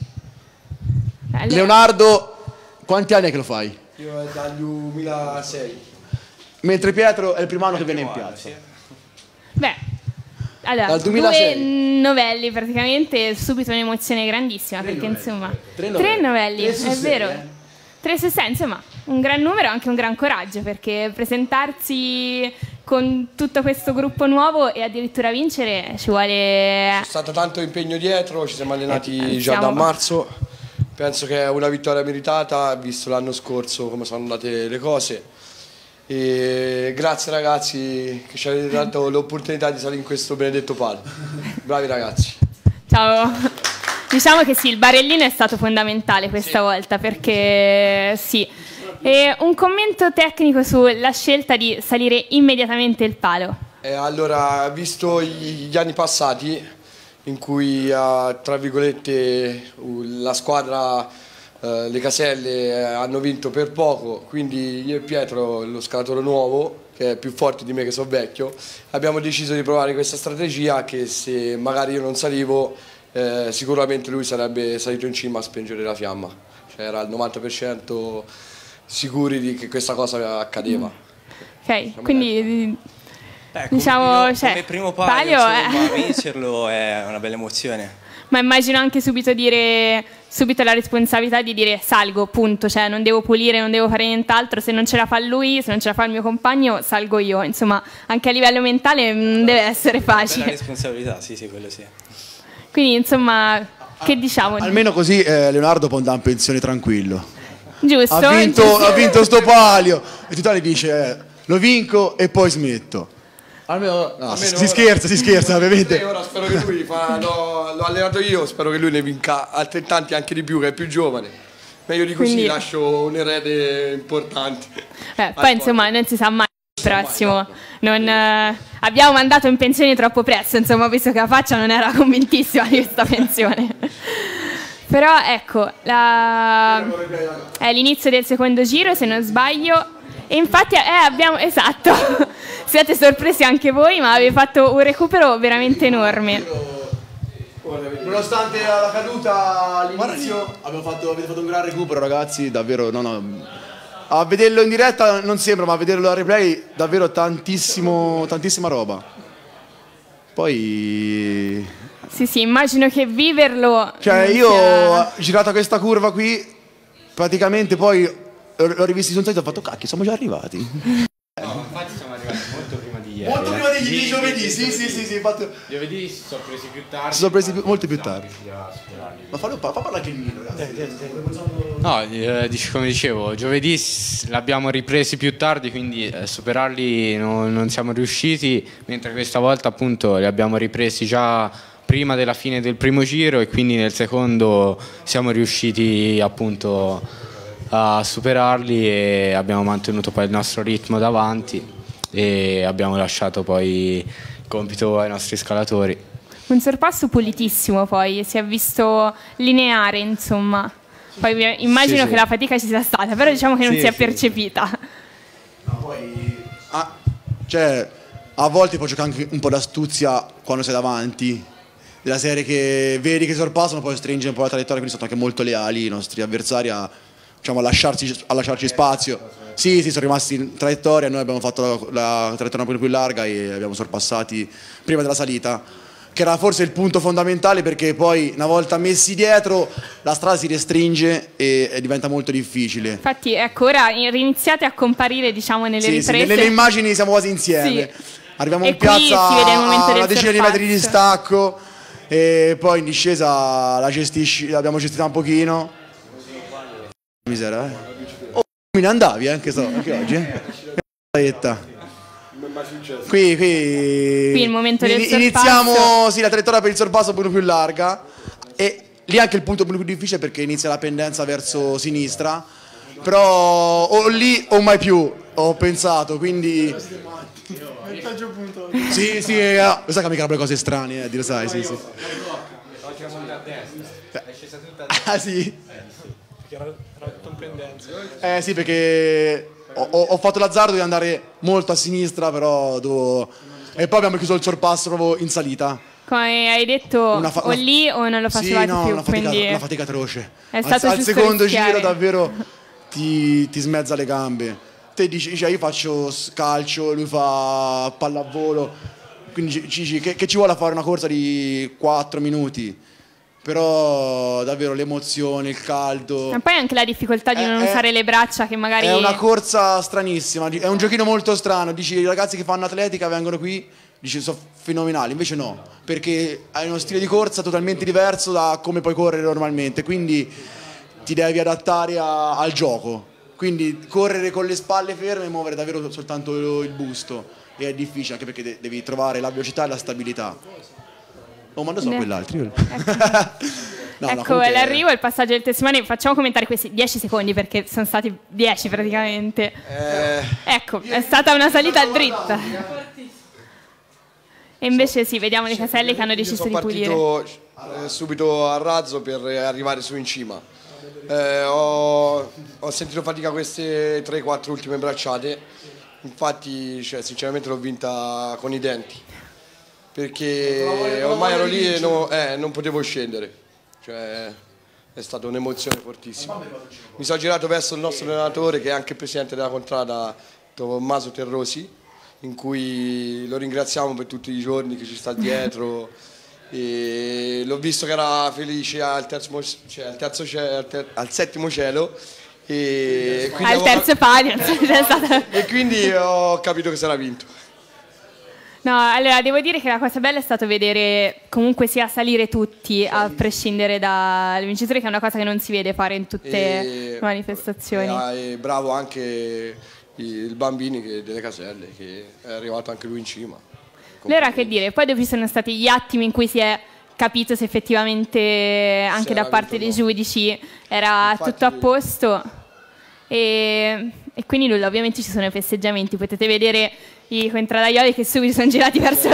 Leonardo, quanti anni è che lo fai? Io è dal 2006. Mentre Pietro è il primo anno che viene in piazza. Beh, allora, dal 2006. 2 novelli praticamente, subito un'emozione grandissima, perché insomma... 3 novelli, è vero. 3 su 6, insomma, un gran numero e anche un gran coraggio, perché presentarsi con tutto questo gruppo nuovo e addirittura vincere ci vuole... C'è stato tanto impegno dietro, ci siamo allenati già da marzo, penso che è una vittoria meritata, visto l'anno scorso come sono andate le cose. E grazie ragazzi che ci avete dato l'opportunità di salire in questo benedetto palio. Bravi ragazzi. Ciao. Diciamo che sì, il barellino è stato fondamentale questa volta, perché sì. E un commento tecnico sulla scelta di salire immediatamente il palo. Allora, visto gli anni passati in cui tra virgolette la squadra, le caselle hanno vinto per poco, quindi io e Pietro, lo scalatore nuovo, che è più forte di me che sono vecchio, abbiamo deciso di provare questa strategia che se magari io non salivo sicuramente lui sarebbe salito in cima a spengere la fiamma, cioè era al 90% sicuri di che questa cosa accadeva. Ok, quindi diciamo come primo palio, vincerlo è una bella emozione. Ma immagino anche subito la responsabilità di dire salgo, punto, cioè non devo pulire, non devo fare nient'altro, se non ce la fa lui, se non ce la fa il mio compagno, salgo io, insomma anche a livello mentale non deve essere facile. La responsabilità, sì, quello sì. Quindi insomma, che diciamo? Almeno così Leonardo può andare in pensione tranquillo. Giusto. Ha vinto sto palio e Titani dice lo vinco e poi smetto. Almeno si scherza ovviamente. Ora spero che lui l'ho allenato io, spero che lui ne vinca altrettanti, anche di più, che è più giovane. Meglio di così, quindi lascio un erede importante. Poi insomma non si sa mai il prossimo. Abbiamo mandato in pensione troppo presto, insomma, visto che la faccia non era convintissima di questa pensione. Però ecco, è l'inizio del secondo giro, se non sbaglio. E infatti esatto, siete sorpresi anche voi, ma avete fatto un recupero veramente enorme. Nonostante la caduta all'inizio avete fatto un gran recupero ragazzi, davvero, a vederlo in diretta non sembra, ma a vederlo a replay davvero tantissima roba. Poi... Sì, immagino che viverlo... Cioè io ho girato questa curva qui, praticamente poi... L'ho rivisto sul sito e ho fatto cacchio, siamo già arrivati. No, infatti siamo arrivati molto prima di ieri. Molto prima di di giovedì, sì, infatti. Giovedì si sono presi più tardi. Si sono presi molto più tardi. Ma fa parlare anche il Nino, ragazzi. No, come dicevo, giovedì l'abbiamo ripresi più tardi, quindi superarli non siamo riusciti, mentre questa volta appunto li abbiamo ripresi già prima della fine del primo giro e quindi nel secondo siamo riusciti appunto a superarli e abbiamo mantenuto poi il nostro ritmo davanti e abbiamo lasciato poi il compito ai nostri scalatori. Un sorpasso pulitissimo, poi si è visto lineare, insomma. Poi immagino che la fatica ci sia stata, però diciamo che non si è percepita. No, poi cioè, a volte può giocare anche un po' d'astuzia quando sei davanti, della serie che vedi che sorpassano, poi stringe un po' la traiettoria, quindi sono anche molto leali i nostri avversari a lasciarci spazio. Sì, sono rimasti in traiettoria, noi abbiamo fatto la traiettoria un po' più larga e abbiamo sorpassati prima della salita, che era forse il punto fondamentale, perché poi una volta messi dietro la strada si restringe e diventa molto difficile. Infatti ecco, ora riniziate a comparire, diciamo, nelle riprese. Sì, nelle immagini siamo quasi insieme. Sì. Arriviamo in piazza si vede il momento a una decina di metri di distacco e poi in discesa l'abbiamo gestita un pochino. Misera, Oh, me ne andavi anche oggi, Qui il momento del iniziamo sorpasso. la traiettoria per il sorpasso un po' più larga e lì anche il punto più difficile perché inizia la pendenza verso sinistra, però o lì o mai più ho pensato, quindi sì, sai che mica le cose strane, dire, sai, sì. Ah sì. Sì, perché ho fatto l'azzardo di andare molto a sinistra, però e poi abbiamo chiuso il sorpasso proprio in salita. Come hai detto, o lì o non lo facevate più. Una fatica atroce. È stato al secondo giro davvero ti smezza le gambe. Te dici, io faccio calcio, lui fa pallavolo, quindi dici che ci vuole a fare una corsa di 4 minuti. Però davvero l'emozione, il caldo. Ma poi anche la difficoltà di non usare le braccia, che magari è una corsa stranissima, è un giochino molto strano. Dici, i ragazzi che fanno atletica vengono qui, dici sono fenomenali, invece no, perché hai uno stile di corsa totalmente diverso da come puoi correre normalmente, quindi ti devi adattare al gioco. Quindi correre con le spalle ferme e muovere davvero soltanto il busto, e è difficile anche perché devi trovare la velocità e la stabilità. Oh, mando solo quell'altro. Ecco, l'arrivo e il passaggio del testimone. Facciamo commentare questi 10 secondi perché sono stati 10 praticamente. Ecco, è stata una salita dritta. E invece sì, vediamo le caselle che hanno deciso di pulire. Sono partito subito a razzo per arrivare su in cima. Ho sentito fatica queste 3-4 ultime bracciate. Infatti, sinceramente l'ho vinta con i denti, perché ormai ero lì e non potevo scendere, cioè è stata un'emozione fortissima. Mi sono girato verso il nostro allenatore, che è anche presidente della contrada, Tommaso Terrosi, in cui lo ringraziamo per tutti i giorni che ci sta dietro, e l'ho visto che era felice al settimo cielo, e quindi al terzo palio e quindi ho capito che sarà vinto. No, allora devo dire che la cosa bella è stato vedere comunque sia salire tutti, a prescindere dal vincitore, che è una cosa che non si vede fare in tutte le manifestazioni. E bravo anche il Bambini delle Caselle, che è arrivato anche lui in cima. Allora, che dire, poi dopo ci sono stati gli attimi in cui si è capito se effettivamente anche da parte dei giudici era tutto a posto, e quindi nulla, ovviamente ci sono i festeggiamenti, potete vedere i contradaioli che subito sono girati verso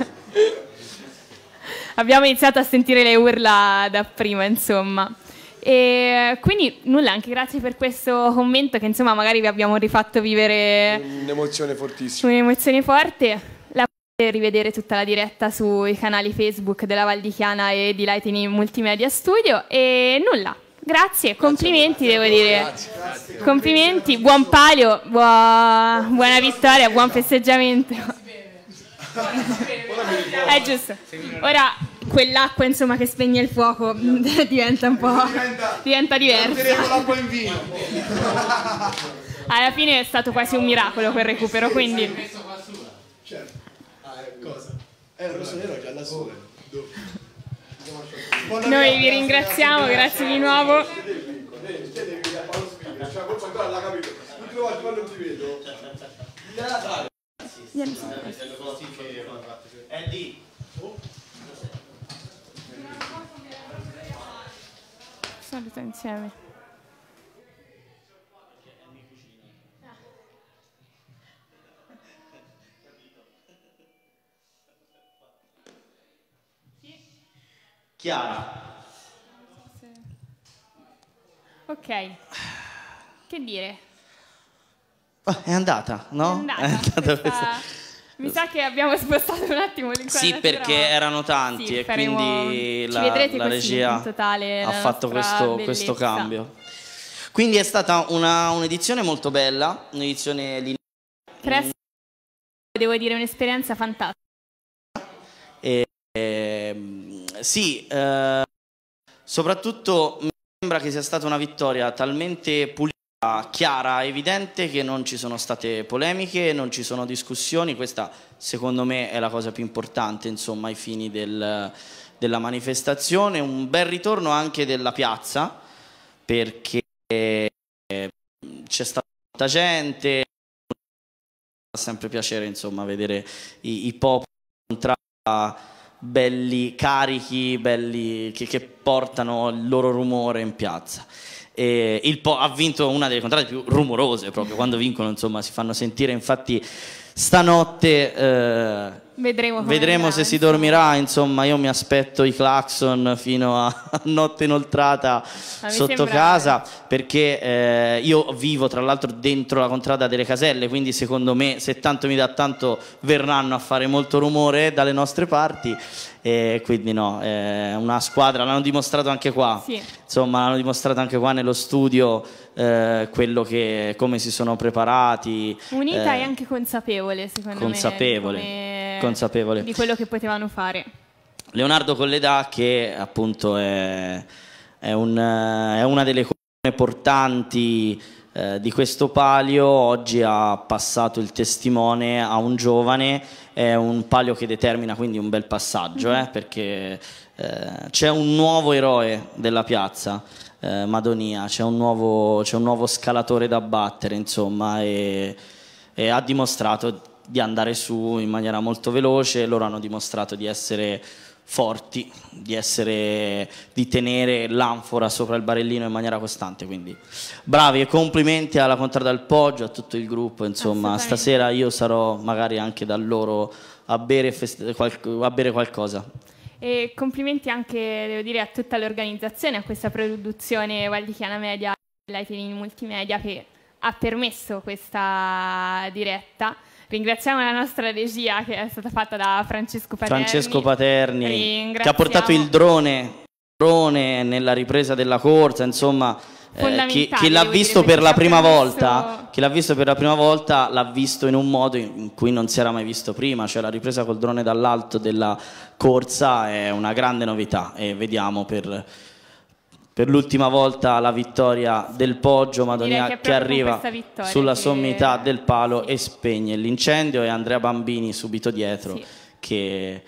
abbiamo iniziato a sentire le urla dapprima, insomma. E quindi nulla, anche grazie per questo commento che insomma magari vi abbiamo rifatto vivere un'emozione fortissima, un'emozione forte. La potete rivedere tutta la diretta sui canali Facebook della Val di Chiana e di Lightning Multimedia Studio. E nulla, grazie, complimenti, devo dire. Grazie. Complimenti, buon palio, buona vittoria, buon festeggiamento. È giusto. Ora quell'acqua, insomma, che spegne il fuoco diventa un po' diventa diversa. L'acqua in vino. Alla fine è stato quasi un miracolo quel recupero, quindi Cosa? Rosso nero già lassù. Noi vi ringraziamo, grazie di nuovo. L'ultima volta quando ti vedo. È lì. Saluto insieme. Chiara. Ok. Che dire? È andata, no? È andata questa. Mi sa che abbiamo spostato un attimo l'inquadratura. Sì, perché erano tanti sì, e quindi ci la vedrete così, regia in totale, ha fatto questo cambio. Quindi è stata un'edizione molto bella, un'edizione lineare. Presto, devo dire, un'esperienza fantastica. Sì, soprattutto mi sembra che sia stata una vittoria talmente pulita, chiara, evidente, che non ci sono state polemiche, non ci sono discussioni. Questa secondo me è la cosa più importante, insomma, ai fini della manifestazione. Un bel ritorno anche della piazza, perché c'è stata molta gente, fa sempre piacere, insomma, vedere i popoli belli, carichi, belli, che portano il loro rumore in piazza. Ha vinto una delle contrade più rumorose, proprio quando vincono, insomma, si fanno sentire. Infatti stanotte vedremo se si dormirà, insomma. Io mi aspetto i clacson fino a notte inoltrata sotto casa, perché io vivo tra l'altro dentro la contrada delle Caselle, quindi secondo me, se tanto mi dà tanto, verranno a fare molto rumore dalle nostre parti. E quindi no, è una squadra, l'hanno dimostrato anche qua, sì. Insomma, l'hanno dimostrato anche qua nello studio, come si sono preparati, unita e anche consapevole, secondo me, consapevole di quello che potevano fare. Leonardo Colledà, che appunto è una delle colonne portanti di questo palio, oggi ha passato il testimone a un giovane. È un palio che determina quindi un bel passaggio, perché c'è un nuovo eroe della piazza, Madonia, c'è un nuovo scalatore da battere, insomma, e ha dimostrato di andare su in maniera molto veloce. Loro hanno dimostrato di essere forti, di tenere l'anfora sopra il barellino in maniera costante, quindi bravi, e complimenti alla Contrada del Poggio, a tutto il gruppo, insomma. Stasera io sarò magari anche da loro a bere qualcosa. E complimenti anche, devo dire, a tutta l'organizzazione, a questa produzione Val di Chiana Media e Lightning Multimedia, che ha permesso questa diretta. Ringraziamo la nostra regia, che è stata fatta da Francesco Paterni, che ha portato il drone nella ripresa della corsa, insomma. Chi l'ha visto per la prima volta, l'ha visto in un modo in cui non si era mai visto prima, cioè la ripresa col drone dall'alto della corsa è una grande novità, e vediamo per l'ultima volta la vittoria del Poggio, Madonia che arriva sulla sommità del palo e spegne l'incendio, e Andrea Bambini subito dietro, sì, che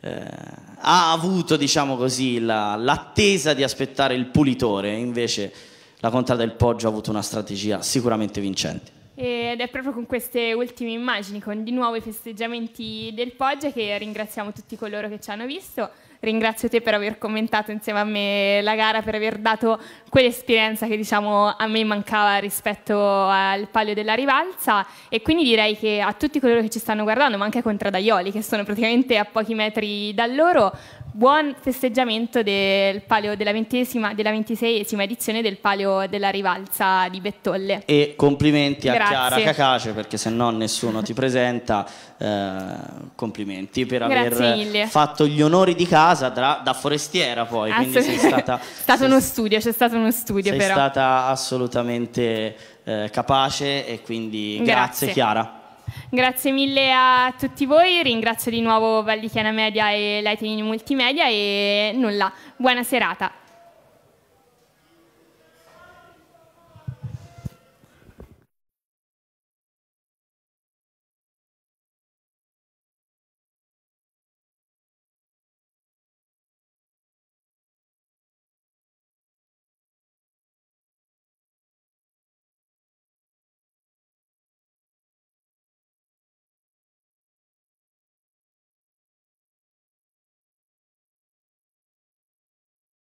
ha avuto, diciamo così, l'attesa di aspettare il pulitore. Invece la Contrada del Poggio ha avuto una strategia sicuramente vincente. Ed è proprio con queste ultime immagini, con di nuovo i festeggiamenti del Poggio, che ringraziamo tutti coloro che ci hanno visto. Ringrazio te per aver commentato insieme a me la gara, per aver dato quell'esperienza che, diciamo, a me mancava rispetto al palio della Rivalsa, e quindi direi che a tutti coloro che ci stanno guardando, ma anche ai contradaioli che sono praticamente a pochi metri da loro, buon festeggiamento del palio della 26esima edizione del palio della Rivalsa di Bettolle. E complimenti a Chiara Cacace, perché se no nessuno ti presenta. Complimenti per aver fatto gli onori di casa da forestiera, poi, quindi sei stata c'è stato uno studio, sei stata assolutamente capace, e quindi grazie Chiara. Grazie mille a tutti voi, ringrazio di nuovo Val di Chiana Media e Lightning Multimedia, e nulla, buona serata.